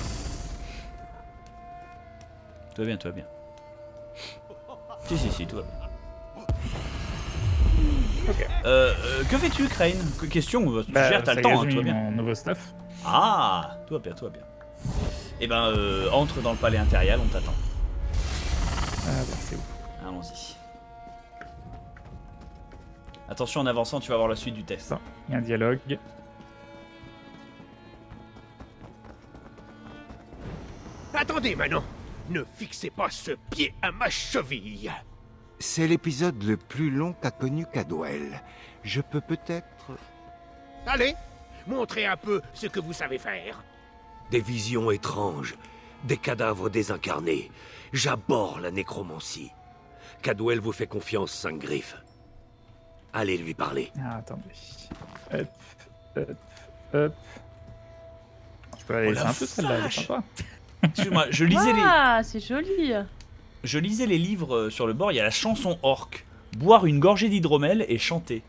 Tout va bien, tout va bien. Si, si, si, tout va bien. Euh, euh, que fais-tu, Crane Que question euh, Tu Bah, gères, t'as ça le temps, y est, hein, j'ai tout va mis bien. mon nouveau stuff. Ah, tout va bien, tout va bien. Eh ben, euh, entre dans le palais impérial, on t'attend. Ah, bah, c'est ouf. Allons-y. Attention, en avançant, tu vas voir la suite du test. Ça, il y a un dialogue. Attendez, Manon. Ne fixez pas ce pied à ma cheville. C'est l'épisode le plus long qu'a connu Cadwell. Je peux peut-être... Allez, montrez un peu ce que vous savez faire. Des visions étranges, des cadavres désincarnés. J'abhorre la nécromancie. Cadwell vous fait confiance, Cinq-Griffes. Allez lui parler. Ah, attendez. Hop, hop, hop. Je peux la Oh laisser la un peu celle-là, elle est vache. sympa. Excuse-moi, je lisais les... Ah, c'est joli. Je lisais les livres euh, sur le bord, il y a la chanson orque. Boire une gorgée d'hydromel et chanter.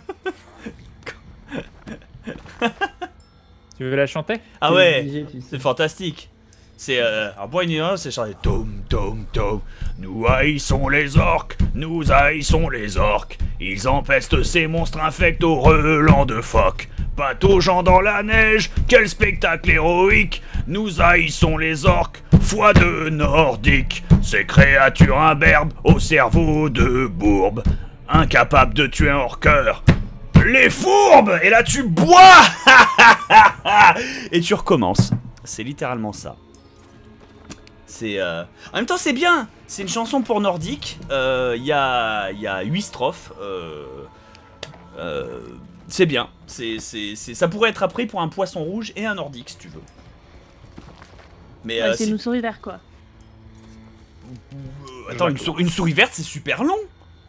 Tu veux la chanter? Ah C'est ouais, obligé, tu sais. c'est fantastique. C'est euh, un bois une c'est chanter. Tom tom tom. Nous haïssons les orques, nous haïssons les orques. Ils empestent ces monstres infects au relent de phoque. Pataugeant dans la neige, quel spectacle héroïque. Nous haïssons les orques, foi de nordique. Ces créatures imberbes au cerveau de bourbe, incapables de tuer un orqueur. Les fourbes! Et là tu bois. Et tu recommences. C'est littéralement ça. C'est euh... En même temps c'est bien. C'est une chanson pour nordique. Il euh, y a il y a huit strophes. Euh... Euh... C'est bien. C'est c'est c'est ça pourrait être appris pour un poisson rouge et un nordique si tu veux. Mais Ouais, euh, c'est si- une souris vert, quoi. Euh, Attends, une, sou- une souris verte c'est super long.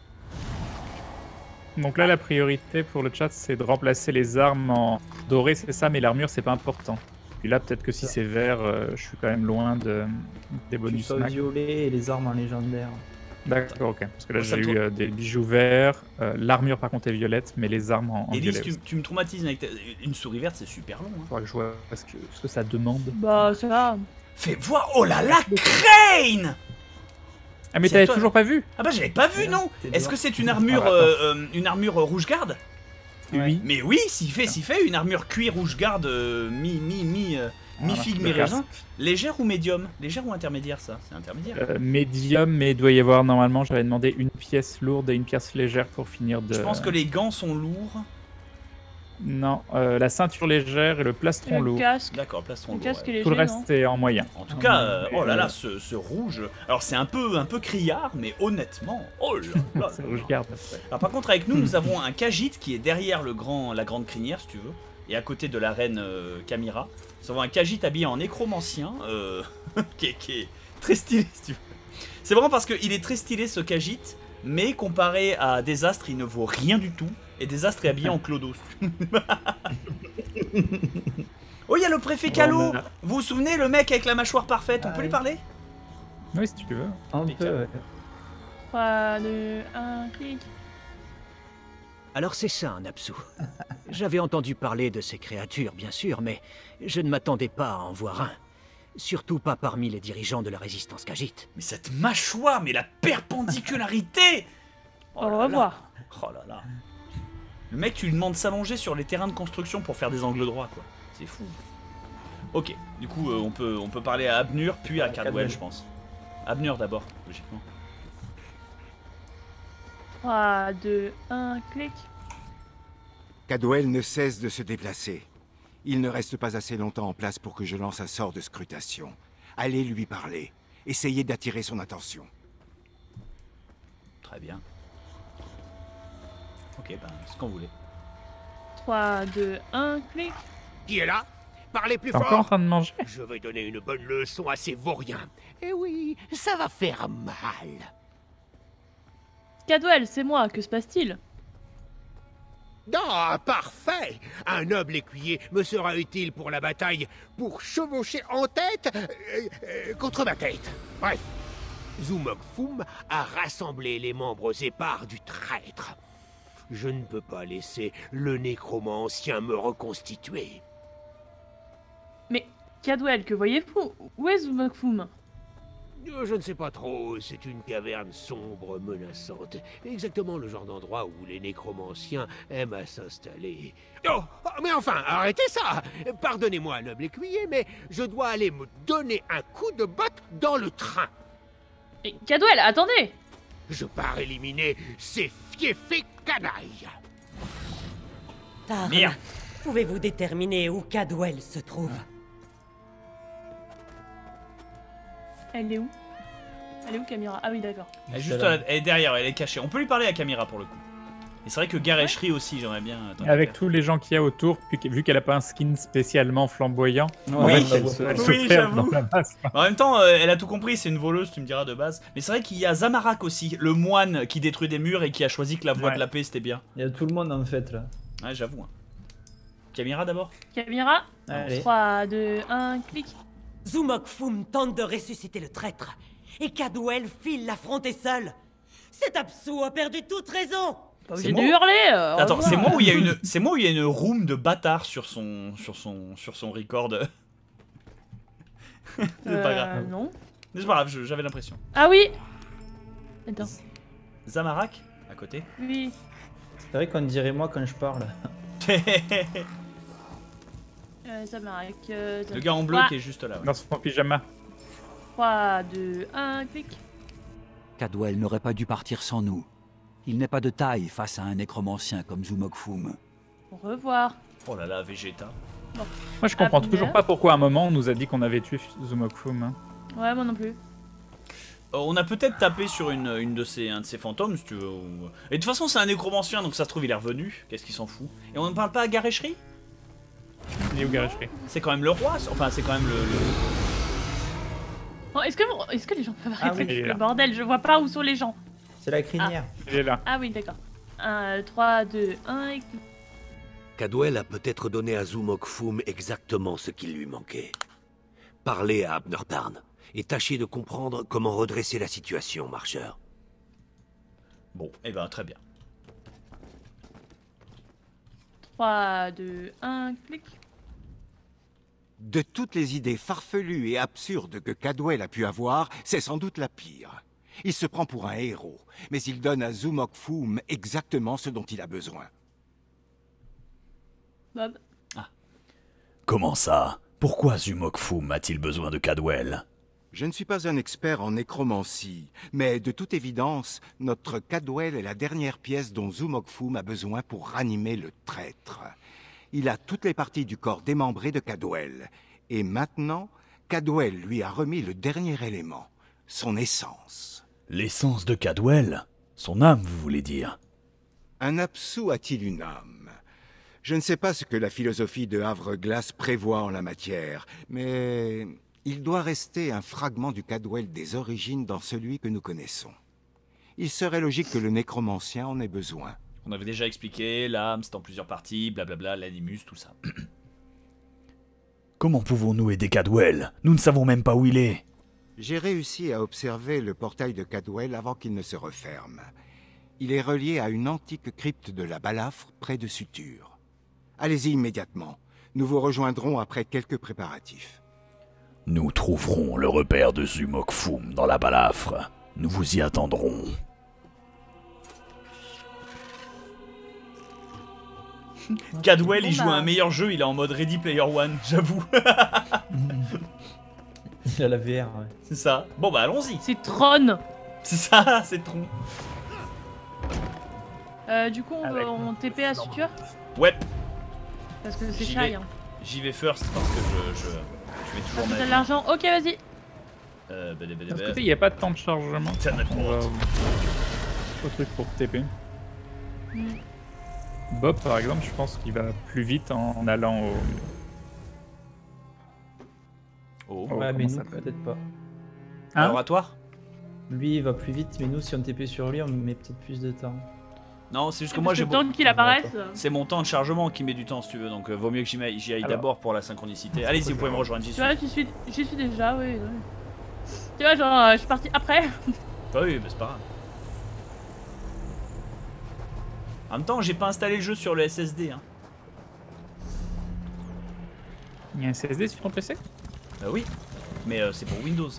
Donc là, la priorité pour le chat, c'est de remplacer les armes en doré, c'est ça, mais l'armure, c'est pas important. Puis là, peut-être que si c'est vert, euh, je suis quand même loin de, des Tu bonus sois max. violet et les armes en légendaire. D'accord, ok. Parce que là, Ça j'ai me eu trau- euh, des bijoux verts, euh, l'armure par contre est violette, mais les armes en, en Élise, violet. tu, aussi. tu me traumatises avec ta- une souris verte c'est super long. Hein. Faudra que je vois ce que, ce que ça demande. Bah, ça va. Fais voir. Oh là là, Crane. Ah, mais C'est t'avais toi. toujours pas vu? Ah bah j'avais pas vu non. T'es Est-ce dehors. que c'est une armure Ah, euh, euh, une armure rouge garde? Oui. Mais oui, s'il fait, s'il fait une armure cuir rouge garde euh, mi mi mi euh, mi Voilà, figue le mi raisin. casque. Légère ou médium? Légère ou intermédiaire ça? C'est intermédiaire. Euh, médium, mais il doit y avoir normalement, j'avais demandé une pièce lourde et une pièce légère pour finir de. Je pense que les gants sont lourds. Non, euh, la ceinture légère et le plastron Le lourd. casque. D'accord, plastron Le lourd. casque ouais. est léger, Tout le reste, non c'est en moyen. En tout cas, euh, Mais, oh là euh, là, ce, ce rouge. Alors c'est un peu un peu criard, mais honnêtement, oh là là. C'est rouge garde. Alors par contre avec nous, nous avons un Khajiit qui est derrière le grand, la grande crinière, si tu veux, et à côté de la reine euh, Camira. Nous avons un Khajiit habillé en nécromancien, euh, qui, est, qui est très stylé, si tu veux. C'est vraiment parce qu'il est très stylé ce Khajiit, mais comparé à Désastre, il ne vaut rien du tout. Et Désastre est habillé en clodo. Oh, il y a le préfet Calo. Bon, Vous vous souvenez, le mec avec la mâchoire parfaite, on peut lui parler? Oui, si tu veux. Un peu, ouais. trois, deux, un, clic. Alors c'est ça, un Napsu. J'avais entendu parler de ces créatures, bien sûr, mais je ne m'attendais pas à en voir un. Surtout pas parmi les dirigeants de la résistance Khajiit. Mais cette mâchoire, mais la perpendicularité. Au revoir. Oh là là. Le mec, tu lui demandes de s'allonger sur les terrains de construction pour faire des angles droits, quoi. C'est fou. Ok, du coup, euh, on, peut, on peut parler à Abnur, puis à Cadwell, je pense. Abnur d'abord, logiquement. trois, deux, un, clic. Cadwell ne cesse de se déplacer. Il ne reste pas assez longtemps en place pour que je lance un sort de scrutation. Allez lui parler. Essayez d'attirer son attention. Très bien. Ok, ben, c'est ce qu'on voulait. trois, deux, un, clic. Qui est là? Parlez plus T'es fort. encore en train de manger? Je vais donner une bonne leçon à ces vauriens. Eh oui, ça va faire mal. Cadwell, c'est moi, que se passe-t-il? Ah, parfait! Un noble écuyer me sera utile pour la bataille, pour chevaucher en tête euh, euh, contre ma tête. Bref, Zumok Foum a rassemblé les membres épars du traître. Je ne peux pas laisser le nécromancien me reconstituer. Mais, Cadwell, que voyez-vous? Où est Zumok Foum? Je ne sais pas trop, c'est une caverne sombre, menaçante. Exactement le genre d'endroit où les nécromanciens aiment à s'installer. Oh, mais enfin, arrêtez ça! Pardonnez-moi, noble écuyer, mais je dois aller me donner un coup de botte dans le train. Et Cadwell, attendez! Je pars éliminer ces fiefés canailles. Tarn, Merde. pouvez-vous déterminer où Cadwell se trouve? Elle est où? Elle est où, Camira? Ah oui, d'accord. Elle est juste à la- elle est derrière, elle est cachée. On peut lui parler à Camira pour le coup. Et c'est vrai que Garecherie aussi, j'aimerais bien. Attends, Avec tous les gens qu'il y a autour, puis que- vu qu'elle a pas un skin spécialement flamboyant, Oui, en fait, elle se, elle se oui, perd j'avoue. dans la masse. En même temps, euh, elle a tout compris, c'est une voleuse, tu me diras de base. Mais c'est vrai qu'il y a Zamarak aussi, le moine qui détruit des murs et qui a choisi que la voie Ouais. de la paix c'était bien. Il y a tout le monde en fait là. Ouais, j'avoue. hein. Camira d'abord. Camira, Allez. trois, deux, un, clic. Zumok Foum tente de ressusciter le traître, et Cadwell file l'affronter seul. Cet absou a perdu toute raison. Pas C'est obligé de moi- hurler. euh, au Attends, revoir. c'est moi où il y a une, c'est moi où il y a une room de bâtard sur son, sur son, sur son record. c'est pas Euh, grave. non. Mais c'est pas grave, je- j'avais l'impression. Ah oui. Attends. Zamarak à côté. Oui. C'est vrai qu'on dirait moi quand je parle. Euh, Zamarak. Euh, Le gars en bleu trois, qui est juste là. ouais. Dans son pyjama. trois, deux, un, clic. Cadwell n'aurait pas dû partir sans nous. Il n'est pas de taille face à un nécromancien comme Zumok Foum. Au revoir. Oh là là, Vegeta. Bon. Moi, je comprends Abner. toujours pas pourquoi à un moment on nous a dit qu'on avait tué Zumok Foum. Hein. Ouais, moi non plus. Euh, on a peut-être tapé sur une, une de ces, un de ces fantômes, si tu veux. ou- Et de toute façon, c'est un nécromancien, donc ça se trouve, il est revenu. Qu'est-ce qu'il s'en fout? Et on ne parle pas à Garecherie? Il est où Garecherie? C'est quand même le roi, c'est- enfin, c'est quand même le. le- Oh, est-ce que, vous- est-ce que les gens peuvent Ah arrêter oui, il est le là. bordel? Je vois pas où sont les gens. C'est la crinière. Il est là. Ah oui, d'accord. un, trois, deux, un, et clic. Cadwell a peut-être donné à Zumok Foum exactement ce qui lui manquait. Parlez à Abner Tarn et tâchez de comprendre comment redresser la situation, marcheur. Bon, et ben très bien. trois, deux, un, clic. De toutes les idées farfelues et absurdes que Cadwell a pu avoir, c'est sans doute la pire. Il se prend pour un héros, mais il donne à Zumok Foum exactement ce dont il a besoin. Bob. Comment ça? Pourquoi Zumok Foum a-t-il besoin de Cadwell? Je ne suis pas un expert en nécromancie, mais de toute évidence, notre Cadwell est la dernière pièce dont Zumok Foum a besoin pour ranimer le traître. Il a toutes les parties du corps démembré de Cadwell, et maintenant, Cadwell lui a remis le dernier élément, son essence. L'essence de Cadwell? Son âme, vous voulez dire? Un absou a-t-il une âme? Je ne sais pas ce que la philosophie de Havre-Glace prévoit en la matière, mais il doit rester un fragment du Cadwell des origines dans celui que nous connaissons. Il serait logique que le nécromancien en ait besoin. On avait déjà expliqué, l'âme c'est en plusieurs parties, blablabla, l'animus, tout ça. Comment pouvons-nous aider Cadwell? Nous ne savons même pas où il est. J'ai réussi à observer le portail de Cadwell avant qu'il ne se referme. Il est relié à une antique crypte de la Balafre près de Suture. Allez-y immédiatement. Nous vous rejoindrons après quelques préparatifs. Nous trouverons le repère de Zumok Foum dans la Balafre. Nous vous y attendrons. Cadwell, il Bon, joue bah. à un meilleur jeu, il est en mode Ready Player One, j'avoue. Il a la V R, ouais. C'est ça. Bon bah allons-y. C'est Tron. C'est ça, c'est Tron. Euh, du coup, on, Avec va, on T P à Suture Ouais. parce que c'est J'y shy. vais. Hein. J'y vais first parce que je, je, je vais toujours T'as ma de vie. l'argent. Ok, vas-y. Euh, bah, bah, bah, De ce bah. côté, il n'y a pas de temps de chargement. Putain, notre On va honte. au- au truc pour T P. Mm. Bob, par exemple, je pense qu'il va plus vite en, en allant au. Oh. Oh, Ouais, mais comment nous, ça s'appelle peut-être pas. Hein L'oratoire. Lui, il va plus vite, mais nous, si on T P sur lui, on met peut-être plus de temps. Non, c'est juste que Parce moi que j'ai le temps beau- qu'il apparaisse. C'est mon temps de chargement qui met du temps si tu veux, donc euh, vaut mieux que j'y aille, j'y aille Alors. d'abord pour la synchronicité. Allez-y, vous pouvez me rejoindre, j'y Tu suis. vois, j'y suis, j'y suis déjà, oui. oui. Tu vois, genre, euh, je suis parti après. Ah oui, bah, c'est pas grave. En même temps, j'ai pas installé le jeu sur le S S D. Hein. Il y a un S S D sur ton P C? Bah oui, mais euh, c'est pour Windows.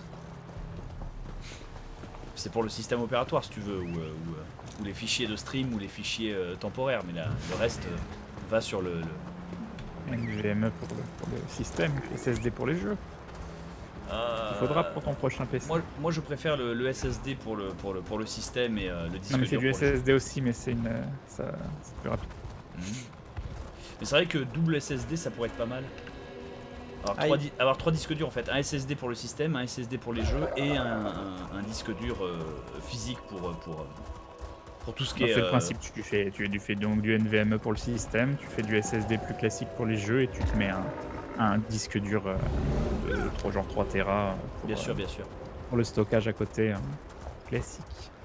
C'est pour le système opératoire si tu veux, ou, euh, ou, euh, ou les fichiers de stream ou les fichiers euh, temporaires, mais là, le reste euh, va sur le... le... N V M E pour le, pour le système, S S D pour les jeux. Euh, Il faudra pour ton prochain P C. Moi, moi je préfère le, le S S D pour le, pour le, pour le système et euh, le disque non mais c'est dur du pour S le- S D aussi, mais c'est une, euh, ça, c'est plus rapide. Mhm. Mais c'est vrai que double S S D ça pourrait être pas mal. Alors, Aïe. trois di- avoir trois disques durs en fait, un S S D pour le système, un S S D pour les jeux et un, un- un disque dur euh, physique pour, euh, pour, euh, pour tout ce qui Non, est... c'est le euh, principe, tu fais, tu, tu fais donc du N V M E pour le système, tu fais du S S D plus classique pour les jeux et tu te mets un, un disque dur euh, de trois- genre trois téra pour, Bien euh, sûr, bien sûr. pour le stockage à côté, hein, classique.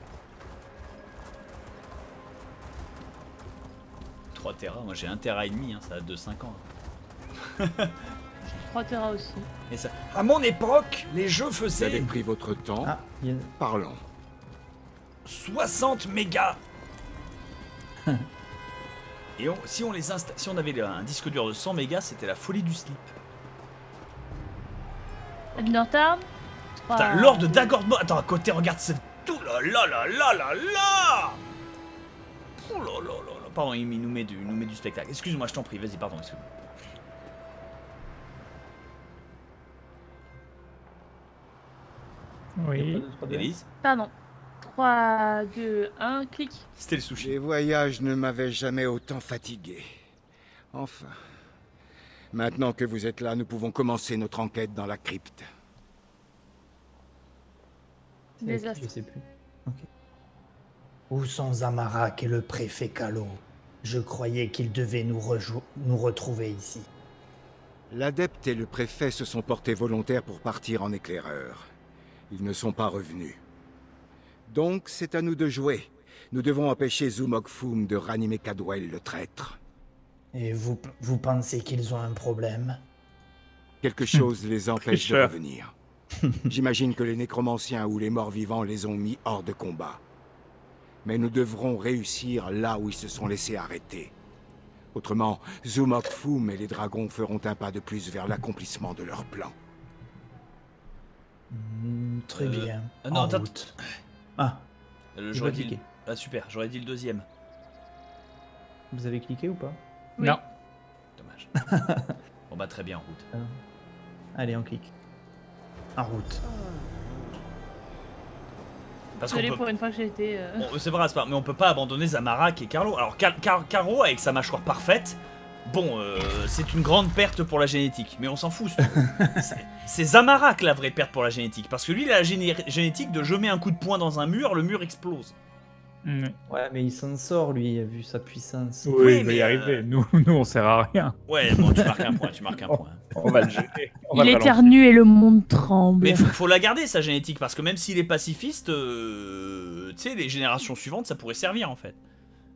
trois téra, moi j'ai un téra et demi, hein, ça date de cinq ans. trois téra aussi. Et ça... À mon époque, les jeux Vous faisaient avez pris votre temps. Ah, il y a- Parlons. soixante mégas. Et on- si, on les insta- si on avait un disque dur de cent mégas, c'était la folie du slip. Northern. Putain, Lord de Dagormon. Attends, à côté, regarde ce. Tout là là là là là là. Oh là là là là. Pardon, il nous met du, il nous met du spectacle. Excuse-moi, je t'en prie. Vas-y, pardon, excuse-moi. Oui. Élise, Pardon. trois, deux, un, clic. c'était le sushi. Les voyages ne m'avaient jamais autant fatigué. Enfin. Maintenant que vous êtes là, nous pouvons commencer notre enquête dans la crypte. Désastre. Je sais plus. Où sont Zamarak et le préfet Kalo? Je croyais qu'ils devaient nous, rejou- nous retrouver ici. L'adepte et le préfet se sont portés volontaires pour partir en éclaireur. Ils ne sont pas revenus. Donc, c'est à nous de jouer. Nous devons empêcher Zumogfum de ranimer Cadwell, le traître. Et vous, vous pensez qu'ils ont un problème? Quelque chose les empêche de Tricheur. revenir. J'imagine que les nécromanciens ou les morts vivants les ont mis hors de combat. Mais nous devrons réussir là où ils se sont laissés arrêter. Autrement, Zumogfum et les dragons feront un pas de plus vers l'accomplissement de leur plan. Hmm, très Euh, bien. ah non, En attends. route. Ah, Euh, J'ai J'aurais pas dit. le- cliqué. Ah, super, j'aurais dit le deuxième. Vous avez cliqué ou pas? Oui. Non. Dommage. Bon, bah, très bien, en route. Ah. Allez, on clique. en route. Parce qu'on Désolé peut. pour une fois que j'ai été. euh, Bon, c'est pas grave, c'est pas- mais on peut pas abandonner Zamarak et Carlo. Alors, Car- Car- Caro, avec sa mâchoire parfaite, bon, euh, c'est une grande perte pour la génétique, mais on s'en fout. c'est- c'est- C'est Zamarak la vraie perte pour la génétique, parce que lui, il a la géné- génétique de je mets un coup de poing dans un mur, le mur explose. Mm. Ouais, mais il s'en sort, lui, vu sa puissance. Oui, Oui, il va mais, y euh, arriver. Nous, nous, on sert à rien. Ouais, bon, tu marques un point, tu marques un point. On va le gérer. On va Il le ralentir. éternue et le monde tremble. Mais faut, faut la garder sa génétique, parce que même s'il est pacifiste, euh, tu sais, les générations suivantes, ça pourrait servir en fait.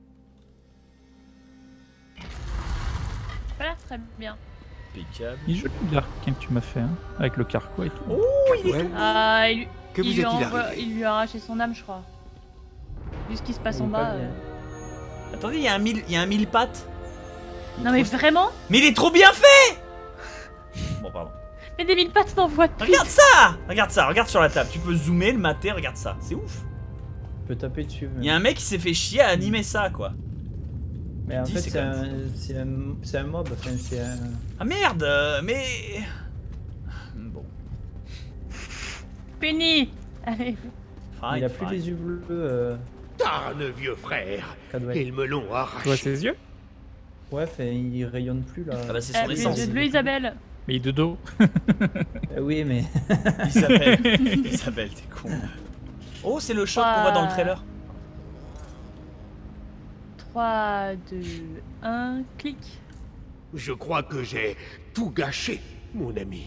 Voilà, très bien. Impeccable. Il est joli l'arcane que tu m'as fait, hein, avec le carquois et tout. Oh, il est Ouais. Ah, il, Que il vous lui est-il envoie- arrivé il lui a arraché son âme, je crois. Vu ce qui se passe Il en est pas bas. bien. euh. Attendez, il y a un mille, il y a un mille pattes. Non, mais vraiment? Mais il est trop bien fait. Bon, pardon. Mais des mille pattes t'envoient de Regarde ça. Regarde ça, regarde sur la table. Tu peux zoomer, le mater, regarde ça. C'est ouf. Tu peux taper dessus. Il y a un mec qui s'est fait chier à animer ça, quoi. Mais en dis, fait, c'est c'est quand un, même c'est un, c'est un mob, enfin, c'est un... Ah merde, euh, mais... Bon. Penny. Allez. Fine, il a plus fine. les yeux bleus. Euh... Tarne, vieux frère. Cadwell. Ils me l'ont Tu vois arraché. ses yeux? Ouais, fait, il rayonne plus là. Ah bah c'est Ah, son les essence. yeux bleus, Isabelle. Mais il est de dos. Euh, oui, mais... Isabelle, Isabelle, t'es con. Oh, c'est le shot qu'on voit dans le trailer. trois, deux, un, clic. Je crois que j'ai tout gâché, mon ami.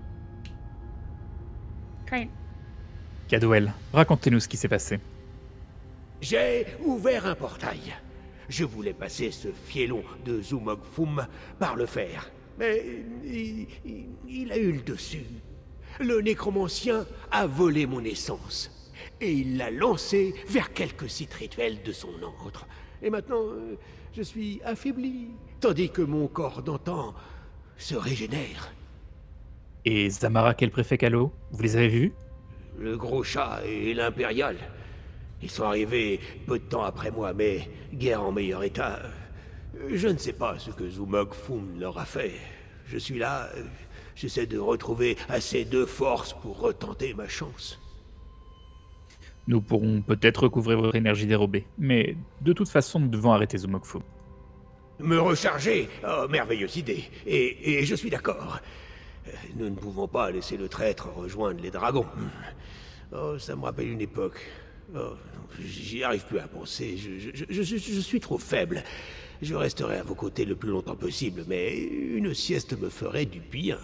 Crane. Cadwell, racontez-nous ce qui s'est passé. J'ai ouvert un portail. Je voulais passer ce fielon de Zumogfum par le fer. Mais il, il- il a eu le dessus. Le nécromancien a volé mon essence. Et il l'a lancé vers quelques sites rituels de son antre. Et maintenant, euh, je suis affaibli. Tandis que mon corps d'antan se régénère. Et Zamorak et le préfet Calo, vous les avez vus? Le gros chat et l'impérial. Ils sont arrivés peu de temps après moi, mais guère en meilleur état. Je ne sais pas ce que Zumogfum leur a fait. Je suis là, euh, j'essaie de retrouver assez de force pour retenter ma chance. Nous pourrons peut-être recouvrir votre énergie dérobée, mais de toute façon, nous devons arrêter Zumogfum. Me recharger? Oh, merveilleuse idée. Et, et je suis d'accord. Euh, Nous ne pouvons pas laisser le traître rejoindre les dragons. Oh, ça me rappelle une époque. Oh, j'y arrive plus à penser. Je, je, je, je- je suis trop faible. Je resterai à vos côtés le plus longtemps possible, mais une sieste me ferait du bien.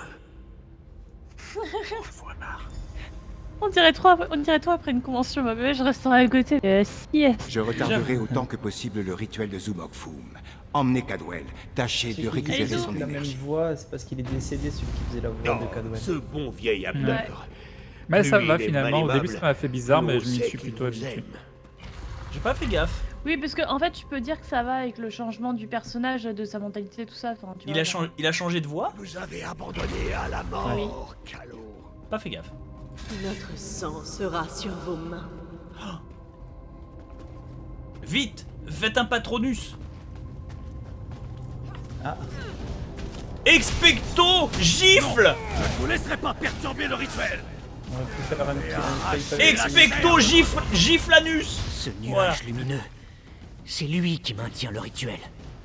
On dirait toi, on dirait toi après une convention, ma bébé, je resterai à côté. Euh, si, euh, Je retarderai autant que possible le rituel de Zumogfum. Emmenez Cadwell, tâchez de récupérer C'est son la même énergie. voix, c'est parce qu'il est décédé, celui qui faisait la voix de Oh, Cadwell. ce bon vieil Abner. Mais ça Plus va il est finalement, au mal début ça aimable, m'a fait bizarre, plus mais on je m'y sait suis qu'il plutôt nous habitué. aime. J'ai pas fait gaffe. Oui, parce que en fait, tu peux dire que ça va avec le changement du personnage, de sa mentalité, tout ça. Enfin, tu Il vois, a, changé, il a changé de voix? Vous avez abandonné à la mort, Calo. Pas fait gaffe. Notre sang sera sur vos mains. Vite, faites un patronus. Ah. Expecto gifle. Je ne vous laisserai pas perturber le rituel. On va plus faire un petit... un Expecto gifle, giflanus. Ce nuage Voilà. lumineux, c'est lui qui maintient le rituel.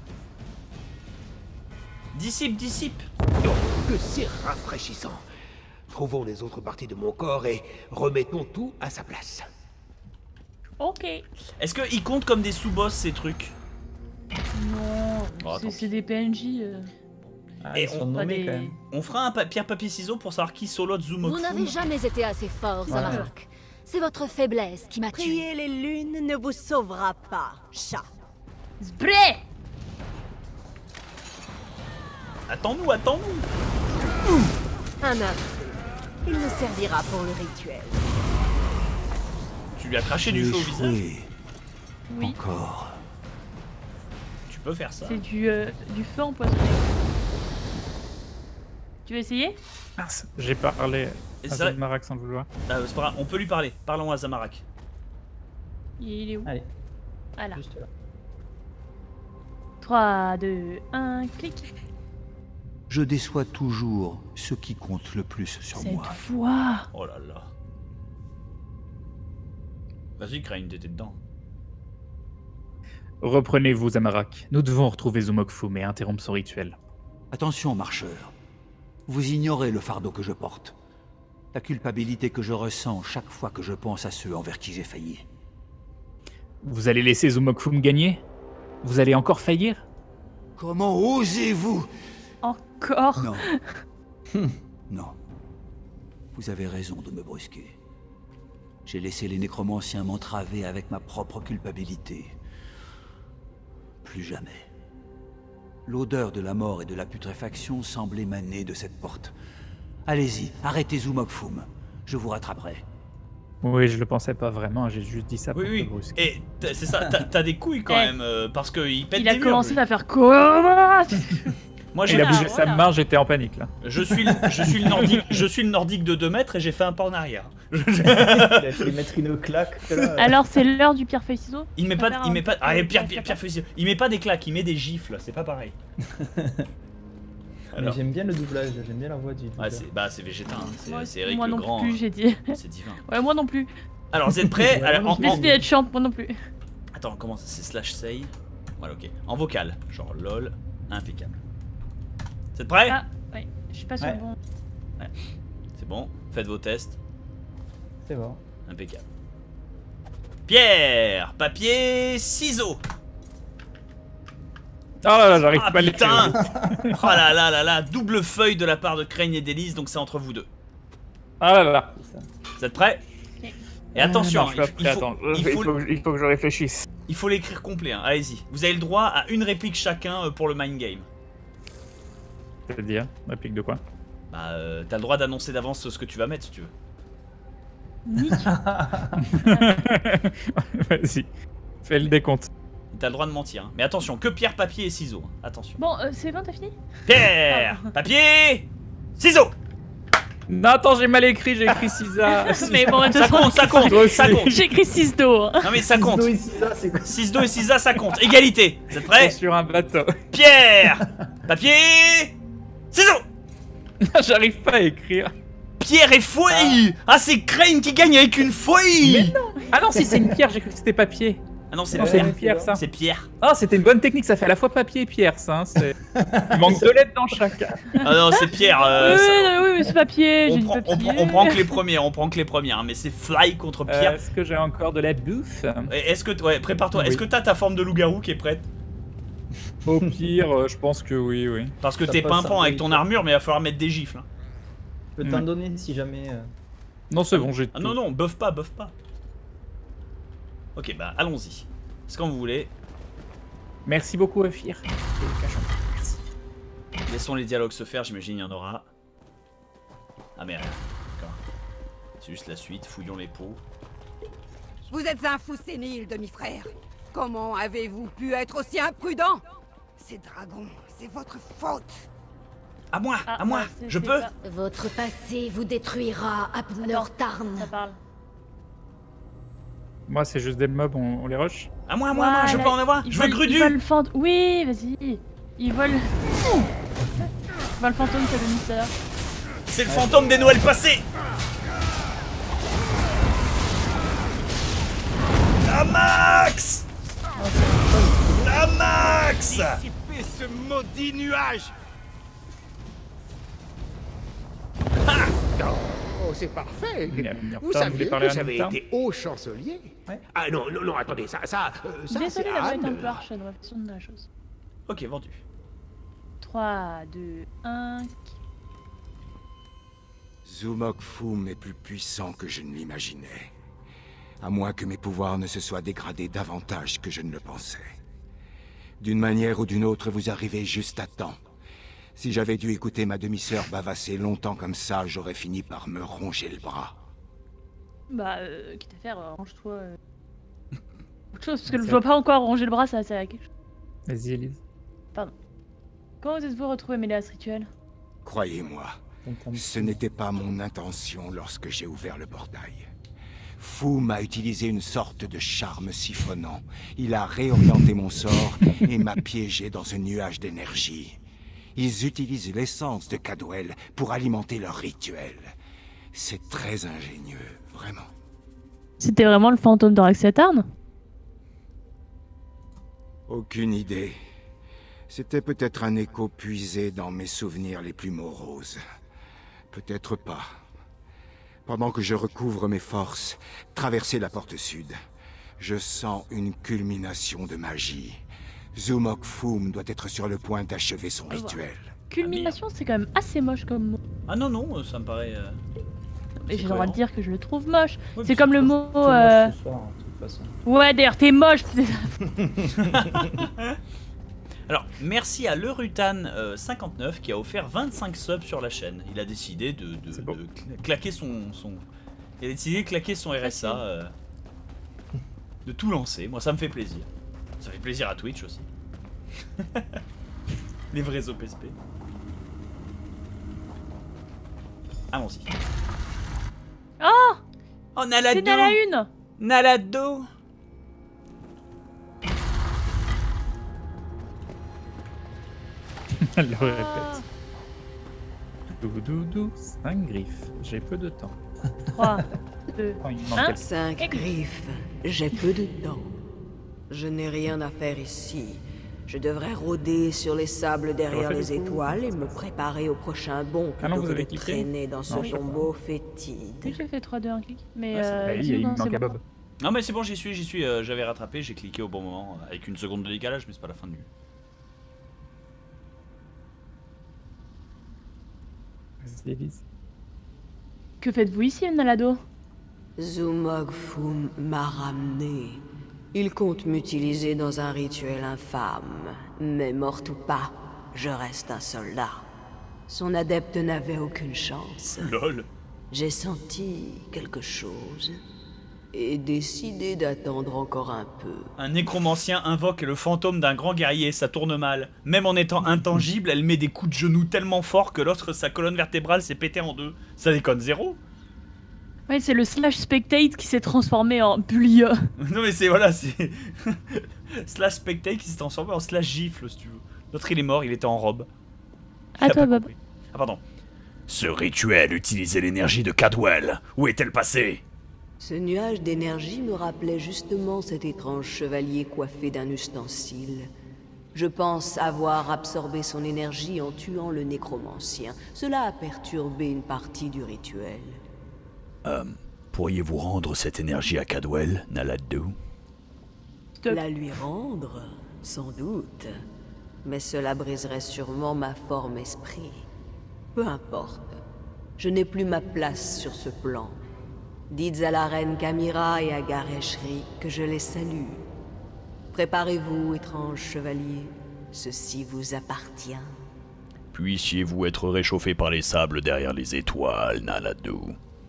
Dissipe, dissipe. Oh, que c'est rafraîchissant. Trouvons les autres parties de mon corps et remettons tout à sa place. Ok. Est-ce qu'ils comptent comme des sous-boss ces trucs? Non, Oh, c'est- tant c'est des P N J. euh. Ah, Et ils sont on- nommés Pas des- quand même. On fera un pa- pierre papier ciseaux pour savoir qui solo Zumogfum. Vous n'avez jamais été assez fort, Zamorak. C'est votre faiblesse qui m'a tué. Prier les lunes ne vous sauvera pas, chat. Sbré. Attends-nous, attends-nous. Un homme. Il nous servira pour le rituel. Tu lui as craché du J'ai feu au visage. échoué. Oui, Encore. Tu peux faire ça. c'est du, euh, du feu empoisonné. Tu veux essayer? Mince, j'ai parlé Et à c'est vrai- Zamorak sans le vouloir. Ah, c'est pas grave, on peut lui parler. Parlons à Zamorak. Il est où? Allez, Voilà. juste là. trois, deux, un, clic. Je déçois toujours ceux qui comptent le plus sur Cette moi. voix. Oh là là. Vas-y, Crane, t'étais dedans. Reprenez-vous, Zamorak. Nous devons retrouver Zumogfum et interrompre son rituel. Attention, marcheur. Vous ignorez le fardeau que je porte. La culpabilité que je ressens chaque fois que je pense à ceux envers qui j'ai failli. Vous allez laisser Zumogfum gagner? Vous allez encore faillir? Comment osez-vous? Encore? Non. Non. Vous avez raison de me brusquer. J'ai laissé les nécromanciens m'entraver avec ma propre culpabilité. Plus jamais. L'odeur de la mort et de la putréfaction semble émaner de cette porte. Allez-y, arrêtez Zumogfum. Je vous rattraperai. Oui, je le pensais pas vraiment, j'ai juste dit ça pour Oui, te oui. brusquer. Et t'as- c'est ça, t'as t'as des couilles quand Eh. même, euh, parce qu'il pète Il des a murs, commencé lui. à faire comment? Moi, Moi, Il a j'ai- bougé Ah, sa voilà. main, j'étais en panique là. Je suis, le- je suis le nordique, je suis le nordique de deux mètres et j'ai fait un pas en arrière. Il a fait mettre une claque. Là. Alors c'est l'heure du pierre feuille ciseaux. Il met pas, Faire il un met pas, petit ah, peu et Pierre, de Pierre, temps, Pierre Feuille, il met pas des claques, il met des gifles, c'est pas pareil. Mais Alors. j'aime bien le doublage, j'aime bien la voix du Ouais, doubleur. c'est, bah, c'est Végéta, hein, c'est, Moi, c'est Eric moi le non Grand. plus, hein. j'ai dit. C'est divin. Ouais, moi non plus. Alors, vous êtes prêts? Alors, en- en- Décidé d'être chiante, moi non plus. Attends, comment ça, c'est slash say? Voilà, ok. En vocal, genre lol, impeccable. Vous êtes prêts? Ah, ouais, je suis pas sur Ouais. le bon. Ouais. C'est bon, faites vos tests. C'est bon. Impeccable. Pierre, papier, ciseaux. Oh là là, j'arrive Ah pas à putain. l'écrire. Oh là là là là, double feuille de la part de Crane et d'Elise, donc c'est entre vous deux. Ah là là. Vous êtes prêts? Et attention, Ah, non, je suis il, pas il prêt, faut, attends, il, il faut, faut que- il faut que je réfléchisse. il faut l'écrire complet, hein. Allez-y. Vous avez le droit à une réplique chacun euh, pour le mind game. C'est-à-dire, réplique de quoi? Bah, euh, t'as le droit d'annoncer d'avance ce que tu vas mettre si tu veux. Vas-y, fais le décompte. T'as le droit de mentir, hein. Mais attention, que pierre, papier et ciseaux, hein. Attention. Bon, euh, c'est bon, t'as fini? Pierre, papier, ciseaux. Non, attends, j'ai mal écrit, j'ai écrit Cisa. Mais bon, de toute Ça façon, compte, ça compte, ça compte. J'ai écrit six dos. hein. Non mais ça compte. Ciseaux et Cisa, c'est quoi? six deux et six A, ça compte. Égalité. Vous êtes prêts? sur un bateau. Pierre, papier, ciseaux. J'arrive pas à écrire. Pierre et fouille. Ah, c'est Crane qui gagne avec une fouille. Mais non. Ah non, si c'est une pierre, j'ai cru que c'était papier. Ah non, c'est Non, c'est pierre. une pierre, ça. C'est pierre. Ah, c'était une bonne technique, ça fait à la fois papier et pierre, ça. hein, c'est- Il manque deux lettres dans chacun. Ah non, c'est pierre. euh, oui, ça- oui, oui, oui, c'est papier. on, J'ai dit prend, on, papier. prend, on prend que les premières, on prend que les premières, hein, mais c'est Fly contre Pierre. Euh, Est-ce que j'ai encore de la bouffe? Et Est-ce que, ouais, prépare-toi. Est-ce Oui. que t'as ta forme de loup-garou qui est prête? Au pire, euh, je pense que oui, oui. Parce que Ça t'es passe pimpant un avec peu, ton quoi. armure, mais il va falloir mettre des gifles. hein. Je peux t'en donner si jamais. euh, Non, c'est bon, j'ai Ah tout. non, non, buff pas, buff pas. Ok, bah allons-y. C'est quand vous voulez. Merci beaucoup, Afir. Merci. Laissons les dialogues se faire, j'imagine il y en aura. Ah merde, d'accord. C'est juste la suite, fouillons les pots. Vous êtes un fou sénile, demi-frère. Comment avez-vous pu être aussi imprudent? Ces dragons, c'est votre faute. À moi, Ah, à moi, ouais, c'est- je c'est peux? ça. Votre passé vous détruira, Abner Tarn. Ça parle. Moi, c'est juste des mobs, on, on les rush. À moi, à moi, à moi, je Voilà, peux en avoir. ils Je veux volent- Grudu. Ils volent le fantôme. Oui, vas-y. Ils volent. Ils volent le fantôme, c'est le mystère. C'est le fantôme des Noëls passés. La Max. La Max. Dissiper ce maudit nuage. Oh, c'est parfait. Il y a- il y a- Vous putain, vous voulez saviez parler que à j'avais Nocturne été haut chancelier? Ah non, non, non, attendez, ça, ça, euh, ça c'est Désolé d'avoir été un Anne. peu harsh dans la façon de la chose. Ok, vendu. trois, deux, un. Zumok Foum est plus puissant que je ne l'imaginais. À moins que mes pouvoirs ne se soient dégradés davantage que je ne le pensais. D'une manière ou d'une autre, vous arrivez juste à temps. Si j'avais dû écouter ma demi-sœur bavasser longtemps comme ça, j'aurais fini par me ronger le bras. Bah, euh, quitte à faire, euh, range-toi. Euh... autre chose, parce que je vois pas encore ranger le bras, ça sert à quelque chose. Vas-y, Elise. Pardon. Comment vous êtes-vous retrouvé mêlé à ce rituel? Croyez-moi, ce n'était pas mon intention lorsque j'ai ouvert le portail. Foum a utilisé une sorte de charme siphonnant. Il a réorienté mon sort et m'a piégé dans un nuage d'énergie. Ils utilisent l'essence de Cadwell pour alimenter leur rituel. C'est très ingénieux, vraiment. C'était vraiment le fantôme d'Oraxatarn? Aucune idée. C'était peut-être un écho puisé dans mes souvenirs les plus moroses. Peut-être pas. Pendant que je recouvre mes forces, traverser la porte sud, je sens une culmination de magie. Zumok Foum doit être sur le point d'achever son rituel. Culmination, c'est quand même assez moche comme mot. Ah non, non, ça me paraît... euh, Mais c'est j'ai le droit de cohérent. dire que je le trouve moche. Ouais, mais c'est comme le mot. Tout moche euh, ce soir, hein, de toute façon. Ouais, d'ailleurs, t'es moche. Alors, merci à Lerutan euh, cinquante-neuf qui a offert vingt-cinq subs sur la chaîne. Il a décidé de, de- de cla- claquer son, son... Il a décidé de claquer son R S A, euh, de tout lancer. Moi, ça me fait plaisir. Ça fait plaisir à Twitch aussi. Les vrais O P S P. Allons-y. Oh Oh, Nalado. C'est Nala une. Nalado. Elle le répète. Doudoudou, cinq griffes. J'ai peu de temps. trois, deux, Oh, il manque un. quelques- Cinq griffes. J'ai peu de temps. Je n'ai rien à faire ici. Je devrais rôder sur les sables derrière fait les du coup. étoiles et me préparer au prochain bond Ah non, plutôt vous que avez de cliqué traîner dans ce Non, je sais tombeau fétide. Oui, j'ai fait trois, deux, un clic. Mais Ouais, c'est- euh, Bah oui, sinon, il non, manque c'est à bon. Bob. Non mais c'est bon, j'y suis, j'y suis, euh, j'avais rattrapé, j'ai cliqué au bon moment, euh, avec une seconde de décalage, mais c'est pas la fin du... Vas-y, Elise. Que faites-vous ici, Nalado? Zumog-Fum m'a ramené. Il compte m'utiliser dans un rituel infâme. Mais mort ou pas, je reste un soldat. Son adepte n'avait aucune chance. Lol. J'ai senti quelque chose et décidé d'attendre encore un peu. Un nécromancien invoque le fantôme d'un grand guerrier, ça tourne mal. Même en étant intangible, elle met des coups de genoux tellement forts que l'autre, sa colonne vertébrale s'est pétée en deux. Ça déconne zéro. Ouais, c'est le slash spectate qui s'est transformé en bully. Non mais c'est, voilà, c'est... slash spectate qui s'est transformé en slash gifle, si tu veux. L'autre il est mort, il était en robe. À toi, Bob. Ah pardon. Ce rituel utilisait l'énergie de Cadwell. Où est-elle passée? Ce nuage d'énergie me rappelait justement cet étrange chevalier coiffé d'un ustensile. Je pense avoir absorbé son énergie en tuant le nécromancien. Cela a perturbé une partie du rituel. Euh, pourriez-vous rendre cette énergie à Cadwell, Nalado? La lui rendre, sans doute. Mais cela briserait sûrement ma forme esprit. Peu importe. Je n'ai plus ma place sur ce plan. Dites à la reine Kamira et à Gareshri que je les salue. Préparez-vous, étrange chevalier. Ceci vous appartient. Puissiez-vous être réchauffé par les sables derrière les étoiles, Nalado?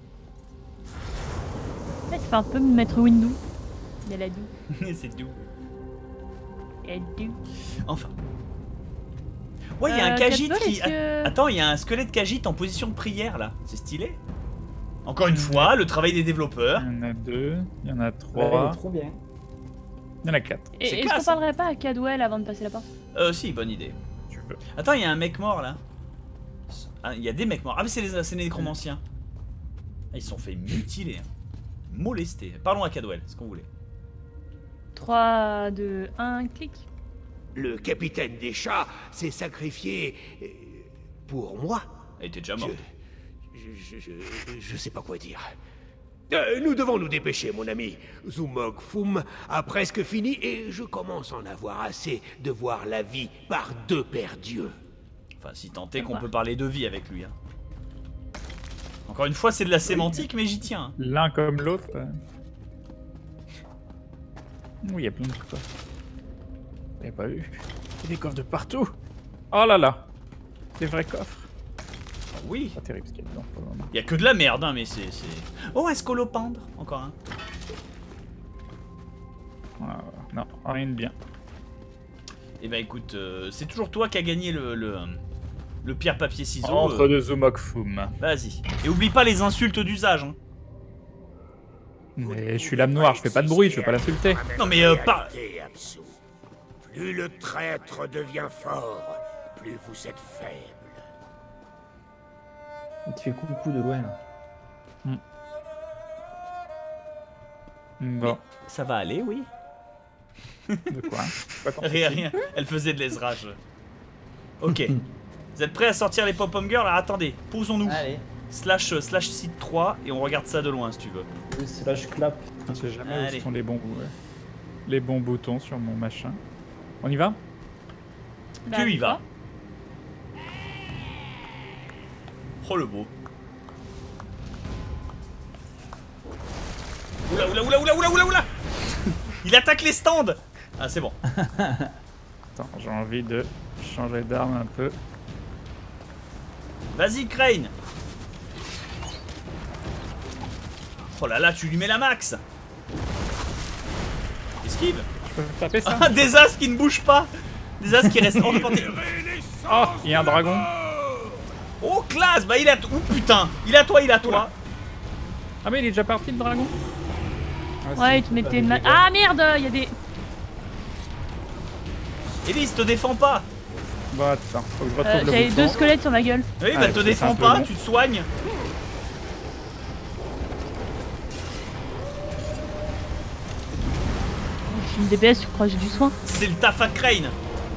Ouais, ça fait un peu mettre Windu. Nalado. C'est doux. Nalado. Enfin. Ouais, il y a Euh, un Khajiit Cadwell, qui... est-ce que- Attends, il y a un squelette Khajiit en position de prière, là. C'est stylé. Encore une fois, le travail des développeurs. Il y en a deux, il y en a Ouais, trois, trop bien. il y en a quatre. Et C'est est-ce qu'on classe, hein. parlerait pas à Cadwell avant de passer la porte? Euh, si, bonne idée. Tu veux. Attends, il y a un mec mort, là. Ah, il y a des mecs morts. Ah, mais c'est les, c'est les nécromanciens. Ah, ils se sont fait mutiler. hein. Molester. Parlons à Cadwell, ce qu'on voulait. trois, deux, un, clic. Le capitaine des chats s'est sacrifié euh, pour moi. Elle était déjà morte. Je, je, je, je sais pas quoi dire. Euh, nous devons nous dépêcher, mon ami. Zumog-Fum a presque fini et je commence à en avoir assez de voir la vie par deux paires d'yeux. Enfin, si tant est qu'on peut parler de vie avec lui. Hein. Encore une fois, c'est de la sémantique, mais j'y tiens. hein. L'un comme l'autre. euh. Oui, il y a plein de coffres. Vous n'avez pas vu? Il y a des coffres de partout. Oh là là. Des vrais coffres. Oui. Pas terrible ce qu'il y a dedans pour le moment. Il y a que de la merde, hein, mais c'est... c'est- Oh, un scolopendre. Encore un. Ah, non, rien de bien. Eh ben écoute, euh, c'est toujours toi qui as gagné le... le... Le pierre papier ciseaux. Entre euh, deux Zumog-Fum. Vas-y. Et oublie pas les insultes d'usage. Hein. Mais je suis l'âme noire, je fais pas de bruit, je vais pas l'insulter. Non mais euh, pas... Réalité, Absu. Plus le traître devient fort, plus vous êtes faible. Il te fait coucou de loin là. Bon. Ça va aller, oui. De quoi? Pas compris. Rien, rien. Elle faisait de l'esrage. Ok. Vous êtes prêts à sortir les pop-up girls? Alors attendez, posons-nous. Allez. Slash, euh, slash site trois et on regarde ça de loin si tu veux. Le slash clap. Je sais jamais Allez. où sont les bons, ouais. les bons boutons sur mon machin. On y va? Bah, tu y on vas. Oh le beau. Oula oula oula oula oula oula oula. Il attaque les stands. Ah c'est bon. Attends, j'ai envie de changer d'arme un peu. Vas-y Crane. Oh là là, tu lui mets la max. Esquive. Je peux taper ça? Ah, des as qui ne bougent pas. Des as qui restent hors de portée. Oh, il y a un dragon. Oh, classe. Bah, il est à toi. Oh, putain. Il est à toi, il est à toi. Ah, mais il est déjà parti, le dragon. Ah, ouais, il te mettait une main. Ah, merde, il y a des... Elise, te défends pas. Bah, attends, faut que je retrouve euh, le J'avais bouton. deux squelettes sur ma gueule. Oui, bah, Ah, te c'est défends un peu pas, long. tu te soignes. Je suis une D P S, tu crois que j'ai du soin? C'est le taf à Crane.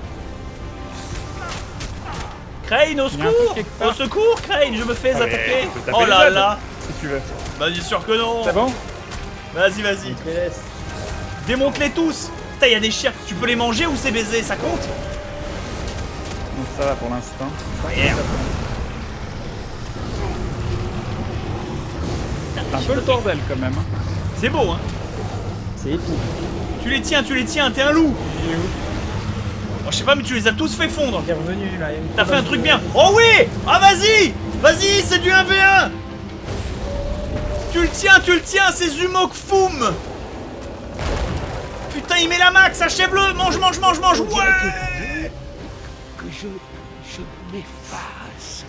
Crane, au Il y a un truc secours. quelque part. Au secours, Crane, je me fais Ouais, attaquer. tu peux taper Oh les là Z, là. si tu veux. Bah, bien sûr que non. C'est bon? Vas-y, vas-y. Démonte-les tous. Putain, il y a des chiens. Tu peux les manger ou c'est baiser, ça compte? Donc ça va pour l'instant. Merde. C'est un peu le bordel quand même. hein. C'est beau, hein. C'est épique. Tu les tiens, tu les tiens, t'es un loup. Oh, je sais pas, mais tu les as tous fait fondre. Il est revenu là. il y a une T'as fait un crevasse truc de- bien. Oh oui. Ah, vas-y. Vas-y, c'est du un v un. Tu le tiens, tu le tiens, c'est Zumok Foum. Putain, il met la max, achève-le. Mange, mange, mange, mange. On dirait Ouais. Que je... je m'efface.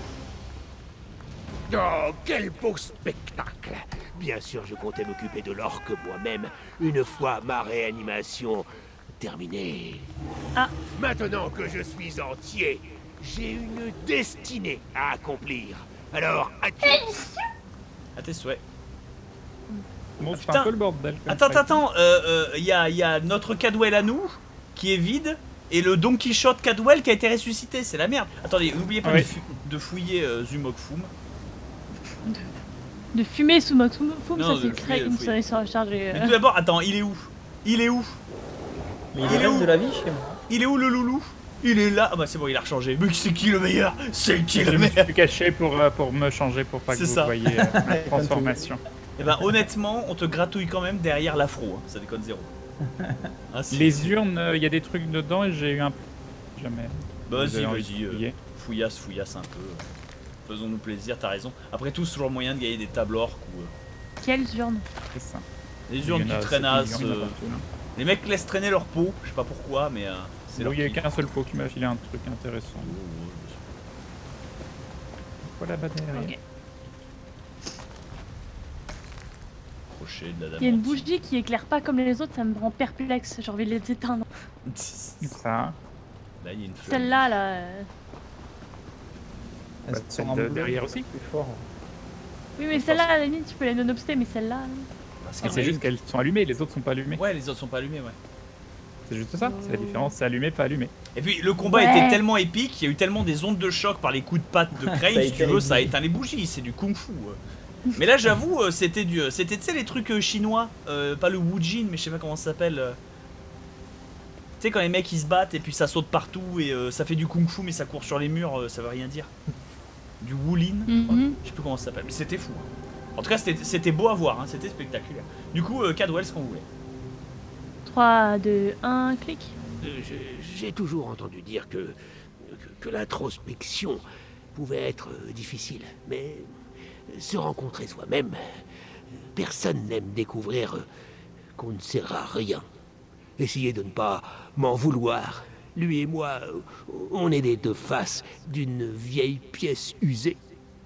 Oh, quel beau spectacle! Bien sûr, je comptais m'occuper de l'orque moi-même, une fois ma réanimation terminée. Ah. Maintenant que je suis entier, j'ai une destinée à accomplir. Alors, adieu! À tes souhaits. Bon, c'est Putain. un peu le bordel. comme Attends, ça. attends, il euh, euh, y, a, y a notre Cadwell à nous, qui est vide, et le Don Quichotte Cadwell qui a été ressuscité, c'est la merde. Attendez, n'oubliez pas Ah oui. de, fu- de fouiller euh, Zumok Foum. De fumer sous ma sous foum, Non, ça de c'est fumer, très de une fouiller. série rechargée. Mais tout d'abord, attends, il est où? Il est où? Mais Il il est reste où de la vie chez moi. Il est où le loulou? Il est là. Ah bah c'est bon, il a rechangé. Mais c'est qui le meilleur? C'est qui Je le me meilleur? suis caché pour, euh, pour me changer pour pas que C'est vous ça. voyez euh, ma transformation. Et ben honnêtement, on te gratouille quand même derrière l'afro. Hein. Ça déconne zéro. Ah, si. Les urnes, il y a des trucs dedans et j'ai eu un peu. Jamais. Bah, Vous vas-y, avez envie de vas-y. euh, fouiller. fouillasse, fouillasse un peu. Faisons-nous plaisir, t'as raison. Après tout, c'est toujours moyen de gagner des tables orques ou. euh, Quelles urnes? C'est ça. Les urnes Il y en a- qui c'est- traînassent. il y en a euh, partout, là. Les mecs laissent traîner leur peau, je sais pas pourquoi, mais euh, c'est Bon, leur il y a kiff. qu'un seul pot qui m'a filé un truc intéressant. Voilà, bah derrière. Ok. Crochet de la dame. Il y a une bougie qui éclaire pas comme les autres, ça me rend perplexe. J'ai envie de les éteindre. Ça. Là, il y a une fleur. Celle-là, là. euh, Bah, celle de derrière aussi. Plus fort. Oui, mais celle-là, à la limite, tu peux les non-obster, mais celle-là. Et c'est juste qu'elles sont allumées, les autres sont pas allumées. Ouais, les autres sont pas allumés, ouais. C'est juste ça, c'est la différence, c'est allumé, pas allumé. Et puis le combat Ouais. était tellement épique, il y a eu tellement des ondes de choc par les coups de patte de Ça a Crane, si tu éteint veux, les ça a bougies. éteint les bougies, c'est du kung-fu. euh. Mais là, j'avoue, euh, c'était du, c'était tu sais les trucs euh, chinois, euh, pas le Wujin, mais je sais pas comment ça s'appelle. euh. Tu sais quand les mecs ils se battent et puis ça saute partout et euh, ça fait du kung-fu mais ça court sur les murs, euh, ça veut rien dire. Du Wulin, Mhm. je sais plus comment ça s'appelle, mais c'était fou. hein. En tout cas, c'était c'était beau à voir, hein, c'était spectaculaire. Du coup, euh, Cadwell, ce qu'on voulait. trois, deux, un, clic. Euh, j'ai- J'ai toujours entendu dire que, que, que l'introspection pouvait être euh, difficile, mais se rencontrer soi-même, personne n'aime découvrir euh, qu'on ne sert à rien. Essayez de ne pas m'en vouloir. Lui et moi, euh, on est les deux faces d'une vieille pièce usée.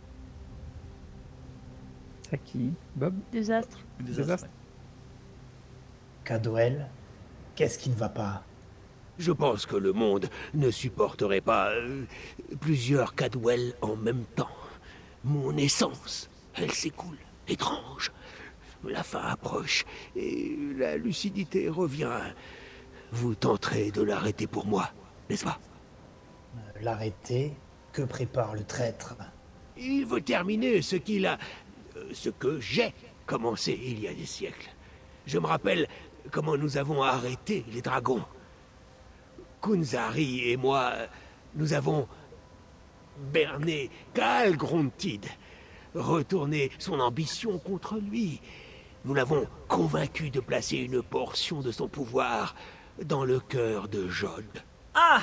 C'est qui Bob Désastre. Désastre. Cadwell, qu'est-ce qui ne va pas? Je pense que le monde ne supporterait pas euh, plusieurs Cadwell en même temps. Mon essence, elle s'écoule. Étrange. La fin approche et la lucidité revient. Vous tenterez de l'arrêter pour moi, n'est-ce pas? L'arrêter? Que prépare le traître? Il veut terminer ce qu'il a... euh, ce que j'ai commencé il y a des siècles. Je me rappelle comment nous avons arrêté les dragons. Kunzari et moi, nous avons berné Galgrontid, retourné son ambition contre lui. Nous l'avons convaincu de placer une portion de son pouvoir dans le cœur de Jod. Ah!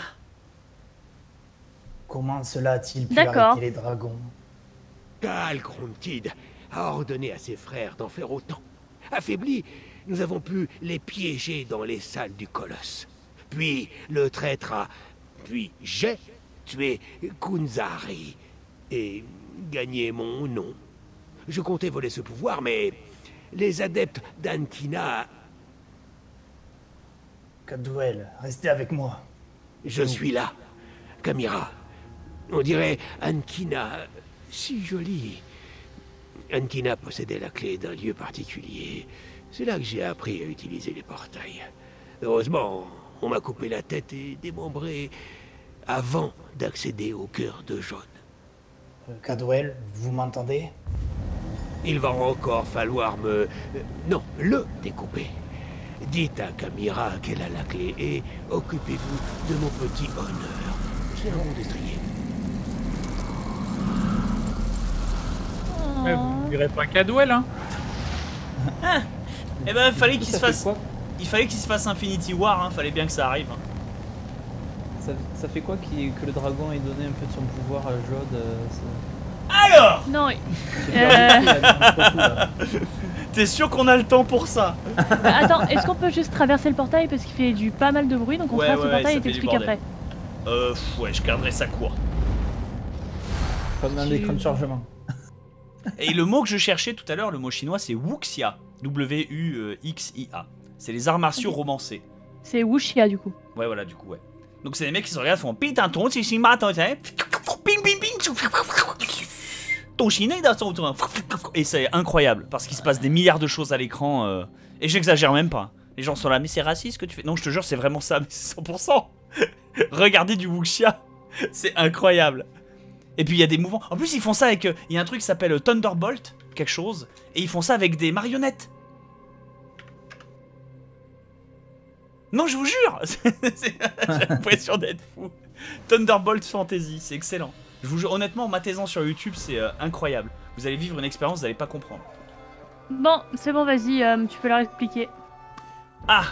Comment cela a-t-il pu D'accord. arrêter les dragons? Galgrontid a ordonné à ses frères d'en faire autant. Affaiblis, nous avons pu les piéger dans les salles du colosse. Puis le traître a Puis j'ai tué Kunzari et gagné mon nom. Je comptais voler ce pouvoir, mais les adeptes d'Ankina... Cadwell, restez avec moi. Je suis là, Kamira. On dirait Ankina, si joli. Ankina possédait la clé d'un lieu particulier. C'est là que j'ai appris à utiliser les portails. Heureusement, on m'a coupé la tête et démembré avant d'accéder au cœur de Jaune. Euh, Cadwell, vous m'entendez? Il va encore falloir me... euh, non, le découper. Dites à Kamira qu'elle a la clé et occupez-vous de mon petit honneur. C'est un bon destrier. Ouais, vous ne direz pas Cadwell, hein? Ah. Eh ben, fallait qu'il Ça se fait fasse... quoi Il fallait qu'il se fasse Infinity War, hein. Fallait bien que ça arrive. Hein. Ça, ça fait quoi qui, que le dragon ait donné un peu de son pouvoir à Jode euh, Alors Non, euh... T'es sûr qu'on a le temps pour ça? Attends, est-ce qu'on peut juste traverser le portail parce qu'il fait du pas mal de bruit, donc on Ouais, traverse ouais, le portail ça et fait du t'expliques bordel. après. Euh, pff, ouais, je garderai ça court. Comme un Tu- écran de chargement. Et le mot que je cherchais tout à l'heure, le mot chinois, c'est Wuxia. W U X I A. C'est les arts martiaux romancés. C'est Wuxia du coup. Ouais, voilà, du coup, ouais. Donc c'est des mecs qui se regardent, font putain, ton chinois, ton ping ping ping, ton chinois dans son tour. Et c'est incroyable parce qu'il se passe des milliards de choses à l'écran. Euh... Et j'exagère même pas. Les gens sont là, mais c'est raciste ce que tu fais. Non, je te jure, c'est vraiment ça, mais c'est cent pour cent. Regardez du Wuxia, c'est incroyable. Et puis il y a des mouvements. En plus, ils font ça avec. Il y a un truc qui s'appelle Thunderbolt, quelque chose. Et ils font ça avec des marionnettes. Non, je vous jure. J'ai l'impression d'être fou. Thunderbolt Fantasy, c'est excellent. Je vous jure, honnêtement, matez-en sur YouTube, c'est euh, incroyable. Vous allez vivre une expérience, vous n'allez pas comprendre. Bon, c'est bon, vas-y, euh, tu peux leur expliquer. Ah.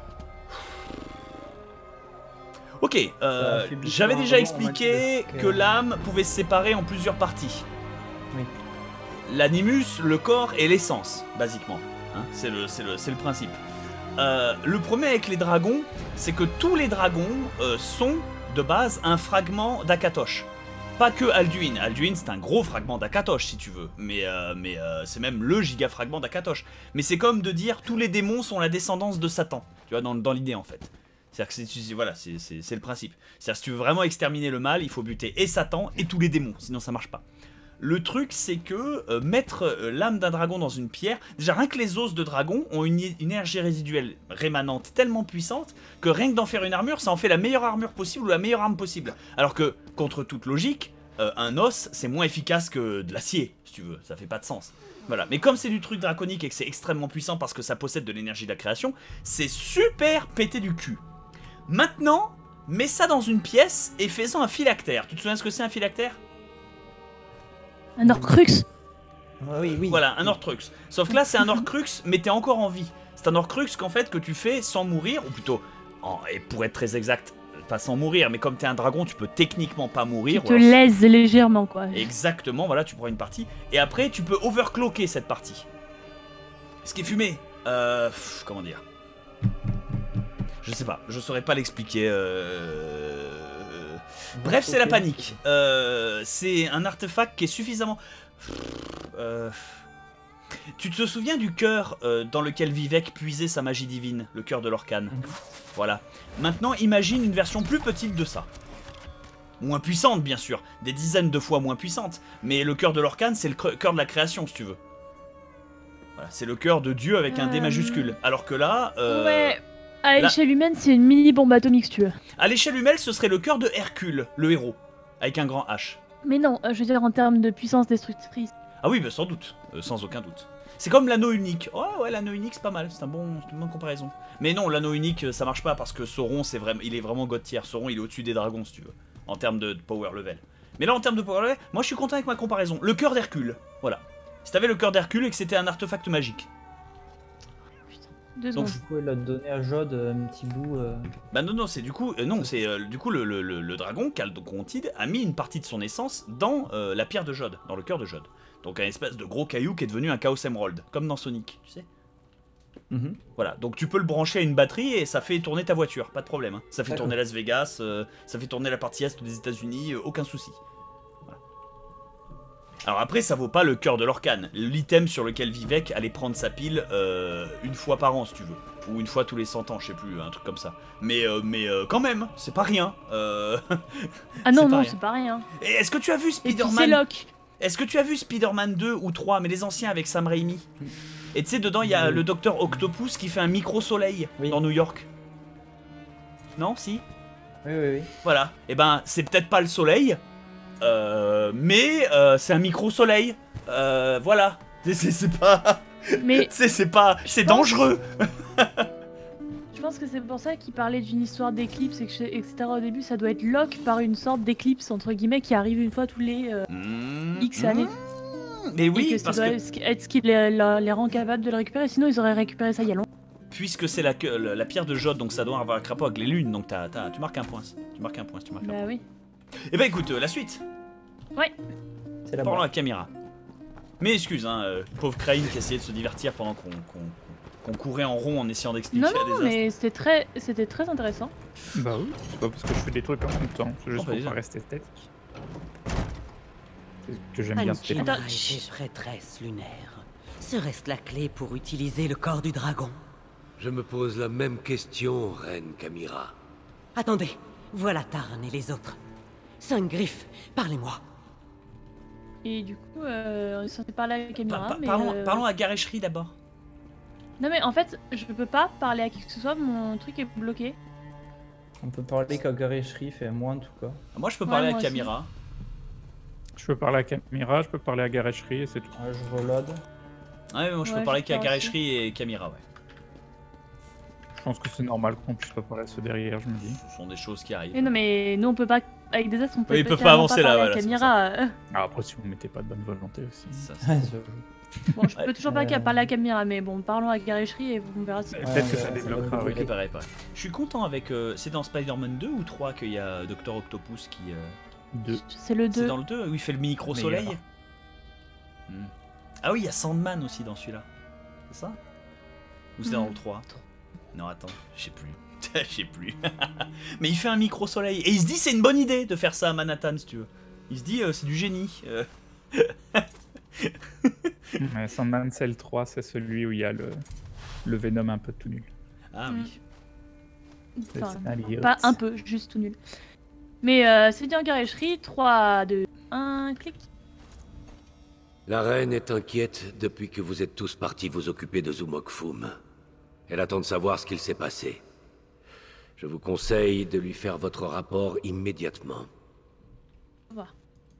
Ok, euh, j'avais déjà expliqué que l'âme pouvait se séparer en plusieurs parties. Oui. L'animus, le corps et l'essence, basiquement. Hein, c'est le, c'est le, c'est le principe. Euh, le problème avec les dragons, c'est que tous les dragons euh, sont, de base, un fragment d'Akatosh. Pas que Alduin. Alduin, c'est un gros fragment d'Akatosh, si tu veux. Mais, euh, mais euh, c'est même le giga fragment d'Akatosh. Mais c'est comme de dire tous les démons sont la descendance de Satan. Tu vois, dans, dans l'idée, en fait. C'est-à-dire que c'est, voilà, c'est, c'est, c'est le principe. C'est-à-dire si tu veux vraiment exterminer le mal, il faut buter et Satan et tous les démons, sinon ça marche pas. Le truc, c'est que euh, mettre euh, l'âme d'un dragon dans une pierre, déjà rien que les os de dragon ont une, une énergie résiduelle rémanente tellement puissante que rien que d'en faire une armure, ça en fait la meilleure armure possible ou la meilleure arme possible. Alors que, contre toute logique, euh, un os, c'est moins efficace que de l'acier, si tu veux, ça fait pas de sens. Voilà, mais comme c'est du truc draconique et que c'est extrêmement puissant parce que ça possède de l'énergie de la création, c'est super pété du cul. Maintenant, mets ça dans une pièce et fais-en un phylactère. Tu te souviens ce que c'est un phylactère ? Un Horcrux. Oui, oui. Voilà, un Horcrux. Sauf que là, c'est un Horcrux, mais t'es encore en vie. C'est un Horcrux qu'en fait, que tu fais sans mourir, ou plutôt, en, et pour être très exact, pas sans mourir, mais comme t'es un dragon, tu peux techniquement pas mourir. Tu te ou alors- lèses légèrement, quoi. Exactement, voilà, tu prends une partie. Et après, tu peux overclocker cette partie. Ce qui est fumé. Euh... pff, comment dire ? Je sais pas, je saurais pas l'expliquer. Euh... Bref, c'est la panique. Euh, c'est un artefact qui est suffisamment... Euh... Tu te souviens du cœur euh, dans lequel Vivek puisait sa magie divine, le cœur de l'Orcane. Voilà. Maintenant, imagine une version plus petite de ça. Moins puissante, bien sûr. Des dizaines de fois moins puissante. Mais le cœur de l'Orcane, c'est le cœur de la création, si tu veux. Voilà, c'est le cœur de Dieu avec un D Euh, majuscule. Alors que là... Euh... Ouais, à là- l'échelle humaine, c'est une mini bombe atomique, si tu veux. À l'échelle humaine, ce serait le cœur de Hercule, le héros, avec un grand H. Mais non, euh, je veux dire en termes de puissance destructrice. Ah oui, bah sans doute, euh, sans aucun doute. C'est comme l'anneau unique. Oh ouais, l'anneau unique, c'est pas mal, c'est un bon, c'est une bonne comparaison. Mais non, l'anneau unique, euh, ça marche pas parce que Sauron, c'est vraiment, il est vraiment god tier. Sauron, il est au-dessus des dragons, si tu veux, en termes de power level. Mais là, en termes de power level, moi, je suis content avec ma comparaison. Le cœur d'Hercule, voilà. Si t'avais le cœur d'Hercule et que c'était un artefact magique. Deux Donc, secondes. Du coup, elle a donné à Jode un petit bout. euh, Bah non, non, c'est du coup, euh, non, c'est euh, du coup le, le, le, le dragon, Caldocontide, a mis une partie de son essence dans euh, la pierre de Jode, dans le cœur de Jode. Donc un espèce de gros caillou qui est devenu un Chaos Emerald, comme dans Sonic, tu sais. Mhm. Voilà, donc tu peux le brancher à une batterie et ça fait tourner ta voiture, pas de problème. Hein. Ça fait D'accord. tourner Las Vegas, euh, ça fait tourner la partie est des États-Unis, euh, aucun souci. Voilà. Alors après, ça vaut pas le cœur de l'Orcane. L'item sur lequel Vivek allait prendre sa pile euh, une fois par an, si tu veux. Ou une fois tous les cent ans, je sais plus, un truc comme ça. Mais, euh, mais euh, quand même, c'est pas rien. Euh... Ah non, c'est pas non, rien. c'est pas rien. Et est-ce que tu as vu Et puis c'est Spider-Man Locke. Est-ce que tu as vu Spider-Man deux ou trois, mais les anciens avec Sam Raimi? Et tu sais, dedans, il y a Oui. le docteur Octopus qui fait un micro-soleil Oui. dans New York. Non, si? Oui, oui, oui. Voilà. Et ben, c'est peut-être pas le soleil, euh, mais euh, c'est un micro-soleil. Euh, voilà. C'est- C'est c'est pas... Mais C'est c'est pas... C'est dangereux. je pense que c'est pour ça qu'il parlait d'une histoire d'éclipse, et que- et cetera. Au début, ça doit être Locke par une sorte d'éclipse, entre guillemets, qui arrive une fois tous les euh, X années. Mais Et oui, que ça parce doit que... être ce qui les, la- les rend capables de le récupérer, sinon ils auraient récupéré ça il y a longtemps. Puisque c'est la, que- la, la pierre de Jod, donc ça doit avoir un rapport avec les lunes, donc t'as- t'as- tu marques un point. Tu marques un point, tu marques un Bah point. oui. Et ben écoute, euh, la suite. Ouais. C'est la Parlons à barre. la caméra. Mais excuse, hein, euh, pauvre Crane qui essayait de se divertir pendant qu'on qu'on- qu'on courait en rond en essayant d'expliquer Non, à des non, astres. mais c'était très, c'était très intéressant. Bah oui, c'est pas parce que je fais des trucs en même temps, c'est juste Oh, bah, pour déjà. pas rester esthétique. C'est que j'aime bien ce Angela Attends, et chut. ses prêtresses lunaires. Serait-ce la clé pour utiliser le corps du dragon? Je me pose la même question, Reine Camira. Attendez, voilà Tarn et les autres. Cinq griffes, parlez-moi. Et du coup, euh, on est censé parler à la caméra, Pa- pa- mais... parlons, euh, parlons à Garecherie d'abord. Non mais en fait, je peux pas parler à qui que ce soit, mon truc est bloqué. On peut parler qu'à Garé Shrif et moi en tout cas. Moi je peux Ouais, parler moi à aussi. Camira. Je peux parler à Camira, je peux parler à Garecherie et c'est tout. Ah, je reload. Ouais, mais moi je peux Ouais, parler je qu'à peux Garecherie et Camira, ouais. Je pense que c'est normal qu'on puisse pas parler à ceux derrière, je me dis. Ce sont des choses qui arrivent. Mais non mais nous on peut pas, avec des as on peut Oui, ils peuvent pas carrément avancer là, parler à voilà, la c'est caméra. euh. Ah, après, si vous mettez pas de bonne volonté aussi. Ça, Ouais, c'est- je- Bon, je peux toujours pas Euh. parler à la caméra, mais bon, parlons à Garecherie et on verra si... Et Peut-être que ouais, ça ça débloquera, va oui. Ok, pareil, pareil. Je suis content avec... euh, c'est dans Spider-Man deux ou trois qu'il y a docteur Octopus qui... euh, Deux. C'est le C'est deux. dans le deux où il fait le micro-soleil. Meilleur. Hmm. Ah oui, il y a Sandman aussi dans celui-là. C'est ça? Ou c'est dans le trois? Non, attends, je sais plus. Je sais plus. Mais il fait un micro-soleil. Et il se dit c'est une bonne idée de faire ça à Manhattan, si tu veux. Il se dit euh, c'est du génie. Euh, Ouais, Sandman, c'est le trois, c'est celui où il y a le, le Venom un peu tout nul. Ah oui. C'est Enfin, un idiot. pas un peu, juste tout nul. Mais euh, c'est dit en Garecherie, trois, deux, un, clic. La reine est inquiète depuis que vous êtes tous partis vous occuper de Zumokfum. Elle attend de savoir ce qu'il s'est passé. Je vous conseille de lui faire votre rapport immédiatement. Au revoir.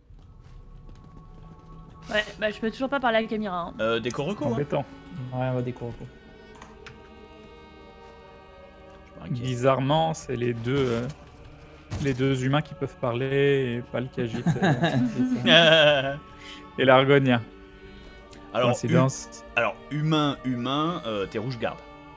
Ouais, bah je peux toujours pas parler à la caméra. Hein. Euh, des Koroko, hein. Embêtant. Ouais, on va découvrir. Bizarrement, c'est les deux, euh, les deux humains qui peuvent parler et pas le Khajiit. euh, et l'Argonien. Alors, Coïncidence. hu- alors, humain, humain, euh, t'es rouge-garde.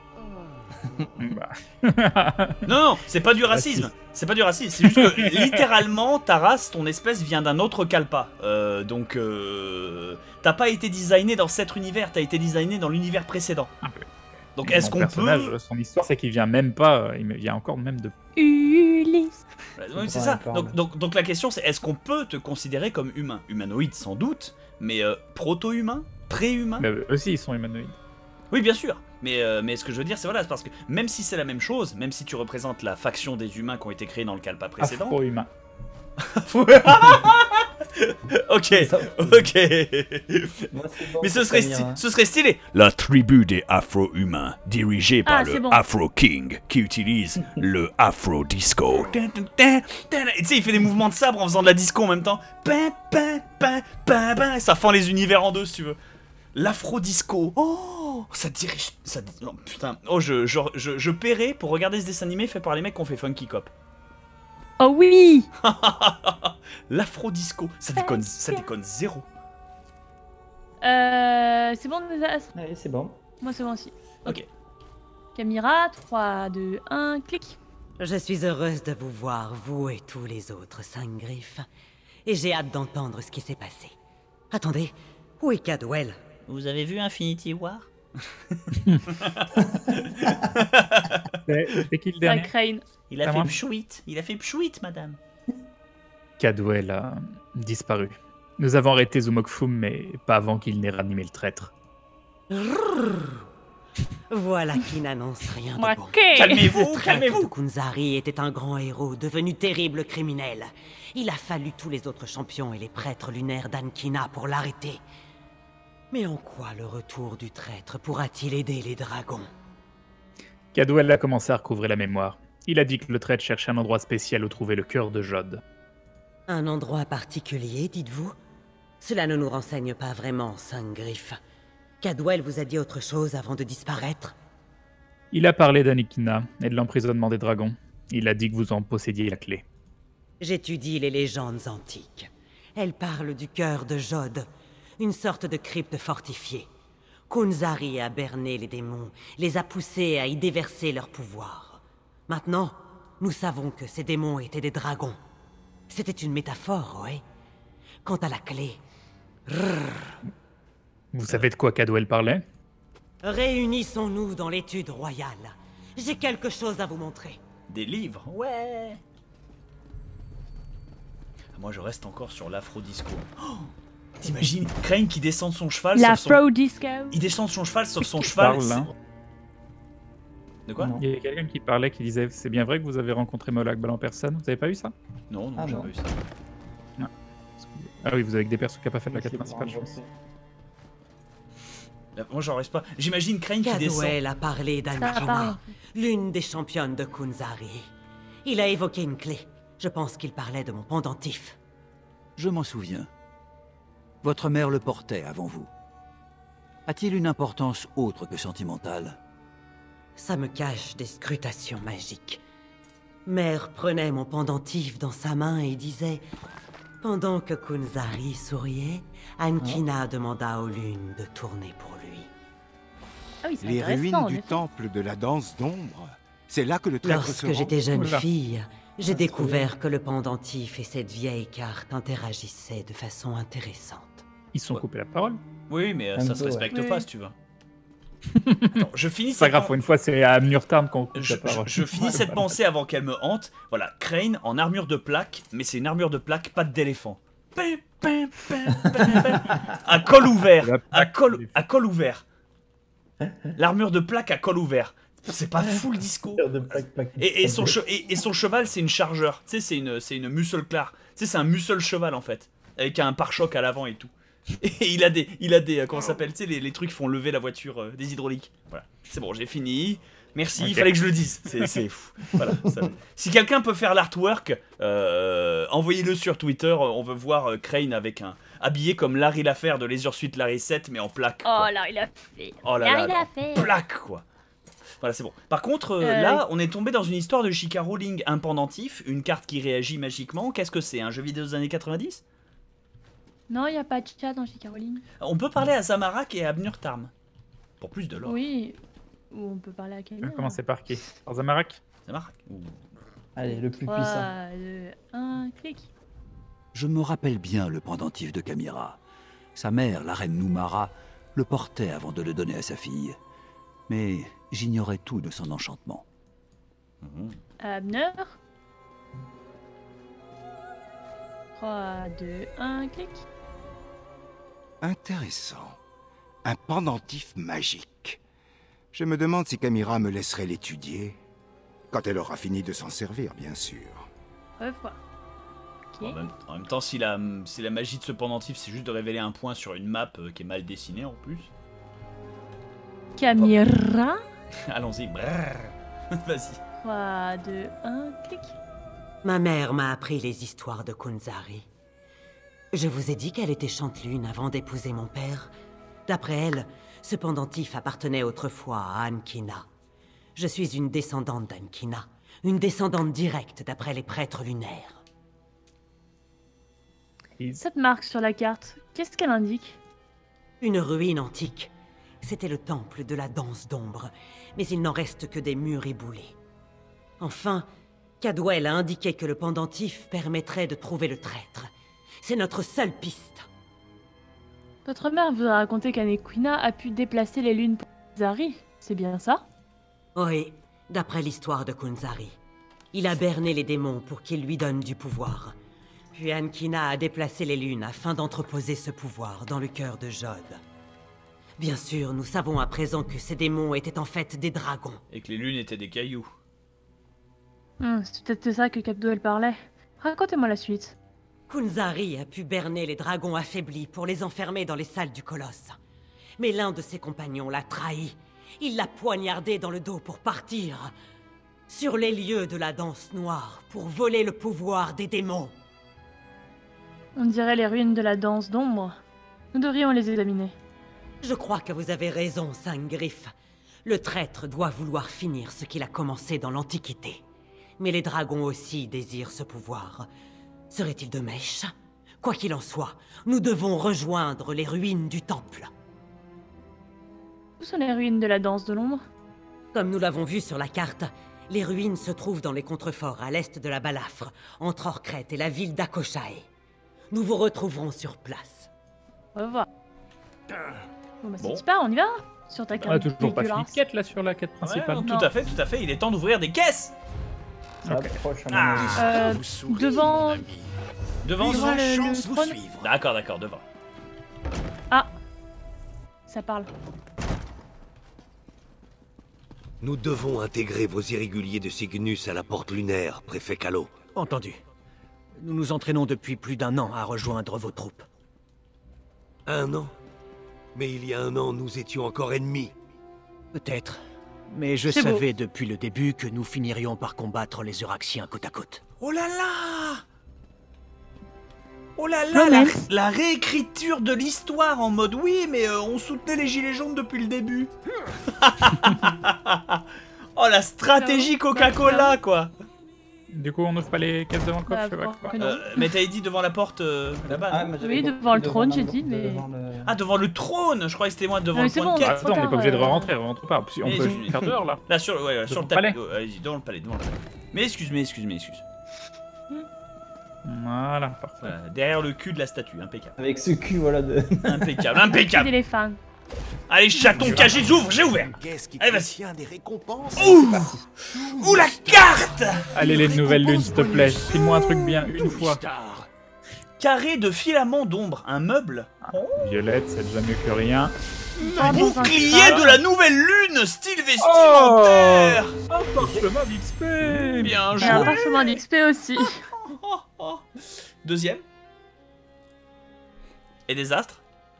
Bah. Non, non, c'est pas du racisme. C'est pas du racisme. C'est juste que littéralement, ta race, ton espèce vient d'un autre Kalpa. Euh, donc, euh, t'as pas été designé dans cet univers, t'as été designé dans l'univers précédent. Donc, est-ce Mon qu'on personnage, peut. Son histoire, c'est qu'il vient même pas. euh, Il me vient encore même de. Ulysse. Oui, c'est ça. Donc, donc, donc la question, c'est est-ce qu'on peut te considérer comme humain? Humanoïde, sans doute, mais euh, proto-humain? Pré-humain? Mais eux aussi, ils sont humanoïdes. Oui, bien sûr. Mais, euh, mais ce que je veux dire, c'est voilà, c'est parce que même si c'est la même chose, même si tu représentes la faction des humains qui ont été créés dans le Kalpa précédent. Afro-humain. Ok, ok. bon, Mais ce pour serait, Camille, sti- hein. ce serait stylé. La tribu des Afro-humains, dirigée par Ah, le c'est bon. Afro King, qui utilise le Afro Disco. Et tu sais, il fait des mouvements de sabre en faisant de la disco en même temps. Pin, pin, pin, pin, pin. Ça fend les univers en deux, si tu veux. L'afro-disco. Oh, ça dirige. Ça, oh, putain. Oh, je, je, je, je paierais pour regarder ce dessin animé fait par les mecs qui ont fait Funky Cop. Oh oui. L'afro-disco. Ça déconne, ça déconne zéro. Euh, c'est bon les as. Allez, c'est bon. Moi c'est bon aussi. Ok. Caméra, trois, deux, un, clic. Je suis heureuse de vous voir, vous et tous les autres cinq griffes. Et j'ai hâte d'entendre ce qui s'est passé. Attendez, où est Cadwell? Vous avez vu Infinity War? C'est qui le Ça dernier? Crane. Il a À fait moi. pchouit. Il a fait pchouit, madame. Cadwell a disparu. Nous avons arrêté Zumokfum, mais pas avant qu'il n'ait ranimé le traître. Voilà qui n'annonce rien de Moi, bon. qu'est- Calmez-vous, Le traître calmez-vous. Kunzari était un grand héros, devenu terrible criminel. Il a fallu tous les autres champions et les prêtres lunaires d'Ankina pour l'arrêter. Mais en quoi le retour du traître pourra-t-il aider les dragons? Cadwell a commencé à recouvrer la mémoire. Il a dit que le traître cherchait un endroit spécial où trouver le cœur de Jod. Un endroit particulier, dites-vous? Cela ne nous renseigne pas vraiment, Cinq Griffes. Cadwell vous a dit autre chose avant de disparaître? Il a parlé d'Anikina et de l'emprisonnement des dragons. Il a dit que vous en possédiez la clé. J'étudie les légendes antiques. Elles parlent du cœur de Jod, une sorte de crypte fortifiée. Kunzari a berné les démons, les a poussés à y déverser leur pouvoir. Maintenant, nous savons que ces démons étaient des dragons. C'était une métaphore, ouais. Quant à la clé... Rrr, Vous savez de quoi Cadwell parlait? réunissons-nous dans l'étude royale. J'ai quelque chose à vous montrer. Des livres, ouais. Moi, je reste encore sur l'afro-disco. Oh, t'imagines Crane qui descend de son cheval La sauf son... Pro Disco. Il descend de son cheval sauf son Qui cheval. parle, c'est- hein De quoi? Il y a quelqu'un qui parlait, qui disait c'est bien vrai que vous avez rencontré Molag Bal en personne. Vous avez pas eu ça? Non, non, Ah, j'ai non. pas eu ça. Non. Ah oui, vous avez que des persos qui n'ont pas fait la Je quête l'ai principale, je pense. rencontré. Là, Moi, j'en reste pas. J'imagine Crane qui descend. Cadwell a parlé Ça d'Ankina, parle. l'une des championnes de Kunzari. Il a évoqué une clé. Je pense qu'il parlait de mon pendentif. Je m'en souviens. Votre mère le portait avant vous. A-t-il une importance autre que sentimentale? Ça me cache des scrutations magiques. Mère prenait mon pendentif dans sa main et disait... Pendant que Kunzari souriait, Ankina demanda aux lunes de tourner pour lui. Ah oui, c'est Les intéressant, ruines en du effet. temple de la danse d'ombre. C'est là que le traître se Lorsque rend. j'étais jeune Oula. fille, j'ai découvert que le pendentif et cette vieille carte interagissaient de façon intéressante. Ils se sont coupés la parole. Oui, mais euh, Un ça peu, se ouais. respecte Oui. pas si tu veux. Attends, je finis C'est pas cette grave, pen- pour une fois, c'est à Amnurtarn qu'on coupe Je, la parole. je- je finis cette pensée avant qu'elle me hante. Voilà, Crane en armure de plaque, mais c'est une armure de plaque, pas d'éléphant. Pim, pim, pim, pim, pim. À col ouvert. La À plaque col, d'éléphant. à col ouvert. L'armure de plaque à col ouvert. C'est pas full disco. De plaque, plaque, Et, et, son, plaque. che- et, et son cheval, c'est une chargeur. Tu sais, c'est une, c'est une muscle car. Tu sais, c'est un muscle cheval en fait. Avec un pare-choc à l'avant et tout. Et il a des, il a des, euh, comment ça s'appelle, tu sais, les, les trucs qui font lever la voiture, euh, des hydrauliques. Voilà, c'est bon, j'ai fini. Merci, il Ok. fallait que je le dise. C'est, c'est fou. Voilà. ça- Si quelqu'un peut faire l'artwork, euh, envoyez-le sur Twitter. On veut voir euh, Crane avec un habillé comme Larry Laffaire de Les Ursuites Larry sept, mais en plaque. Oh quoi. là, il a fait. Oh là Là, là, il a en fait. plaque quoi. Voilà, c'est bon. Par contre, euh, Euh, là, on est tombé dans une histoire de J K Rowling, un pendentif, une carte qui réagit magiquement. Qu'est-ce que c'est, un jeu vidéo des années quatre-vingt-dix? Non, il n'y a pas de chat dans J. Caroline. On peut parler à Zamorak et à Abnurtarm. Pour plus de lore. Oui. Ou on peut parler à On quelqu'un. va commencer par qui? Par Zamorak? Zamorak. Ouh. Allez, le plus puissant. trois, deux, un, clic. Je me rappelle bien le pendentif de Camira. Sa mère, la reine Numara, le portait avant de le donner à sa fille. Mais j'ignorais tout de son enchantement. Abner. trois, deux, un, clic. Intéressant. Un pendentif magique. Je me demande si Camira me laisserait l'étudier. Quand elle aura fini de s'en servir, bien sûr. Revoir. Ok. En même, en même temps, si la, si la magie de ce pendentif, c'est juste de révéler un point sur une map euh, qui est mal dessinée en plus. Camira. Allons-y. Brrr. Vas-y. trois, deux, un, clic. Ma mère m'a appris les histoires de Kunzari. Je vous ai dit qu'elle était chantelune avant d'épouser mon père. D'après elle, ce pendentif appartenait autrefois à Ankina. Je suis une descendante d'Ankina, une descendante directe d'après les prêtres lunaires. Cette marque sur la carte, qu'est-ce qu'elle indique? Une ruine antique. C'était le temple de la danse d'ombre, mais il n'en reste que des murs éboulés. Enfin, Cadwell a indiqué que le pendentif permettrait de trouver le traître. C'est notre seule piste. Votre mère vous a raconté qu'Anequina a pu déplacer les lunes. pour- Kunzari, c'est bien ça? Oui, d'après l'histoire de Kunzari. Il a berné les démons pour qu'ils lui donnent du pouvoir. Puis Ankina a déplacé les lunes afin d'entreposer ce pouvoir dans le cœur de Jod. Bien sûr, nous savons à présent que ces démons étaient en fait des dragons. Et que les lunes étaient des cailloux. Hmm, c'est peut-être de ça que Capdoel parlait. Racontez-moi la suite. Kunzari a pu berner les dragons affaiblis pour les enfermer dans les salles du colosse. Mais l'un de ses compagnons l'a trahi. Il l'a poignardé dans le dos pour partir sur les lieux de la danse noire pour voler le pouvoir des démons. On dirait les ruines de la danse d'ombre. Nous devrions les examiner. Je crois que vous avez raison, Saint-Griff. Le traître doit vouloir finir ce qu'il a commencé dans l'Antiquité. Mais les dragons aussi désirent ce pouvoir. Serait-il de mèche? Quoi qu'il en soit, nous devons rejoindre les ruines du temple. Où sont les ruines de la danse de l'ombre? Comme nous l'avons vu sur la carte, les ruines se trouvent dans les contreforts à l'est de la Balafre, entre Orcrête et la ville d'Akoshae. Nous vous retrouverons sur place. Au revoir. Bon bah c'est Bon. super, on y va? Sur ta On a carte toujours pas fini de dégueulasse. quête là sur la quête principale. Ouais, tout à fait, tout à fait. Il est temps d'ouvrir des caisses. Ça approche à mon Ah. avis. Euh, devant... Devant, Devant le, le chance vous trône. suivre. D'accord, d'accord, devant. Ah, ça parle. Nous devons intégrer vos irréguliers de Cygnus à la porte lunaire, préfet Calo. Entendu. Nous nous entraînons depuis plus d'un an à rejoindre vos troupes. Un an? Mais il y a un an, nous étions encore ennemis. Peut-être. Mais je C'est beau. savais depuis le début que nous finirions par combattre les Euraxiens côte à côte. Oh là là! Oh là là, la, la réécriture de l'histoire en mode oui, mais euh, on soutenait les gilets jaunes depuis le début. Oh la stratégie Coca-Cola quoi. Du coup, on ouvre pas les caisses devant le coffre, Bah, je sais pas bon, quoi. que non. Euh, mais t'avais dit devant la porte euh, là-bas. Ah, non mais j'avais Oui, compris devant le trône, la- j'ai dit, mais... devant le- Ah, devant le trône. Je croyais que c'était moi devant Ah, le mais c'est point bon, de on quête. trop Attends, on n'est tard, pas obligé de euh. rentrer, on rentre pas. On Mais peut je- faire dehors là. Là sur, ouais, sur le le tapis. palais. Oh, Allez-y, devant le palais, devant le palais. Mais excuse-moi, excuse-moi, excuse. Voilà, parfait. Voilà, derrière le cul de la statue, impeccable. Avec ce cul, voilà, de... Impeccable, Cul impeccable. d'éléphant. Allez, chaton caché, j'ouvre, j'ai ouvert. Qu'est-ce qui Allez, vas-y. contient des récompenses? Ouh, ouh la carte. Allez, les nouvelles lunes, s'il te plaît. File-moi un truc bien, une fois. Carré de filaments d'ombre, un meuble. Oh. Violette, c'est déjà mieux que rien. Bouclier de la nouvelle lune, style vestimentaire. Un parchemin d'X P. Bien Et un joué. parchemin d'X P aussi. Oh, oh. Deuxième. Et des astres.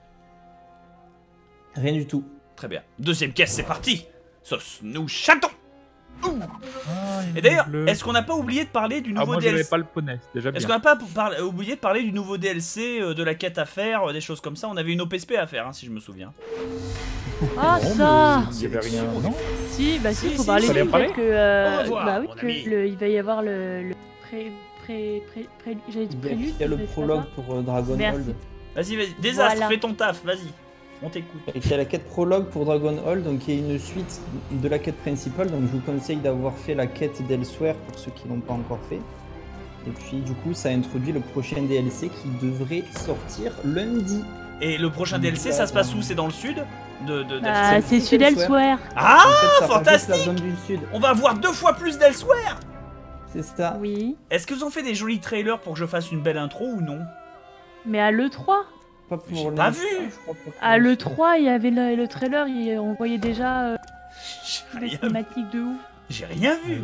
Rien du tout. Très bien. Deuxième caisse, c'est parti. Sauce, nous chatons. Ouh. Et d'ailleurs, est-ce qu'on n'a pas oublié de parler du Ah, nouveau moi, D L C? j'avais pas le poney, c'est déjà bien. Est-ce qu'on n'a pas par- oublié de parler du nouveau D L C, euh, de la quête à faire, euh, des choses comme ça? On avait une O P S P à faire, hein, si je me souviens. Ah, Non, ça. mais il y avait rien, non? Si, bah si, Si, faut si, parler fallait du en parler fait que... euh, Au revoir, bah oui, mon que ami. le, il va y avoir le... le pré... pré... pré... pré... J'allais dire Il y a- prélude, il y a le mais c'est pas prologue ça. pour euh, Dragonhold. Merci. Vas-y, vas-y. Désastre, Voilà. fais ton taf, vas-y. On t'écoute. Et il y a la quête prologue pour Dragonhold, donc il y a une suite de la quête principale, donc je vous conseille d'avoir fait la quête d'Elsewhere pour ceux qui l'ont pas encore fait. Et puis du coup ça introduit le prochain D L C qui devrait sortir lundi. Et le prochain D L C, ça se passe où? C'est dans le sud de, de, Bah, d'Elsewhere c'est celui d'Elsewhere. Ah, En fait, ça rajoute fantastique. la zone du sud. On va avoir deux fois plus d'Elsewhere. C'est ça. Oui. Est-ce qu'ils ont fait des jolis trailers pour que je fasse une belle intro ou non? Mais à l'E trois. Pas pour J'ai pas l'instant, vu. je crois pas pour À l'E l'instant. trois, il y avait le, le trailer, il- on voyait déjà euh, J'ai des rien, cinématiques de ouf. j'ai rien vu.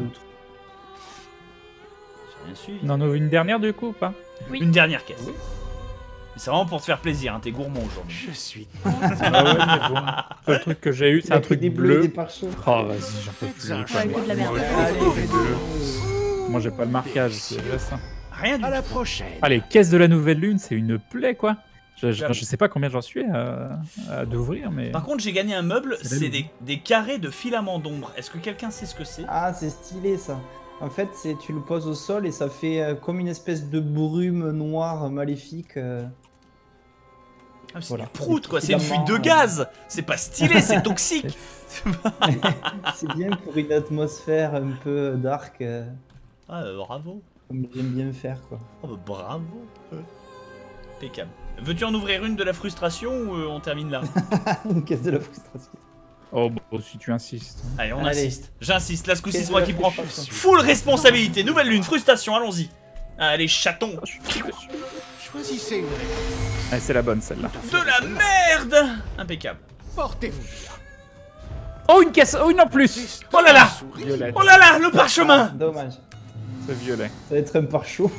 J'ai rien su. On en ouvre une dernière du coup ou pas? Oui. Une dernière caisse. Mais c'est vraiment pour te faire plaisir, hein, t'es gourmand aujourd'hui. Je suis... Ah ouais, mais bon. Le seul truc que j'ai eu, c'est Il a un pris truc des bleus et bleu. des pare-chocs. Oh, vas-y, j'en peux plus. Ouais, quoi. que de la merde. Allez, Moi, j'ai pas le marquage, c'est déjà ça. Rien du À la tout. prochaine. Ah, les caisses de la nouvelle lune, c'est une plaie, quoi. Je, je, J'avoue. je sais pas combien j'en suis à, à d'ouvrir, mais... Par contre, j'ai gagné un meuble, C'est la c'est lune. des, des carrés de filaments d'ombre. Est-ce que quelqu'un sait ce que c'est? Ah, c'est stylé ça. En fait, c'est tu le poses au sol et ça fait euh, comme une espèce de brume noire maléfique. euh. Ah, c'est Voilà. du prout, quoi, Des c'est une fuite de filaments, gaz. C'est pas stylé, c'est toxique. C'est bien pour une atmosphère un peu dark, euh, Ah, euh, bravo. comme j'aime bien faire quoi. Oh, bah, bravo. Euh, Impeccable. Veux-tu en ouvrir une de la frustration ou euh, on termine là? Une caisse de la frustration. Oh, bon, si tu insistes. Allez, on Allez. insiste. J'insiste, là ce coup-ci, Qu'est-ce c'est moi que qui la prends frustration full responsabilité. Nouvelle lune, frustration, allons-y. Allez, chaton. Choisissez une réponse. Ah, c'est la bonne celle-là. De la merde. Impeccable. Portez-vous bien. Oh, une caisse. Oh, une en plus. Oh là là. Violette. Oh là là, le parchemin. Dommage. C'est violet. Ça va être un pare-chaud.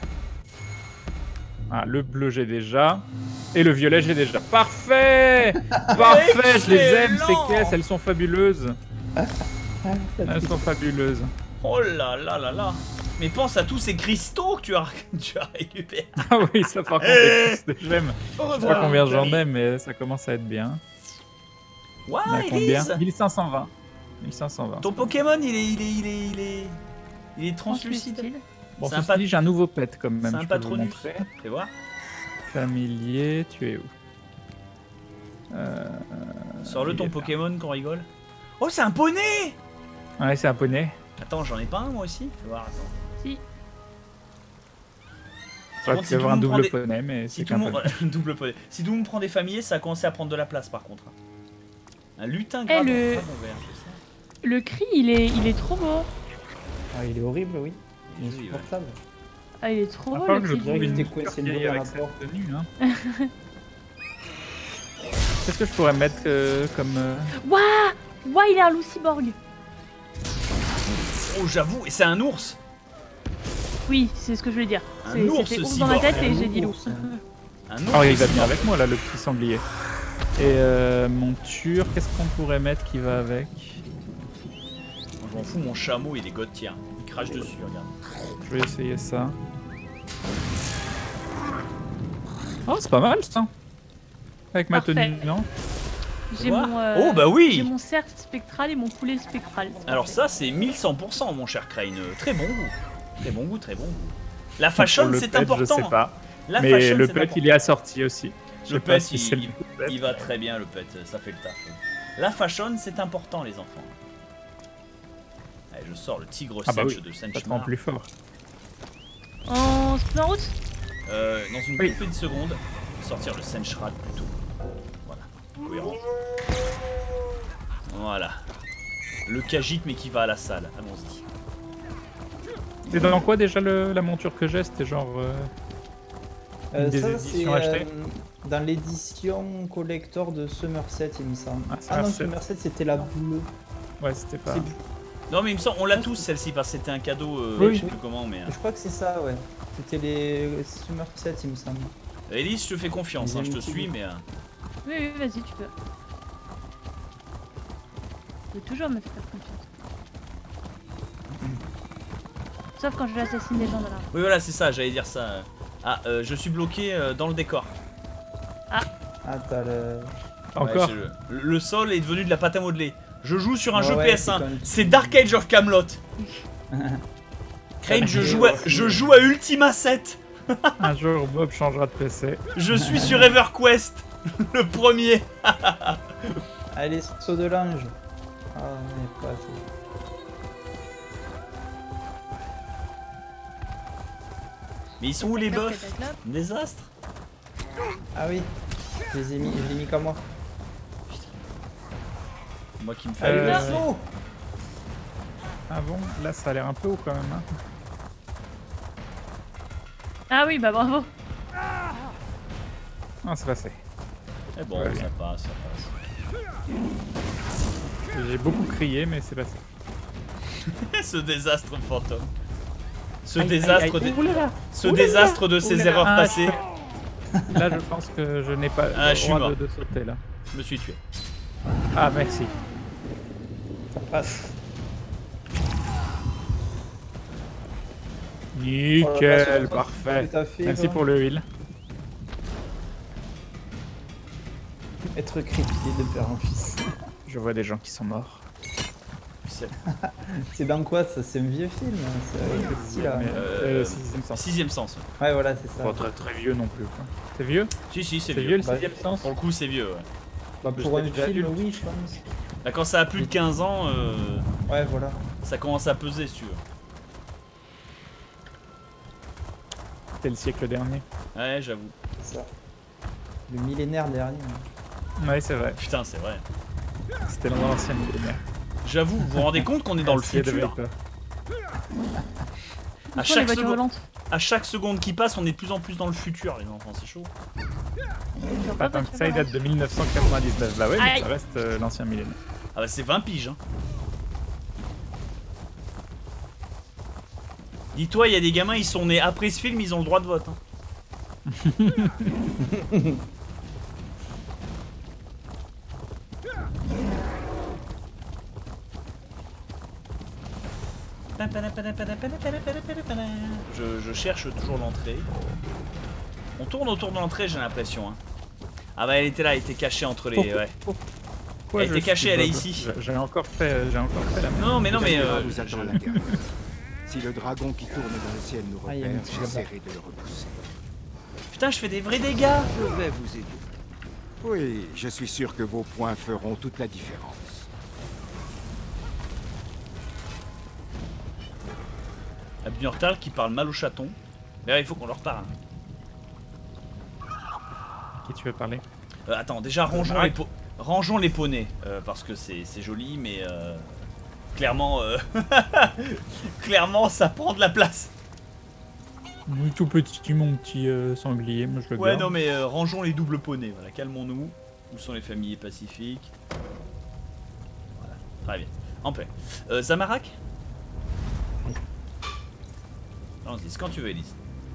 Ah, le bleu, j'ai déjà. Et le violet, j'ai déjà. Parfait. Parfait, je les aime, ces Excellent. caisses. Elles sont fabuleuses. Elles sont fabuleuses. Oh là là là là. Mais pense à tous ces cristaux que tu as, tu as récupérés. Ah oui, ça par contre, les caisses, j'aime. Au Je sais revoir, pas combien j'en Camille. ai, mais ça commence à être bien. Ouais, On a combien Elise. mille cinq cent vingt. mille cinq cent vingt. Ton Pokémon, il est, il est, il est, il est, il est translucide. Bon, C'est un ceci pat- dit, j'ai un nouveau pet quand même. C'est un je peux vous patronus. montrer. Fais voir. Familier, tu es où euh... Sors-le il ton est là. Pokémon qu'on rigole. Oh, c'est un poney. Ouais, c'est un poney. Attends, j'en ai pas un moi aussi. Fais voir, attends. Si. J'aurais contre, pu si avoir tout un le monde double prend des- poney, mais Si c'est tout le qu'un monde... poney. double poney. Si tout le monde prend des familliers, ça a commencé à prendre de la place par contre. Un lutin Eh, grave. le... dragon vert, je sais. le cri, il est, il est trop beau. Ah, il est horrible, oui. Il est Joli, ouais. insupportable. Ah, il est trop À beau part le que je cri. trouve dirait une que t'es couture coincé qui le aille dos avec dans la cette tenue. Hein. Qu'est-ce que je pourrais mettre euh, comme... euh, Waouh, Waouh, il est un loup cyborg. Oh, j'avoue, et c'est un ours. Oui, c'est ce que je voulais dire. Un C'est- ours C'était ours dans ma cyborg. tête et j'ai dit loup. Un ours. Oh, il va bien avec moi là, le petit sanglier. Et euh, monture, qu'est-ce qu'on pourrait mettre qui va avec? Je m'en fous, mon chameau il est god tier. Il crache dessus, regarde. Je vais essayer ça. Oh, c'est pas mal ça. Avec ma Parfait. tenue, non? J'ai Quoi mon, euh, Oh, bah oui. J'ai mon cerf spectral et mon poulet spectral. Alors ça, c'est mille cent pour cent mon cher Crane. Très bon goût. Très bon goût, très bon goût. La fashion, Pour le c'est pet, important. Je sais pas. La Mais fashion, le c'est pet, important. il est assorti aussi. Je Le sais pas pet, si il, c'est le il- pet. il va très bien, le pet. Ça fait le taf. La fashion, c'est important, les enfants. Allez, je sors le tigre Ah bah sèche oui, de ça te rend Senchmar. plus fort. On se met en route? Euh, dans une Oui. poupée de seconde, sortir le Senchrat plutôt. Voilà, cohérent. Voilà. Le Khajiit, mais qui va à la salle. Allons-y. C'est dans quoi déjà le- la monture que j'ai? C'était genre... euh, Euh, Des ça, éditions c'est achetées euh, dans l'édition collector de Somerset, il me semble. Ah, Ah, non, Somerset. Somerset, c'était la bleue. Ouais, c'était pas... C'est- Non, mais il me semble, on l'a tous celle-ci parce que c'était un cadeau. Euh, Oui, je sais oui. plus comment, mais. Je crois que c'est ça, ouais. C'était les Somerset, il me semble. Elise, je te fais confiance, hein, je te Deuxième suis, coup. mais. euh, Oui, oui, vas-y, tu peux. Tu peux toujours me faire confiance. Sauf quand je vais assassiner des gens dans la rue. Oui, voilà, c'est ça, j'allais dire ça. Ah, euh, je suis bloqué euh, dans le décor. Ah, Ah, t'as le... Encore Ouais, je- le, le sol est devenu de la pâte à modeler. Je joue sur un Ouais, jeu ouais, P S c'est un. quand même- C'est Dark Age of Camelot. Crane, je joue, à, je joue à Ultima sept. Un jour, Bob changera de P C. Je suis sur EverQuest, le premier. Allez, saut de l'ange. Ah, mais pas tout. Mais ils sont où les Cataclope, boeufs? cataclope. Désastre. Ah oui, je les ai mis, je l'ai mis comme moi. Moi qui me fais Euh, le Perso. Ah bon? Là, ça a l'air un peu haut quand même. Hein. Ah oui, bah bravo. Ah, c'est passé. Eh bon, Ouais, ça bien. passe, ça passe. J'ai beaucoup crié, mais c'est passé. Ce désastre fantôme. Ce Aïe, désastre, aïe, aïe. de... Oulala. ce Oulala. désastre de ses Oulala. erreurs Ah, passées. je- Là, je pense que je n'ai pas Ah, le je suis droit mort. de, de sauter là. Je me suis tué. Ah, merci. Ça passe. Nickel, Oh, parfait. tout à fait, Merci quoi. pour le heal. Être crépié de père en fils. Je vois des gens qui sont morts. C'est- C'est dans quoi ça? C'est un vieux film, hein, c'est avec le petit là. Mais, Euh, euh, sixième sens. Sixième sens. ouais. Ouais, voilà, c'est ça. Pas très, très vieux non plus. quoi. C'est vieux? Si, si, c'est C'est vieux. vieux le Bah, sixième sens? Pour le coup, c'est vieux. Ouais. Bah, Je pour un l'ai déjà film, adulte. oui, je pense. Là, quand ça a plus de quinze ans, euh, Ouais, voilà. ça commence à peser, si tu veux. C'était le siècle dernier. Ouais, j'avoue. C'est ça. Le millénaire dernier. Ouais, c'est vrai. Putain, c'est vrai. C'était dans l'ancien millénaire. J'avoue, vous vous rendez compte qu'on est dans le Alcide futur. Vapor. À Pourquoi les chaque, voitures seconde, volantes à chaque seconde qui passe, on est de plus en plus dans le futur, les enfants, c'est chaud. Pas tant que ça, il date de mille neuf cent quatre-vingt-dix-neuf. Bah ouais, mais Aïe. ça reste euh, l'ancien millénaire. Ah bah c'est vingt piges, hein. Dis-toi, il y a des gamins, ils sont nés après ce film, ils ont le droit de vote. Hein. Je, je cherche toujours l'entrée. On tourne autour de l'entrée, j'ai l'impression. Hein. Ah bah elle était là, elle était cachée entre les... Ouais. Pourquoi Elle je était cachée, suis elle est Bob ici. J'ai encore fait, j'ai encore fait la même. Non mais non mais... Euh, Vous attend à je- l'intérieur. Si le dragon qui tourne dans le ciel nous Ah, il y a une repère, petite là-bas. j'essaierai de le repousser. Putain, je fais des vrais dégâts. Je vais vous aider. Oui, je suis sûr que vos points feront toute la différence. Abnurtal qui parle mal au chaton. Mais il faut qu'on leur parle. Qui tu veux parler? Euh, attends, déjà rangeons les, po rangeons les poneys. Euh, parce que c'est c'est joli, mais... Euh, clairement... Euh, clairement, ça prend de la place. Oui, tout petit, mon petit euh, sanglier, moi je le Ouais, garde. non mais euh, rangeons les doubles poneys. Voilà, calmons-nous. Où sont les familles pacifiques? Voilà, très bien. En paix. Euh, Zamarak? Allons-y, c'est quand tu veux, Elise.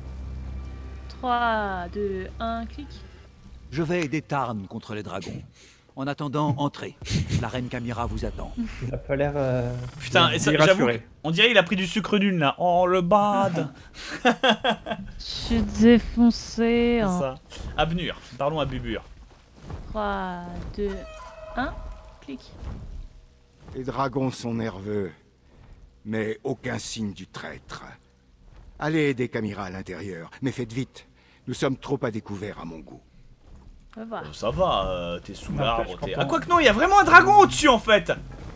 trois, deux, un, clic. Je vais aider Tarn contre les dragons. En attendant, entrez. La reine Camira vous attend. Il a pas l'air. Euh... Putain, et ça, Dis j'avoue, rassuré. on dirait il a pris du sucre d'une là. Oh le bad. Je suis défoncé. C'est en ça. Abnur, parlons à Bubur. trois, deux, un, clic. Les dragons sont nerveux, mais aucun signe du traître. Allez aider Camira à l'intérieur, mais faites vite. Nous sommes trop à découvert à mon goût. On va voir. Euh, ça va, euh, t'es sous Non, l'arbre. je t'es- comprends. Ah quoi que non, il y a vraiment un dragon au-dessus en fait.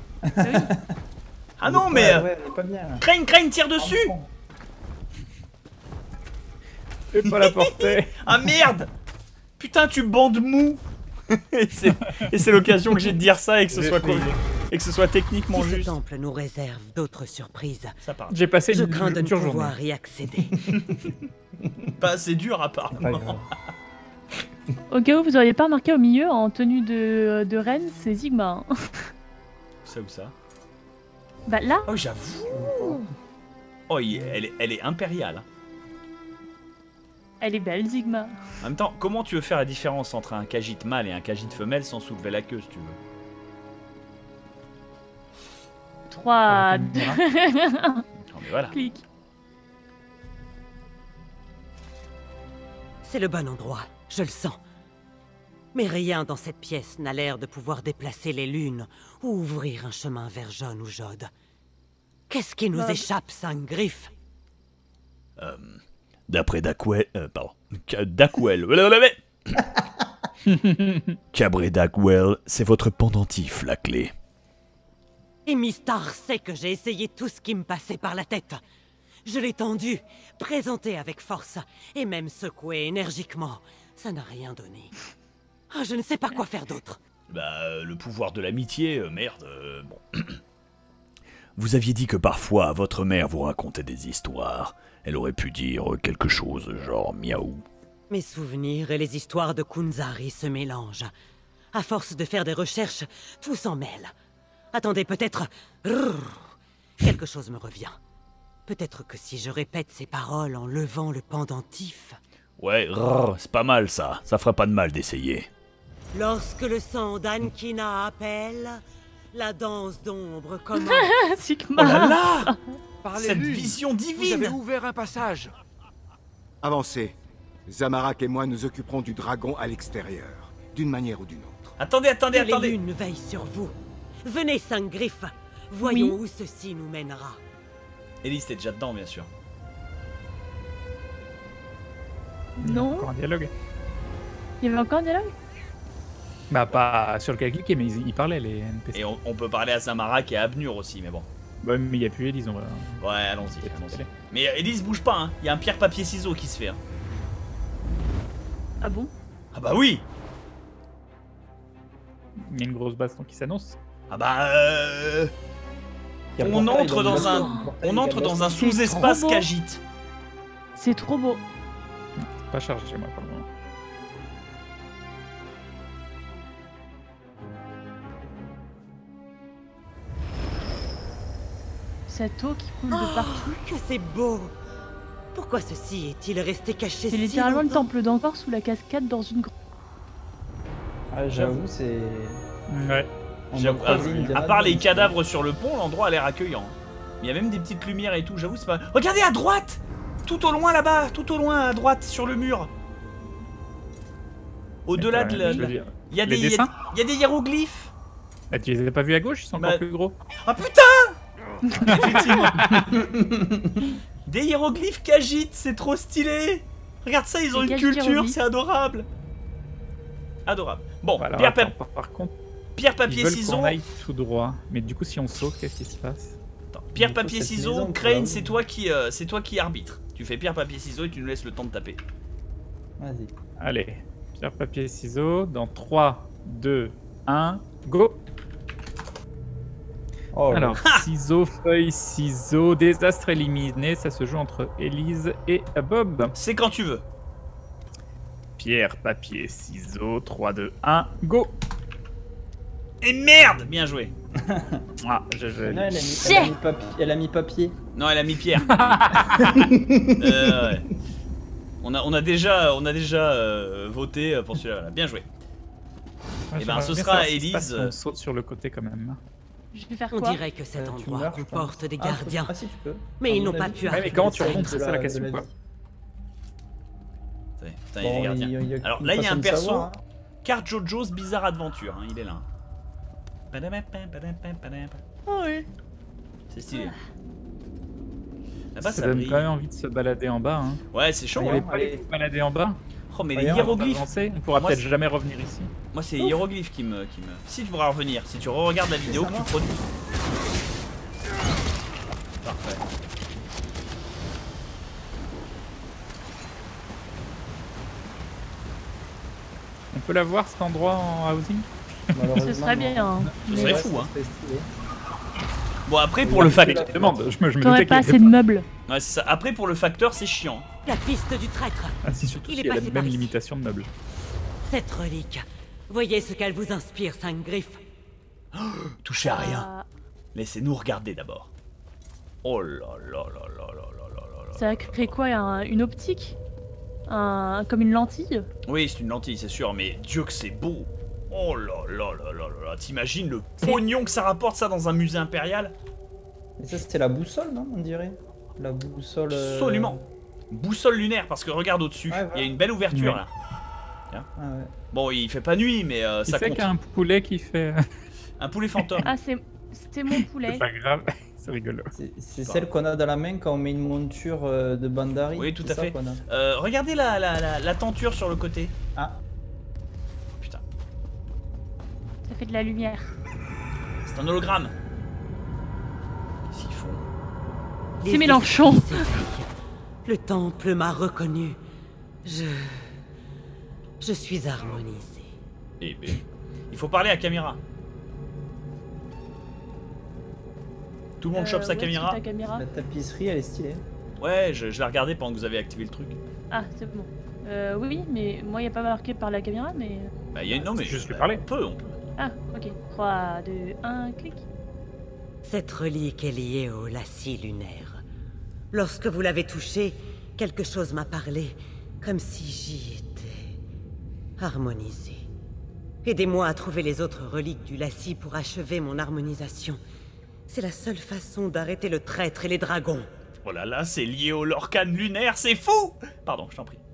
Ah non mais... Ouais, euh, ouais, on est pas bien. là. Crane, Crane, tire dessus. Je vais pas la porter. Ah merde. Putain, tu bandes mou. Et c'est et c'est l'occasion que j'ai de dire ça et que ce J'ai- soit, co- et que ce soit techniquement Si ce juste. temple nous réserve d'autres surprises, Ça part. J'ai passé je une, crains de une ne dure pouvoir journée. y accéder. Pas assez dur Pas apparemment. grave. Au cas où vous auriez pas remarqué au milieu, en tenue de, de reine, c'est Sigma. hein. Ça ou ça? Bah là, Oh j'avoue. Oh il- elle est, elle est impériale. hein. elle est belle, Sigma. En même temps, comment tu veux faire la différence entre un Khajiit mâle et un Khajiit femelle sans soulever la queue si tu veux? trois, Avec une deux, mira. Non mais voilà. clic. C'est le bon endroit, je le sens. Mais rien dans cette pièce n'a l'air de pouvoir déplacer les lunes ou ouvrir un chemin vers Jaune ou Jode. Qu'est-ce qui nous Bah, échappe, cinq griffes? Euh, D'après Dackwell... Euh, pardon. Ca- Dackwell... Blablabla. Cabré Dackwell, c'est votre pendentif, la clé. Et Mistar sait que j'ai essayé tout ce qui me passait par la tête. Je l'ai tendu, présenté avec force, et même secoué énergiquement. Ça n'a rien donné. Ah, je ne sais pas quoi faire d'autre. Bah euh, le pouvoir de l'amitié, euh, merde. euh, bon. Vous aviez dit que parfois votre mère vous racontait des histoires. Elle aurait pu dire quelque chose genre miaou. Mes souvenirs et les histoires de Kunzari se mélangent. À force de faire des recherches, tout s'en mêle. Attendez, peut-être... Rrrr, quelque chose me revient. Peut-être que si je répète ces paroles en levant le pendentif... Ouais, rrr, c'est pas mal ça. Ça fera pas de mal d'essayer. Lorsque le sang d'Ankina appelle, la danse d'ombre commence. Sigma. Oh là là. Par les Cette lunes, vision Vous avez divine. ouvert un passage. Avancez. Zamarak et moi nous occuperons du dragon à l'extérieur, d'une manière ou d'une autre. Attendez, attendez, Que les attendez. lunes veillent sur vous. Venez, cinq griffes. Voyons Oui. où ceci nous mènera. Elise, t'es déjà dedans bien sûr. Il y a Non. encore un dialogue. Il y avait encore un dialogue? Bah pas sur lequel cliquer, mais ils, ils parlaient les N P C. Et on, on peut parler à Zamarak et à Abnur aussi, mais bon. Ouais, mais il y a plus Elise, on va... Ouais, allons-y, allons-y. Mais euh, Elise, bouge pas, hein. Il y a un pierre papier ciseaux qui se fait. hein. Ah bon? Ah bah oui. Il y a une grosse baston qui s'annonce. Ah bah... Euh... Il y a On portail entre dans dans le un, portail, on il y a entre dans baston. un sous-espace trop beau. qu'agite. C'est trop beau. Pas chargé chez moi pour le moment. Cette eau qui coule de Oh, partout. que c'est beau! Pourquoi ceci est-il resté caché C'est si littéralement le longtemps? temple d'Angkor sous la cascade dans une grotte. Ah, j'avoue, c'est. Ouais. On va J'avoue, croiser à, Indiana à part les Jones. cadavres sur le pont, l'endroit a l'air accueillant. Il y a même des petites lumières et tout, j'avoue, c'est pas... Regardez à droite! Tout au loin là-bas, tout au loin à droite, sur le mur. Au-delà de la... Je veux dire, Il y a les des, il y a- dessins il y a des hiéroglyphes. Ah, tu les as pas vus à gauche? Ils sont encore Bah- plus gros. Ah putain! Effectivement. Des hiéroglyphes qui agitent, c'est trop stylé. Regarde ça, ils ont Des une cages culture, hiéroglyphes. c'est adorable. Adorable. Bon, Alors, pierre, attends, pa- par, par contre, pierre, ils papier, veulent ciseaux. qu'on aille tout droit. Mais du coup, si on saute, qu'est-ce qui se passe? Attends, pierre, Il faut papier, cette ciseaux. maison pour Crane, là-haut. c'est toi qui, euh, c'est toi qui arbitre. Tu fais pierre, papier, ciseaux et tu nous laisses le temps de taper. Vas-y. Allez, pierre, papier, ciseaux. Dans trois, deux, un, go! Oh, Alors, ciseaux, feuilles, ciseaux, désastre éliminé, ça se joue entre Élise et Bob. C'est quand tu veux. Pierre, papier, ciseaux, trois, deux, un, go! Et merde! Bien joué. Ah, je, je... Non, elle, a mis, elle, a mis papier, elle a mis papier. Non, elle a mis pierre. Euh, ouais. On a, on a déjà, on a déjà euh, voté pour celui-là. Bien joué. Ouais, Eh ben, j'aimerais ce bien sera savoir ce qui se passe Élise. si on saute sur le côté quand même. Je vais faire On quoi? dirait que cet Euh, tu endroit meurs, je comporte pense. des Ah, faut- gardiens. Ah, si, tu peux. Mais À ils mon n'ont pas avis. pu Ouais, mais arriver comment tu seuls. remontes? C'est ça la de la- question, de la quoi. vie. Putain, il y a Bon, des gardiens. il y a- il y a Alors une là, il y a façon un de perso. savoir, hein. Carte Jojo's Bizarre Adventure, hein, il est là. Oh oui. C'est stylé. Là-bas, Ça ça donne brille. quand même envie de se balader en bas. Hein. Ouais, c'est chaud. Il y Hein. avait pas les se balader en bas. Oh, mais les Regarde, on va hiéroglyphes. avancer, on pourra Moi, peut-être c'est- jamais revenir ici. Moi, c'est les hiéroglyphes qui me, qui me. Si tu pourras revenir, si tu re-regardes la vidéo que tu produis. Parfait. On peut la voir cet endroit en housing? Ce serait bien. Hein. Ce Mais serait ouais, fou, ça hein. serait stylé. Bon, après, pour le facteur. Je demande, je me, je me T'aurais doutais pas qu'il assez était de meubles. Ouais, c'est ça. Après, pour le facteur, c'est chiant. La piste du traître. Ah si, surtout Il s'il est y a la passé même par ici. limitation de meubles. Cette relique. Voyez ce qu'elle vous inspire, cinq griffes. Touchez à rien. Ah, Laissez-nous regarder d'abord. Oh là là là là là là là là là. ça crée quoi? un- Une optique? un... Comme une lentille? Oui, c'est une lentille, c'est sûr, mais Dieu que c'est beau. Oh là là là là là là. T'imagines le pognon que ça rapporte ça dans un musée impérial? Mais ça, c'était la boussole, non? On dirait. La boussole. euh, Absolument. Boussole lunaire, parce que regarde au-dessus, Ouais, il voilà. y a une belle ouverture Ouais. là. Tiens. Ah ouais. Bon, il fait pas nuit, mais euh, Qui ça c'est compte. qu'il y a un poulet qui fait... Un poulet fantôme. Ah, c'est c'est mon poulet. C'est pas grave, c'est rigolo. C'est- C'est Pas. celle qu'on a dans la main quand on met une monture euh, de Bandari. Oui, tout c'est à ça fait. qu'on a. Euh, regardez la, la, la, la tenture sur le côté. Ah, Putain, Ça fait de la lumière. c'est un hologramme. Qu'est-ce qu'ils font? Les C'est Mélenchon. esprits s'éveillent. Le temple m'a reconnu. Je... Je suis harmonisé. Eh ben, il faut parler à caméra. Tout le monde chope Euh, sa où est-ce que caméra. ta caméra la tapisserie, elle est stylée. Ouais, je, je l'ai regardé pendant que vous avez activé le truc. Ah, c'est bon. Euh, oui, oui, mais moi, il n'y a pas marqué par la caméra, mais... Bah, y a une... Non, mais C'est juste bah, lui parler. On peut, on peut. Ah, ok. trois, deux, un, clic. Cette relique est liée au lacis lunaire. Lorsque vous l'avez touché, quelque chose m'a parlé, comme si j'y étais harmonisé. Aidez-moi à trouver les autres reliques du lacis pour achever mon harmonisation. C'est la seule façon d'arrêter le traître et les dragons. Oh là là, c'est lié au lorcan lunaire, c'est fou. Pardon, je t'en prie.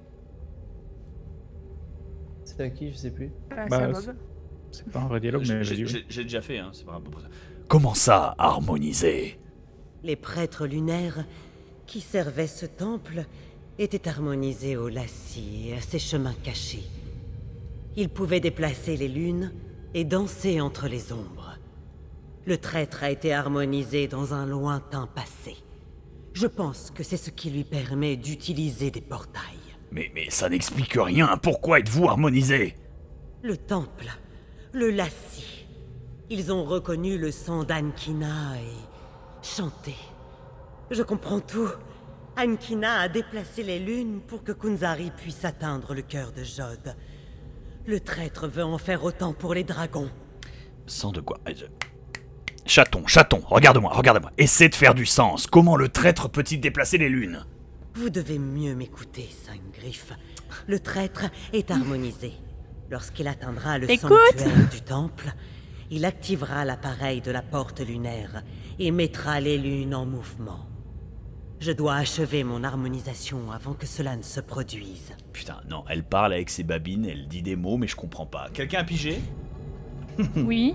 C'est à qui? Je sais plus. Ah, Bah, c'est à c'est- Bob. C'est pas un vrai dialogue, mais J'ai- vas-y. J'ai j'ai déjà fait, hein, c'est pas grave. Comment ça, harmoniser? Les prêtres lunaires qui servaient ce temple étaient harmonisés au lacis et à ses chemins cachés. Ils pouvaient déplacer les lunes et danser entre les ombres. Le traître a été harmonisé dans un lointain passé. Je pense que c'est ce qui lui permet d'utiliser des portails. Mais, mais ça n'explique rien. Pourquoi êtes-vous harmonisé? Le temple, Le Lassie. Ils ont reconnu le son d'Ankina et chanté. Je comprends tout. Ankina a déplacé les lunes pour que Kunzari puisse atteindre le cœur de Jod. Le traître veut en faire autant pour les dragons. Sans de quoi. Chaton, chaton, regarde-moi, regarde-moi. Essaie de faire du sens. Comment le traître peut-il déplacer les lunes? Vous devez mieux m'écouter, Cinq Griffes. Le traître est harmonisé. Lorsqu'il atteindra le Écoute. sanctuaire du temple, il activera l'appareil de la porte lunaire et mettra les lunes en mouvement. Je dois achever mon harmonisation avant que cela ne se produise. Putain, non, elle parle avec ses babines, elle dit des mots, mais je comprends pas. Quelqu'un a pigé? Oui.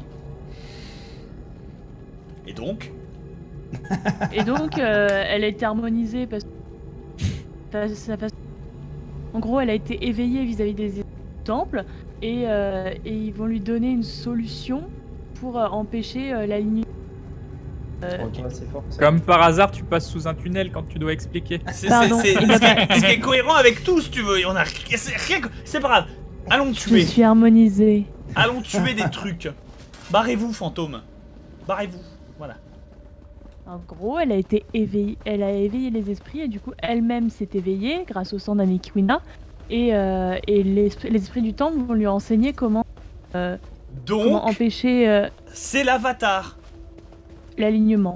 Et donc? Et donc, euh, elle a été harmonisée parce que... ça passe- En gros, elle a été éveillée vis-à-vis des temples et, euh, et ils vont lui donner une solution pour euh, empêcher euh, la ligne. Euh, Comme par hasard, tu passes sous un tunnel quand tu dois expliquer. C'est ce qui est- ce qui est cohérent avec tout, si tu veux. On a c'est rien que- c'est pas grave. Allons Je tuer. suis harmonisée. Allons tuer des trucs. Barrez-vous, fantôme. Barrez-vous. Voilà. En gros, elle a été éveillée, elle a éveillé les esprits et du coup, elle-même s'est éveillée grâce au sang d'Anikwina et, euh, et les, les esprits du temple vont lui enseigner comment, euh, Donc, comment empêcher euh, c'est l'avatar. l'alignement.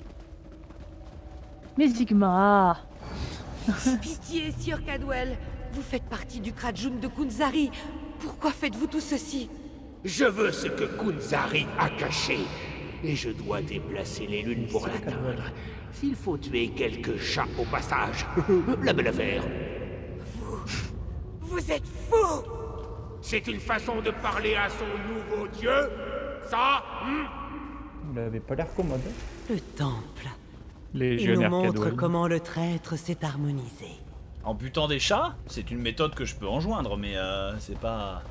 Mais Sigma, Pitié, Sir Cadwell. Vous faites partie du Krajun de Kunzari. Pourquoi faites-vous tout ceci? Je veux ce que Kunzari a caché. Et je dois déplacer les lunes pour l'atteindre. S'il faut tuer quelques chats au passage, la belle affaire. Vous... Vous êtes fou! C'est une façon de parler à son nouveau dieu? Ça hmm? Vous l'avez pas l'air commode. Le temple. Il nous Légionnaire montre Cadwell. comment le traître s'est harmonisé. En butant des chats, c'est une méthode que je peux enjoindre, mais euh, c'est pas...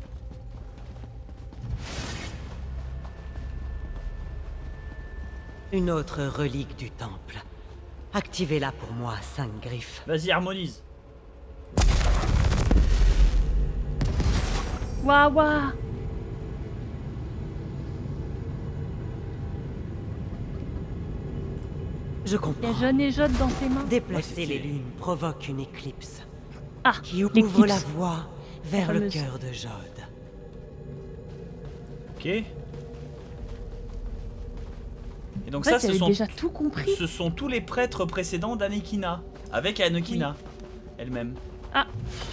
Une autre relique du temple. Activez-la pour moi, Cinq Griffes. Vas-y, harmonise. Waouh. Je comprends. Il y a Jeune et Jode dans ses mains. Déplacer les lunes provoque une éclipse. Ah, qui ouvre l'éclipse. la voie vers le Fameuse. cœur de Jod. Ok. Et donc En fait, ça, ce j'avais sont, déjà tout compris. ce sont tous les prêtres précédents d'Anekina. Avec Anekina elle-même. Ah.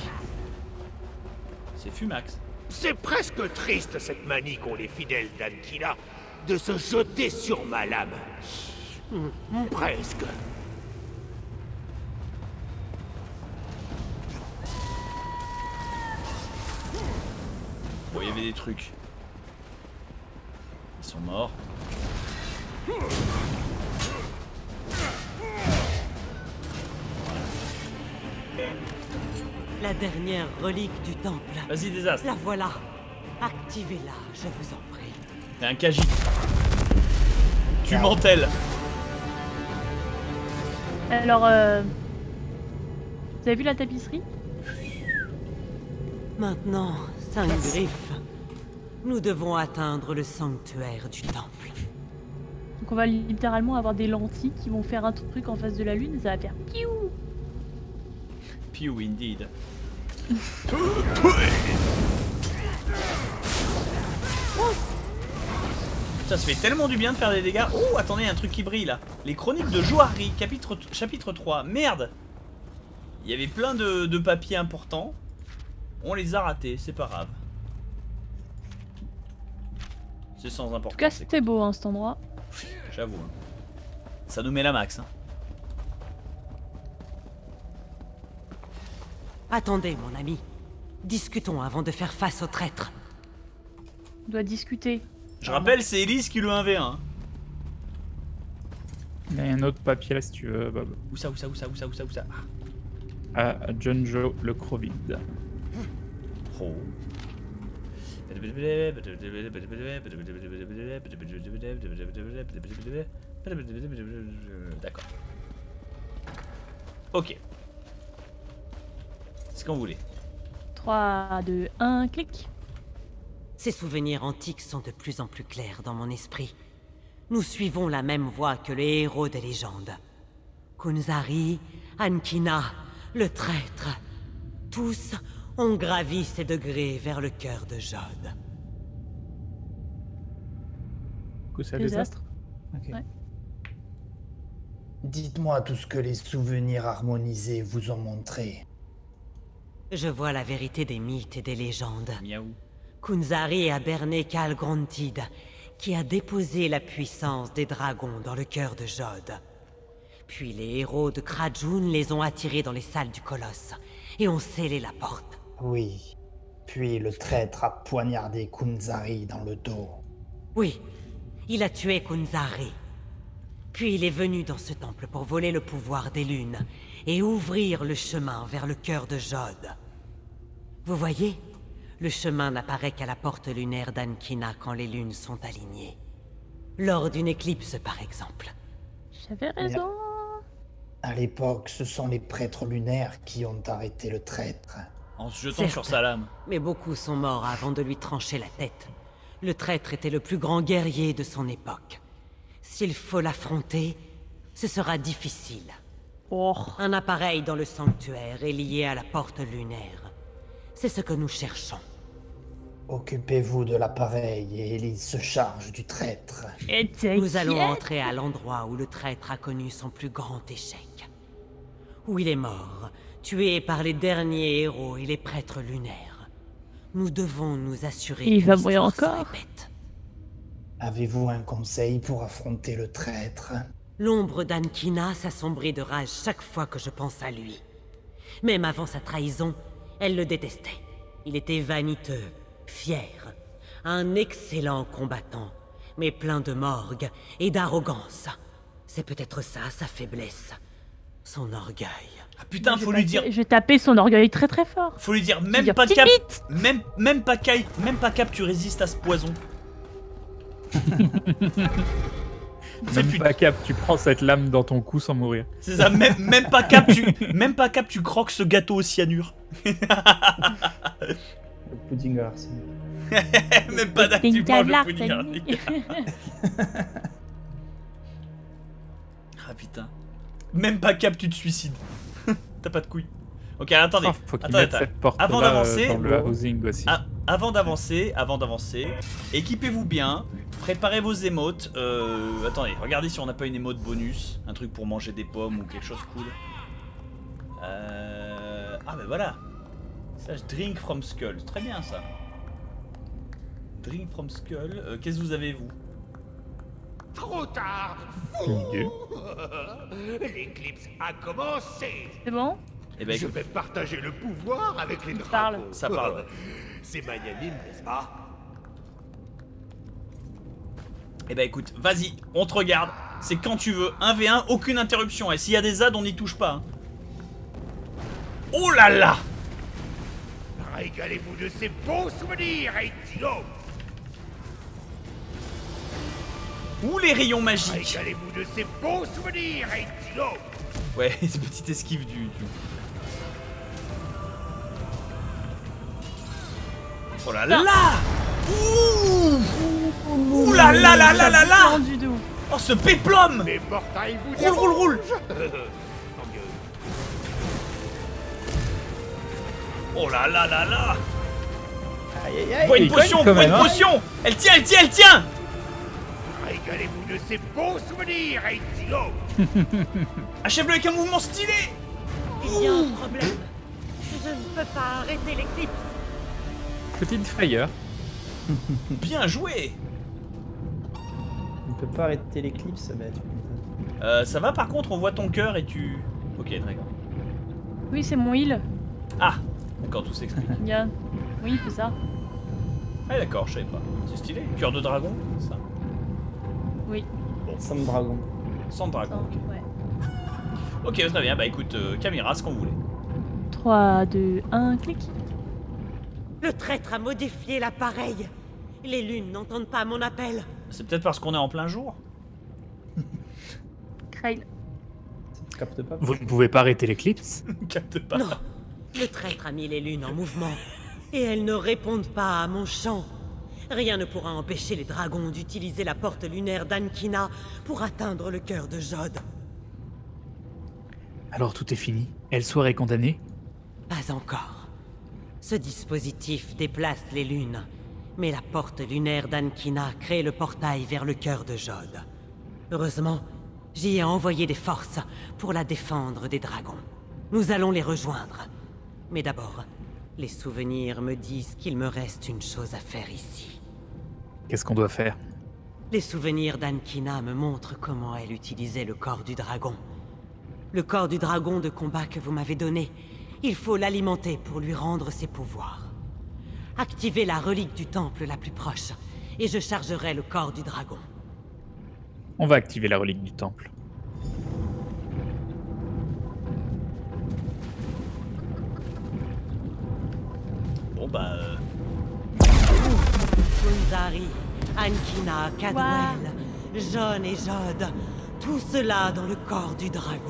C'est Fumax. C'est presque triste cette manie qu'ont les fidèles d'Ankina de se jeter sur ma lame. Hmm, Presque. Bon, il y avait des trucs. Ils sont morts. La dernière relique du temple. Vas-y, désastre. La voilà. Activez-la, je vous en prie. Il y a un Khajiit. Tu mentelles. Alors, euh... vous avez vu la tapisserie? Maintenant, Cinq Griffes. Nous devons atteindre le sanctuaire du temple. Donc on va littéralement avoir des lentilles qui vont faire un truc en face de la lune et ça va faire piou. Pew indeed. Ça se fait tellement du bien de faire des dégâts. Oh, attendez, il y a un truc qui brille là. Les chroniques de Johari, chapitre, chapitre trois. Merde. Il y avait plein de, de papiers importants. On les a ratés, c'est pas grave. C'est sans En importance. tout cas, c'était beau hein, cet endroit. J'avoue. hein. Ça nous met la max. Hein. Attendez, mon ami. Discutons avant de faire face au traître. On doit discuter. Je rappelle, c'est Elise qui le un v un. Il y a un autre papier là si tu veux, Bob. Où ça, où ça, où ça, où ça, où ça, où ça Ah, Junjo le Crovid. Oh. D'accord. Ok. C'est ce qu'on voulait. trois, deux, un, clic. Ces souvenirs antiques sont de plus en plus clairs dans mon esprit. Nous suivons la même voie que les héros des légendes. Kunzari, Ankina, le traître. Tous ont gravi ces degrés vers le cœur de Jod. Que c'est un désastre. Ok. Ouais. Dites-moi tout ce que les souvenirs harmonisés vous ont montré. Je vois la vérité des mythes et des légendes. Miaou. Kunzari a berné Kalgrontid, qui a déposé la puissance des dragons dans le cœur de Jod. Puis les héros de Krajun les ont attirés dans les salles du colosse et ont scellé la porte. Oui. Puis le traître a poignardé Kunzari dans le dos. Oui, il a tué Kunzari. Puis il est venu dans ce temple pour voler le pouvoir des lunes et ouvrir le chemin vers le cœur de Jod. Vous voyez, le chemin n'apparaît qu'à la porte lunaire d'Ankina quand les lunes sont alignées. Lors d'une éclipse, par exemple. J'avais raison. À l'époque, ce sont les prêtres lunaires qui ont arrêté le traître. En se jetant Certes, sur sa lame. Mais beaucoup sont morts avant de lui trancher la tête. Le traître était le plus grand guerrier de son époque. S'il faut l'affronter, ce sera difficile. Oh. Un appareil dans le sanctuaire est lié à la porte lunaire. C'est ce que nous cherchons. Occupez-vous de l'appareil et Elise se charge du traître. Et Nous allons entrer à l'endroit où le traître a connu son plus grand échec. Où il est mort, tué par les derniers héros et les prêtres lunaires. Nous devons nous assurer Il que va mourir l'histoire se encore. répète. Avez-vous un conseil pour affronter le traître? L'ombre d'Ankina s'assombrit de rage chaque fois que je pense à lui. Même avant sa trahison, elle le détestait. Il était vaniteux, fier, un excellent combattant, mais plein de morgue et d'arrogance. C'est peut-être ça, sa faiblesse. Son orgueil. Ah putain, Je faut vais lui pas- dire... Je vais taper son orgueil très très fort. Faut lui dire, Je vais même dire, pas petite cap... bite. Même, même pas cap... Même pas cap, tu résistes à ce poison. Même pas cap, tu prends cette lame dans ton cou sans mourir. C'est ça, même, même pas cap, tu... Même pas cap, tu croques ce gâteau au cyanure. Le pudding à l'arsenic. Même pas d'actu, tu manges le pudding à l'arsenic. Ah putain. Même pas cap, tu te suicides. T'as pas de couilles. Ok, attendez. Oh, faut qu'il attendez, mette attendez. cette porte Avant là, d'avancer, euh, dans le housing aussi. Ah, avant d'avancer, avant d'avancer, équipez-vous bien, préparez vos émotes. Euh, attendez, regardez si on n'a pas une émote bonus, un truc pour manger des pommes ou quelque chose cool. Euh... Ah ben voilà. Ça, je drink from skull, très bien ça. Drink from skull. Euh, Qu'est-ce que vous avez vous? Trop tard. Idée. L'éclipse a commencé. C'est bon? Eh ben, Je écoute, vais partager le pouvoir avec les dragons. parle. Ça parle. C'est magnanime, n'est-ce pas? eh ben écoute, vas-y, on te regarde. C'est quand tu veux, un v un, aucune interruption. Et s'il y a des Z A D, on n'y touche pas. hein. Oh là là! Régalez-vous de ces bons souvenirs, Eitilo. Ouh les rayons magiques! Régalez-vous de ces bons souvenirs, Eitilo. Ouais, cette petite esquive du... du... Oh là là! Ouh! Ouh là là là là là là! Tendu de ouf. Oh ce péplum! Les portails vous Roule roule roule! Tant mieux. Oh là là là là! Aïe aïe aïe. Bois une il potion, cogne bois quand une même, hein. potion! Elle tient, elle tient, elle tient! Régalez-vous de ces bons souvenirs, Eitilo. Achève-le avec un mouvement stylé! Il y a un problème. Je ne peux pas arrêter l'éclipse. Petite frayeur. Bien joué! On ne peut pas arrêter l'éclipse, mais tu... Euh, ça va par contre, on voit ton cœur et tu... Ok, d'accord. Oui, c'est mon heal. Ah! D'accord, tout s'explique. Bien. Oui, il fait ça. Ah d'accord, je savais pas. C'est stylé. Cœur de dragon, c'est ça? Oui. Sans dragon. Sans dragon, Sans- ok. ouais. Ok, très bien. Bah écoute, euh, Camira, ce qu'on voulait. trois, deux, un, clic. Le traître a modifié l'appareil. Les lunes n'entendent pas mon appel. C'est peut-être parce qu'on est en plein jour. Krail. Tu captes pas? Vous ne pouvez pas arrêter l'éclipse? Capte pas. Non, le traître a mis les lunes en mouvement. Et elles ne répondent pas à mon chant. Rien ne pourra empêcher les dragons d'utiliser la porte lunaire d'Ankina pour atteindre le cœur de Jod. Alors tout est fini. Elsewhere est condamné? Pas encore. Ce dispositif déplace les lunes, mais la porte lunaire d'Ankina crée le portail vers le cœur de Jod. Heureusement, j'y ai envoyé des forces pour la défendre des dragons. Nous allons les rejoindre. Mais d'abord, les souvenirs me disent qu'il me reste une chose à faire ici. Qu'est-ce qu'on doit faire? Les souvenirs d'Ankina me montrent comment elle utilisait le corps du dragon. Le corps du dragon de combat que vous m'avez donné, il faut l'alimenter pour lui rendre ses pouvoirs. Activez la relique du temple la plus proche, et je chargerai le corps du dragon. On va activer la relique du temple. Bon bah... Euh... Kunzari, Ankina, Cadwell, Jon et Jod, tout cela dans le corps du dragon.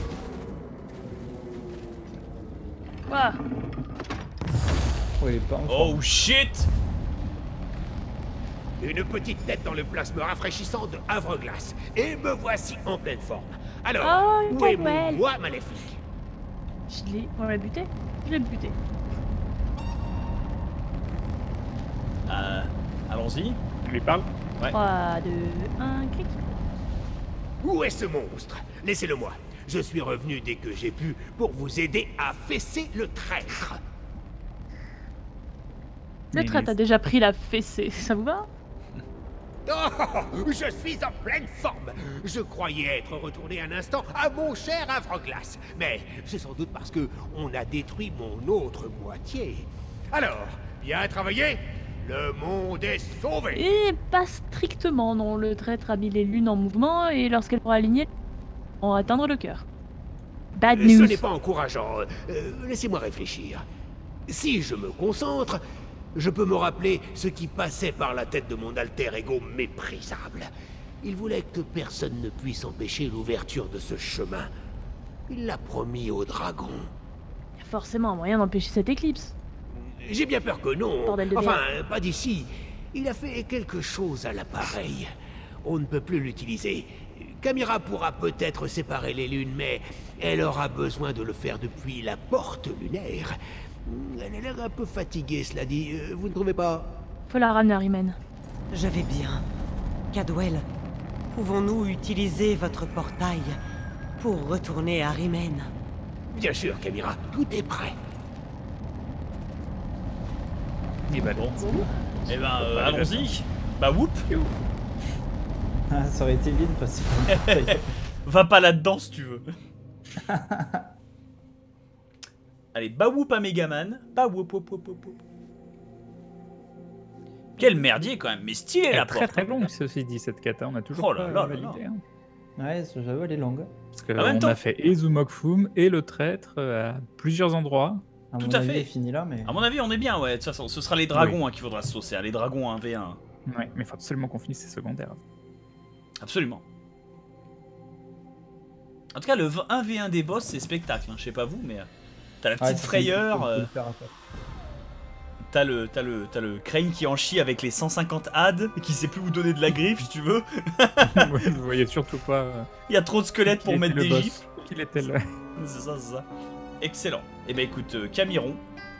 Wow. Oh, il est pas en Oh forme. shit! Une petite tête dans le plasma rafraîchissant de Havre-Glace. Et me voici en pleine forme. Alors, Oh, où est Cadwell. mon moi maléfique? Je l'ai... On l'a buté? Je l'ai buté. Euh... Allons-y. Tu lui parles? Ouais. trois, deux, un, clic. Où est ce monstre? Laissez-le moi. Je suis revenu dès que j'ai pu pour vous aider à fesser le traître. Le traître a déjà pris la fessée, ça vous va? Oh, je suis en pleine forme. Je croyais être retourné un instant à mon cher Havre-Glace, mais c'est sans doute parce que on a détruit mon autre moitié. Alors, bien travaillé. Le monde est sauvé. Et pas strictement, non. Le traître a mis les lunes en mouvement et lorsqu'elle pourra aligner, on va atteindre le cœur. Bad Ce news. n'est pas encourageant. Euh, Laissez-moi réfléchir. Si je me concentre, je peux me rappeler ce qui passait par la tête de mon alter ego méprisable. Il voulait que personne ne puisse empêcher l'ouverture de ce chemin. Il l'a promis au dragon. Il y a forcément un moyen d'empêcher cette éclipse. J'ai bien peur que non. Bordel de Enfin, merde. pas d'ici. Il a fait quelque chose à l'appareil. On ne peut plus l'utiliser. Camira pourra peut-être séparer les lunes, mais elle aura besoin de le faire depuis la porte lunaire. Elle a l'air un peu fatiguée, cela dit. Euh, Vous ne trouvez pas? Faut la ramener à Rimen. Je vais bien. Cadwell, pouvons-nous utiliser votre portail pour retourner à Rimen? Bien sûr, Camira. Tout est prêt. Et bah bon. Eh ben, euh, allons-y. Bah whoop. Ah, ça aurait été vite parce que... Va pas là-dedans si tu veux. Allez, bah whoop à Megaman. Bah whoop, whoop, whoop, whoop, whoop. Quel merdier quand même, mais stylé Elle la est porte. très très longue ceci dit cette kata, on a toujours Oh là pas là là validé. là. Hein. Ouais, j'avoue, elle est longue. Parce que En même on temps- a fait et Zumokfum et le traître euh, à plusieurs endroits. À Tout mon à avis, fait. elle est finie là, mais... À mon avis, on est bien, ouais. De toute façon, ce sera les dragons hein, qu'il faudra se saucer. hein, Les dragons un v un. Ouais, mais il faut absolument qu'on finisse ces secondaires. Absolument. En tout cas, le un v un des boss, c'est spectacle. hein, Je sais pas vous, mais euh, t'as la petite Ouais, c'est- frayeur. faut- faut euh, le faire après. T'as le, t'as le, t'as le Crane qui en chie avec les cent cinquante adds et qui sait plus où donner de la griffe, si tu veux. Ouais, vous voyez surtout pas. euh, Il y a trop de squelettes qui pour était mettre le des boss, gifs. Qu'il était le. C'est ça, c'est ça. Excellent. Et ben écoute, euh, Camiron.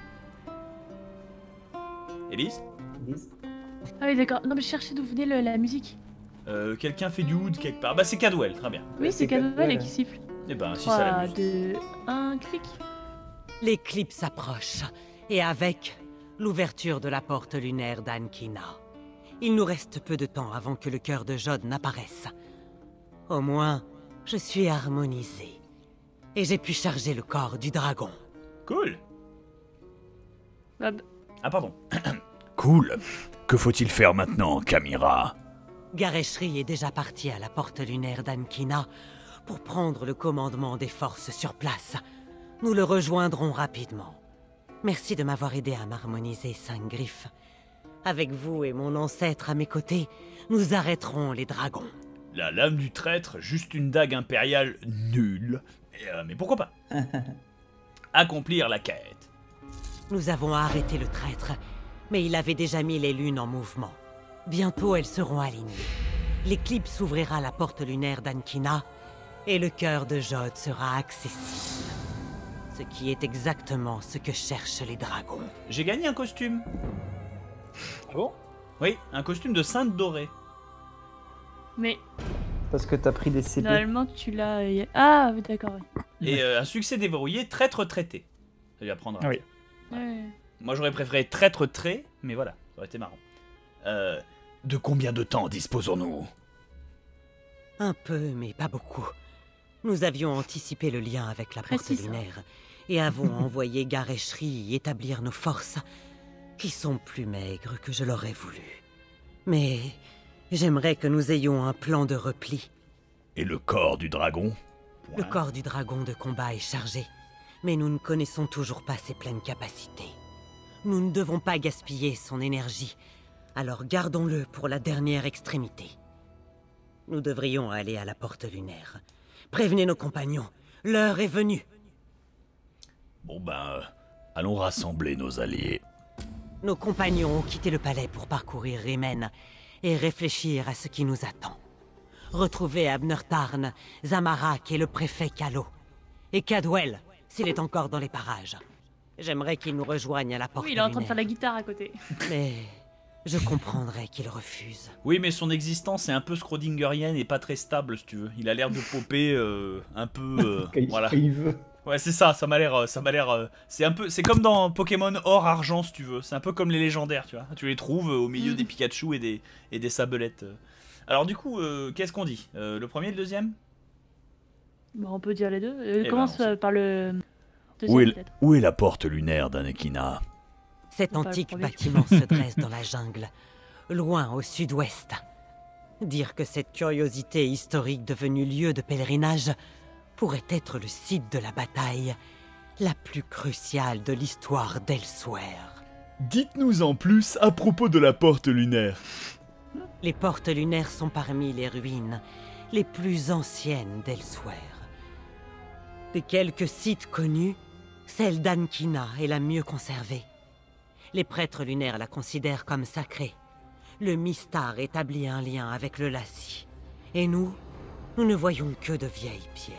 Élise Ah oui, d'accord. Non, mais je cherchais d'où venait le- la musique. euh, Quelqu'un fait du wood quelque part. Bah c'est Cadwell, très bien. Oui, c'est Cadwell qui siffle. Et ben si ça trois, l'amuse. deux, un, clic. L'éclipse approche, et avec l'ouverture de la porte lunaire d'Ankina. Il nous reste peu de temps avant que le cœur de Jod n'apparaisse. Au moins, je suis harmonisé. Et j'ai pu charger le corps du dragon. Cool. Bob. Ah pardon. Cool. Que faut-il faire maintenant, Camira? Gareshri est déjà parti à la porte lunaire d'Ankina pour prendre le commandement des forces sur place. Nous le rejoindrons rapidement. Merci de m'avoir aidé à m'harmoniser, Cinq Griffes. Avec vous et mon ancêtre à mes côtés, nous arrêterons les dragons. La lame du traître, juste une dague impériale nulle. Et, euh, mais pourquoi pas? Accomplir la quête. Nous avons arrêté le traître, Mais il avait déjà mis les lunes en mouvement. Bientôt, elles seront alignées. L'éclipse ouvrira la porte lunaire d'Ankina, et le cœur de Jod sera accessible. Ce qui est exactement ce que cherchent les dragons. J'ai gagné un costume. Ah bon? Oui, un costume de sainte dorée. Mais Parce que t'as pris des C P. normalement tu l'as... Ah oui d'accord. Oui. Et euh, un succès déverrouillé, traître traité. Ça lui apprendra. Ah oui. Ouais. Moi j'aurais préféré traître trait, mais voilà, ça aurait été marrant. Euh, de combien de temps disposons-nous? Un peu, mais pas beaucoup. Nous avions anticipé le lien avec la porte Précis. lunaire et avons envoyé Gareshri y établir nos forces, qui sont plus maigres que je l'aurais voulu. Mais j'aimerais que nous ayons un plan de repli. Et le corps du dragon? Le corps du dragon de combat est chargé, mais nous ne connaissons toujours pas ses pleines capacités. Nous ne devons pas gaspiller son énergie, alors gardons-le pour la dernière extrémité. Nous devrions aller à la porte lunaire. Prévenez nos compagnons, l'heure est venue. Bon ben, euh, allons rassembler nos alliés. Nos compagnons ont quitté le palais pour parcourir Rimen et réfléchir à ce qui nous attend. Retrouver Abner Tarn, Zamarak et le préfet Kalo. Et Cadwell, s'il est encore dans les parages. J'aimerais qu'il nous rejoigne à la porte Oui, il est en train de lunaire. faire la guitare à côté. Mais je comprendrais qu'il refuse. Oui, mais son existence est un peu scrodingerienne et pas très stable, si tu veux. Il a l'air de popper euh, un peu... euh, Quand il- voilà. quand il veut. Ouais, c'est ça, ça m'a l'air... euh, ça m'a l'air... euh, c'est un peu... C'est comme dans Pokémon Or, Argent, si tu veux. C'est un peu comme les légendaires, tu vois. Tu les trouves euh, au milieu Mm. des Pikachu et des, et des sabelettes. euh. Alors du coup, euh, qu'est-ce qu'on dit? Euh, Le premier et le deuxième? Bon, on peut dire les deux. Euh, ben, commence on euh, par le Où deuxième est, peut-être. où est la porte lunaire d'Anekina? Cet Pas le antique premier. bâtiment se dresse dans la jungle, loin au sud-ouest. Dire que cette curiosité historique devenue lieu de pèlerinage pourrait être le site de la bataille la plus cruciale de l'histoire d'Elsewhere. Dites-nous en plus à propos de la porte lunaire. Les portes lunaires sont parmi les ruines les plus anciennes d'Elsewhere. Des quelques sites connus, celle d'Ankina est la mieux conservée. Les prêtres lunaires la considèrent comme sacrée. Le Mistar établit un lien avec le Lassie. Et nous, nous ne voyons que de vieilles pierres.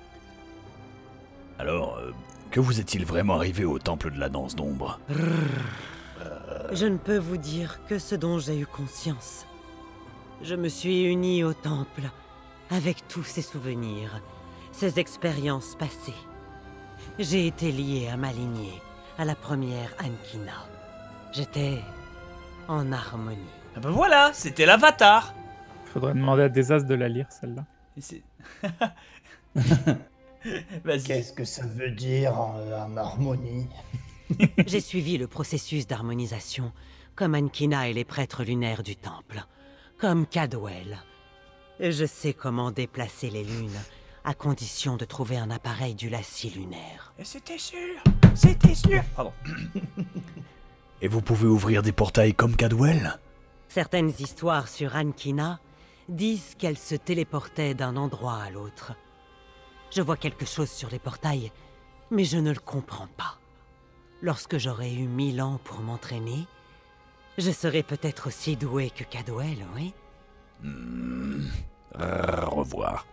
Alors, euh, que vous est-il vraiment arrivé au temple de la danse d'ombre? Je ne peux vous dire que ce dont j'ai eu conscience. Je me suis uni au temple, avec tous ses souvenirs, ses expériences passées. J'ai été lié à ma lignée, à la première Ankina. J'étais en harmonie. Ah ben voilà, c'était l'avatar. Faudrait demander à Desas de la lire, celle-là. Et c'est- Vas-y. Qu'est-ce que ça veut dire en, en harmonie? J'ai suivi le processus d'harmonisation, comme Ankina et les prêtres lunaires du temple, comme Cadwell. Et je sais comment déplacer les lunes, à condition de trouver un appareil du Lassie lunaire. Et c'était sûr, c'était sûr. Pardon. Et vous pouvez ouvrir des portails comme Cadwell? Certaines histoires sur Ankina disent qu'elle se téléportait d'un endroit à l'autre. Je vois quelque chose sur les portails, mais je ne le comprends pas. Lorsque j'aurai eu mille ans pour m'entraîner, je serai peut-être aussi doué que Cadwell, oui? Hmm. Euh, au revoir.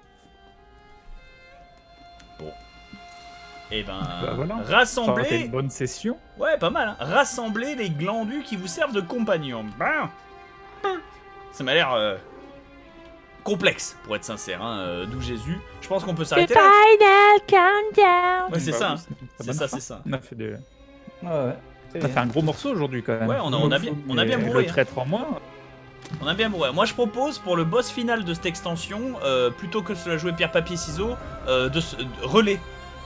Bon. Et ben, Bah voilà. Ça aurait été rassembler... une bonne session. Ouais, pas mal, hein. Rassembler les glandus qui vous servent de compagnons. Ben, ça m'a l'air euh, complexe, pour être sincère, hein, euh, d'où Jésus. Je pense qu'on peut The s'arrêter là. final countdown. Ouais, c'est Bah ça, oui, hein. une très c'est bonne ça, fin. c'est ça. On a fait des... Ouais, ouais. On a fait un gros morceau aujourd'hui quand même. Ouais, on a, on a bien, on a bien Et bourré. Le hein. traître en moins. On a bien bourré. Moi, je propose pour le boss final de cette extension, euh, plutôt que de se la jouer pierre papier ciseaux, euh, de, se- de relais.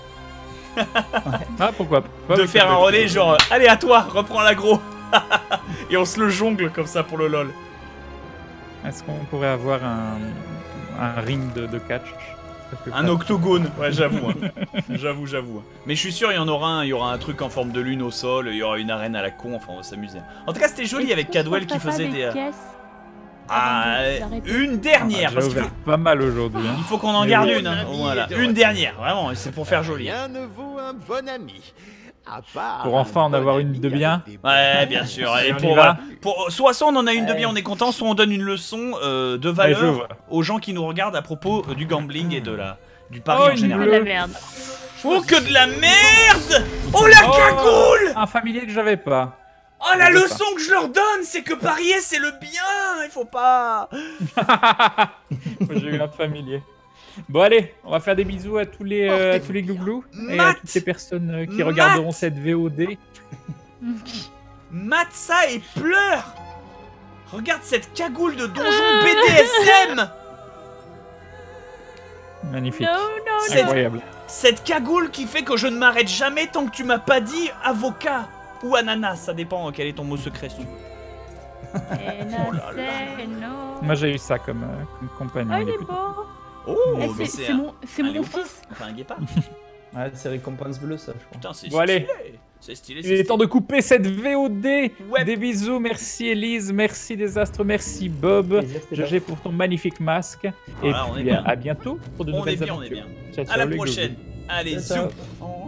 Ah pourquoi pas. de faire un relais genre, euh, allez à toi, reprends l'aggro. Et on se le jongle comme ça pour le lol. Est-ce qu'on pourrait avoir un, un ring de, de catch? Un octogone, ouais, j'avoue. hein. J'avoue, j'avoue. hein. Mais je suis sûr, il y en aura un. Il y aura un truc en forme de lune au sol. Il y aura une arène à la con. Enfin, on va s'amuser. En tout cas, c'était joli avec Cadwell qui faisait des. euh, Ah, une dernière. J'ai Parce qu'il ouvert faut, pas mal aujourd'hui. Hein. il faut qu'on en Mais garde oui. une. hein. Mon ami Voilà, est de une retour. dernière. Vraiment, c'est pour faire joli. hein. Rien ne vaut un bon ami. Pour enfin en avoir une de bien. Ouais, bien sûr. Et on y pour, va. pour, soit soit on en a une de bien, on est content, soit on donne une leçon euh, de Allez, je valeur vois. aux gens qui nous regardent à propos euh, du gambling et de la, du pari Oh, en une général. bleue. La merde. Oh, que de la merde! Oh, la cagoule! Un familier que j'avais pas. Oh, la Je veux leçon que je leur donne, c'est que parier, c'est le bien! Il faut pas... Moi, j'ai eu un familier. Bon allez, on va faire des bisous à tous les, euh, à tous les glouglous et à Matt toutes ces personnes euh, qui Matt regarderont cette V O D. Mate ça et pleure! Regarde cette cagoule de donjon B D S M! Magnifique. Non, non, Cette- Incroyable. Cette cagoule qui fait que je ne m'arrête jamais tant que tu m'as pas dit avocat ou ananas, ça dépend quel est ton mot secret. si tu veux. Moi j'ai eu ça comme, euh, comme compagnon. Ah, il il est est plutôt- beau. Oh, Eh, mais c'est c'est c'est un- mon, c'est un mon léopard. fils. Enfin, un guépard. Ouais, c'est récompense bleue, ça, je crois. Putain, c'est Bon, allez. stylé. C'est stylé, Il c'est est stylé. temps de couper cette V O D. Des bisous, merci Elise, merci Désastre, merci Bob, G G pour ton magnifique masque. Voilà, et on est puis bien. à bientôt pour de On est nouvelles bien, on est aventures. bien. Ciao, À la ciao, les prochaine. glouglous. Allez, Ciao, zou. ciao.